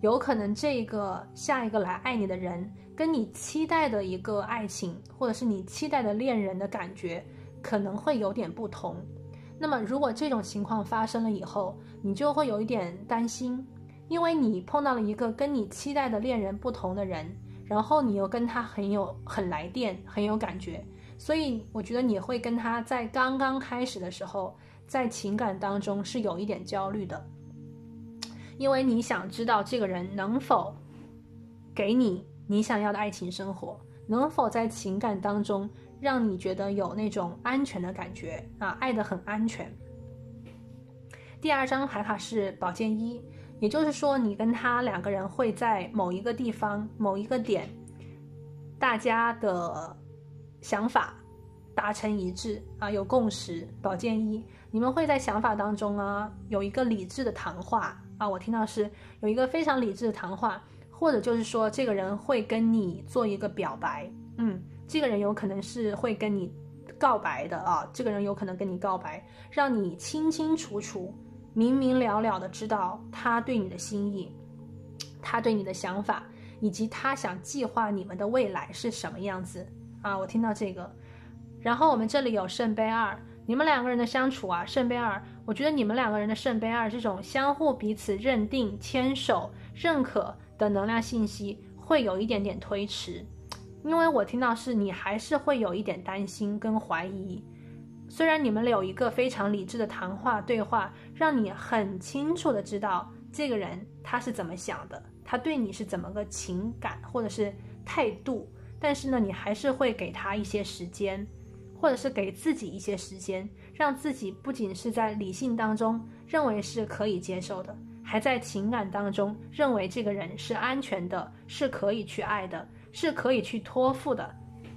Speaker 1: 有可能这个下一个来爱你的人跟你期待的一个爱情，或者是你期待的恋人的感觉可能会有点不同。那么如果这种情况发生了以后，你就会有一点担心，因为你碰到了一个跟你期待的恋人不同的人，然后你又跟他很有很来电，很有感觉，所以我觉得你会跟他在刚刚开始的时候，在情感当中是有一点焦虑的，因为你想知道这个人能否给你你想要的爱情生活，能否在情感当中让你觉得有那种安全的感觉啊，爱得很安全。第二张牌卡是宝剑一，也就是说你跟他两个人会在某一个地方某一个点，大家的想法达成一致啊，有共识。宝剑一，你们会在想法当中啊有一个理智的谈话啊，我听到是有一个非常理智的谈话，或者就是说这个人会跟你做一个表白，嗯，这个人有可能是会跟你告白的啊，这个人有可能跟你告白，让你清清楚楚明明了了的知道他对你的心意，他对你的想法，以及他想计划你们的未来是什么样子啊，我听到这个。然后我们这里有圣杯二，你们两个人的相处啊，圣杯二，我觉得你们两个人的圣杯二这种相互彼此认定、牵手、认可的能量信息会有一点点推迟，因为我听到是你还是会有一点担心跟怀疑。虽然你们有一个非常理智的谈话对话，让你很清楚的知道这个人他是怎么想的，他对你是怎么个情感或者是态度，但是呢你还是会给他一些时间，或者是给自己一些时间，让自己不仅是在理性当中认为是可以接受的，还在情感当中认为这个人是安全的，是可以去爱的，是可以去托付的，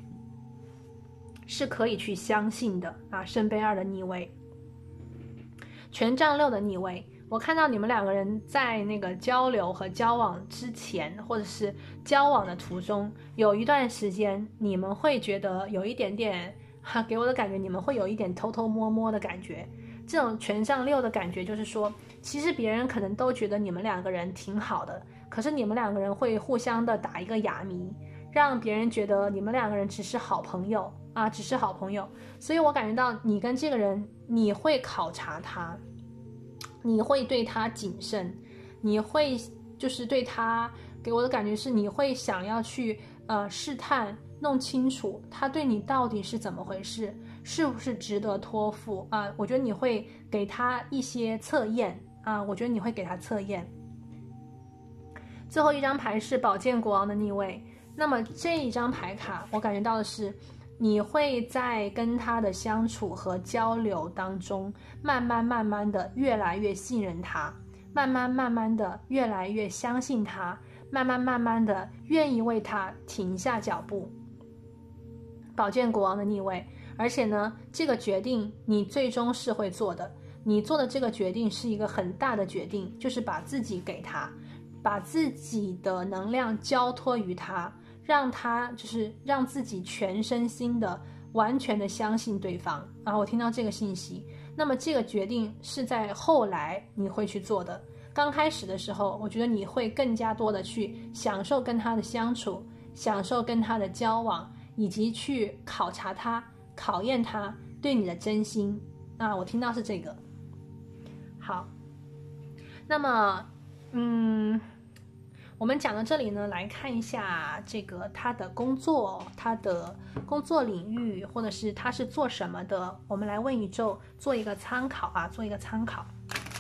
Speaker 1: 是可以去相信的啊！圣杯二的逆位，权杖六的逆位，我看到你们两个人在那个交流和交往之前，或者是交往的途中，有一段时间你们会觉得有一点点，哈，给我的感觉你们会有一点偷偷摸摸的感觉。这种权杖六的感觉就是说，其实别人可能都觉得你们两个人挺好的，可是你们两个人会互相的打一个哑谜，让别人觉得你们两个人只是好朋友啊，只是好朋友。所以我感觉到你跟这个人，你会考察他，你会对他谨慎，你会就是对他，给我的感觉是你会想要去呃试探，弄清楚他对你到底是怎么回事，是不是值得托付啊？我觉得你会给他一些测验啊，我觉得你会给他测验。最后一张牌是宝剑国王的逆位，那么这一张牌卡我感觉到的是，你会在跟他的相处和交流当中，慢慢慢慢的越来越信任他，慢慢慢慢的越来越相信他，慢慢慢慢的愿意为他停下脚步。宝剑国王的逆位，而且呢，这个决定你最终是会做的，你做的这个决定是一个很大的决定，就是把自己给他，把自己的能量交托于他，让他就是让自己全身心的完全的相信对方。然后我听到这个信息，那么这个决定是在后来你会去做的，刚开始的时候我觉得你会更加多的去享受跟他的相处，享受跟他的交往，以及去考察他，考验他对你的真心啊，我听到是这个。好，那么嗯我们讲到这里呢，来看一下这个他的工作，他的工作领域，或者是他是做什么的，我们来问宇宙做一个参考啊，做一个参考。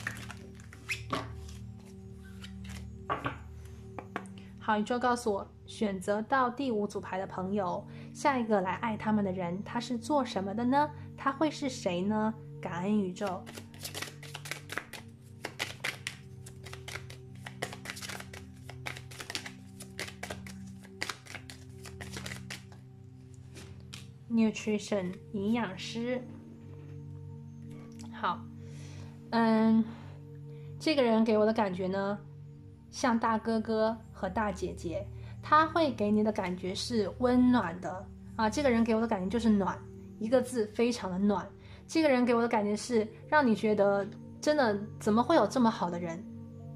Speaker 1: 好，宇宙告诉我，选择到第五组牌的朋友，下一个来爱他们的人，他是做什么的呢？他会是谁呢？感恩宇宙。nutrition 营养师。好，嗯，这个人给我的感觉呢，像大哥哥和大姐姐，他会给你的感觉是温暖的啊。这个人给我的感觉就是暖，一个字，非常的暖。这个人给我的感觉是让你觉得真的怎么会有这么好的人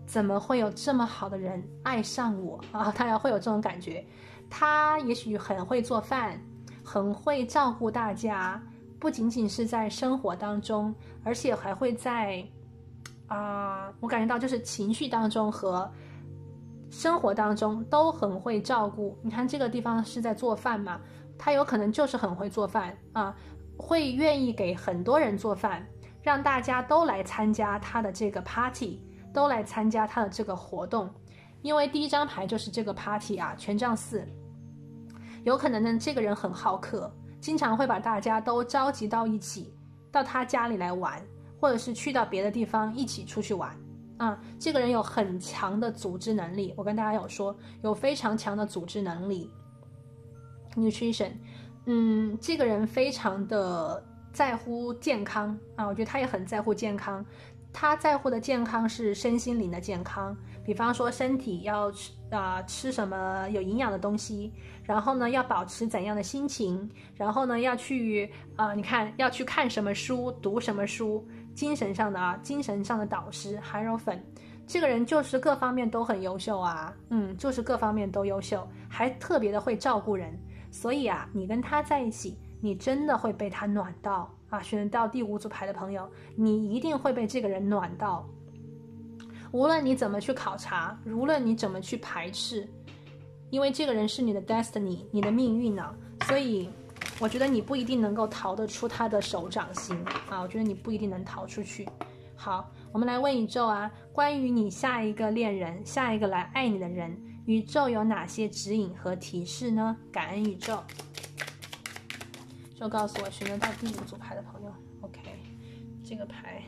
Speaker 1: 怎么会有这么好的人爱上我啊？大家会有这种感觉。他也许很会做饭，很会照顾大家，不仅仅是在生活当中，而且还会在啊、呃，我感觉到就是情绪当中和生活当中都很会照顾。你看这个地方是在做饭嘛，他有可能就是很会做饭啊，会愿意给很多人做饭，让大家都来参加他的这个 party， 都来参加他的这个活动。因为第一张牌就是这个 party 啊，权杖四，有可能呢这个人很好客，经常会把大家都召集到一起，到他家里来玩，或者是去到别的地方一起出去玩啊。这个人有很强的组织能力，我跟大家有说有非常强的组织能力。 nutrition， 嗯，这个人非常的在乎健康啊，我觉得他也很在乎健康。他在乎的健康是身心灵的健康，比方说身体要吃啊、呃、吃什么有营养的东西，然后呢要保持怎样的心情，然后呢要去啊、呃、你看要去看什么书，读什么书，精神上的啊精神上的导师韩柔粉。这个人就是各方面都很优秀啊，嗯，就是各方面都优秀，还特别的会照顾人。所以啊，你跟他在一起，你真的会被他暖到啊！选到第五组牌的朋友，你一定会被这个人暖到。无论你怎么去考察，无论你怎么去排斥，因为这个人是你的 destiny， 你的命运呢、啊，所以我觉得你不一定能够逃得出他的手掌心啊！我觉得你不一定能逃出去。好，我们来问宇宙啊，关于你下一个恋人，下一个来爱你的人，宇宙有哪些指引和提示呢？感恩宇宙。就告诉我选择到第五组牌的朋友 ，OK， 这个牌，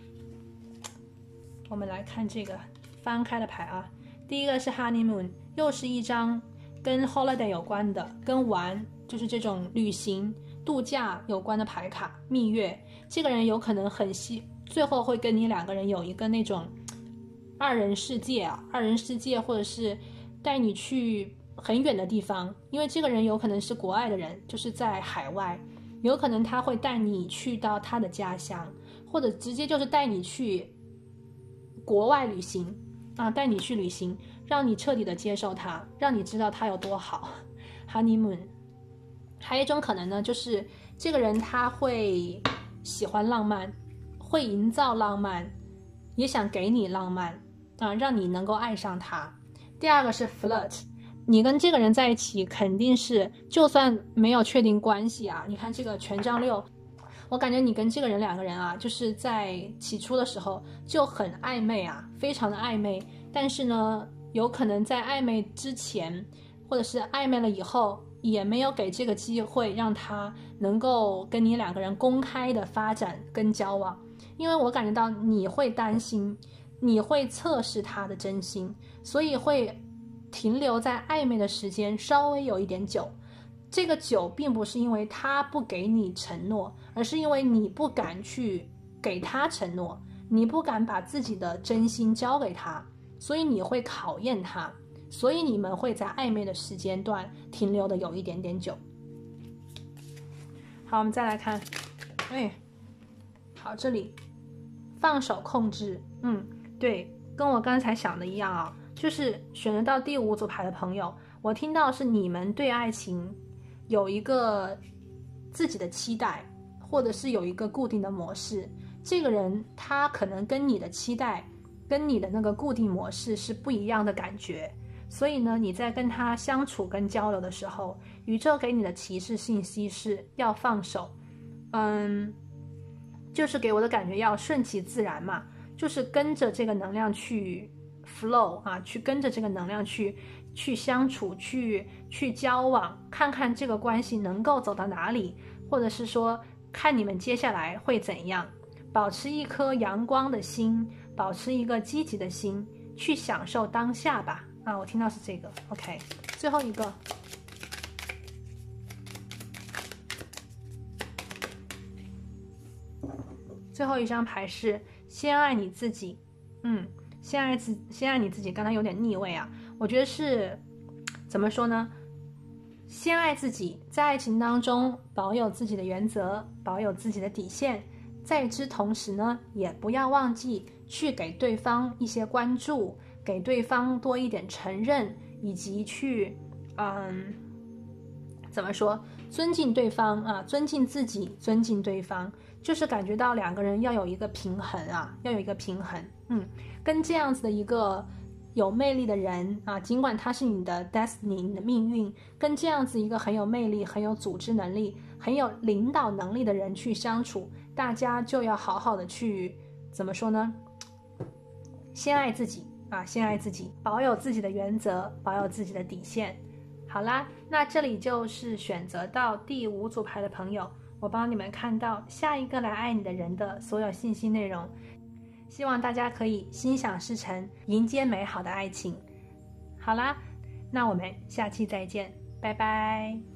Speaker 1: 我们来看这个翻开的牌啊。第一个是 Honeymoon， 又是一张跟 holiday 有关的，跟玩就是这种旅行度假有关的牌卡。蜜月，这个人有可能很希，最后会跟你两个人有一个那种二人世界啊，二人世界，或者是带你去很远的地方，因为这个人有可能是国外的人，就是在海外，有可能他会带你去到他的家乡，或者直接就是带你去国外旅行啊，带你去旅行，让你彻底的接受他，让你知道他有多好。Honeymoon， 还有一种可能呢，就是这个人他会喜欢浪漫，会营造浪漫，也想给你浪漫啊，让你能够爱上他。第二个是 flirt， 你跟这个人在一起肯定是就算没有确定关系啊，你看这个权杖六，我感觉你跟这个人两个人啊，就是在起初的时候就很暧昧啊，非常的暧昧，但是呢有可能在暧昧之前或者是暧昧了以后也没有给这个机会让他能够跟你两个人公开的发展跟交往，因为我感觉到你会担心，你会测试他的真心，所以会停留在暧昧的时间稍微有一点久。这个久并不是因为他不给你承诺，而是因为你不敢去给他承诺，你不敢把自己的真心交给他，所以你会考验他，所以你们会在暧昧的时间段停留的有一点点久。好，我们再来看，哎，好，这里放手控制，嗯，对，跟我刚才想的一样啊，就是选择到第五组牌的朋友，我听到是你们对爱情有一个自己的期待，或者是有一个固定的模式，这个人他可能跟你的期待跟你的那个固定模式是不一样的感觉，所以呢你在跟他相处跟交流的时候，宇宙给你的提示信息是要放手，嗯，就是给我的感觉要顺其自然嘛，就是跟着这个能量去 flow 啊，去跟着这个能量去去相处，去去交往，看看这个关系能够走到哪里，或者是说看你们接下来会怎样，保持一颗阳光的心，保持一个积极的心，去享受当下吧。啊，我听到是这个 OK。 最后一个最后一张牌是先爱你自己，嗯，先爱自先爱你自己，刚才有点逆位啊，我觉得是怎么说呢？先爱自己，在爱情当中保有自己的原则，保有自己的底线， 在之同时呢，也不要忘记去给对方一些关注，给对方多一点承认，以及去嗯怎么说，尊敬对方啊，尊敬自己，尊敬对方，就是感觉到两个人要有一个平衡啊，要有一个平衡。嗯，跟这样子的一个有魅力的人啊，尽管他是你的 destiny， 你的命运，跟这样子一个很有魅力、很有组织能力、很有领导能力的人去相处，大家就要好好的去怎么说呢？先爱自己啊，先爱自己，保有自己的原则，保有自己的底线。好啦，那这里就是选择到第五组牌的朋友，我帮你们看到下一个来爱你的人的所有信息内容。希望大家可以心想事成，迎接美好的爱情。好啦，那我们下期再见，拜拜。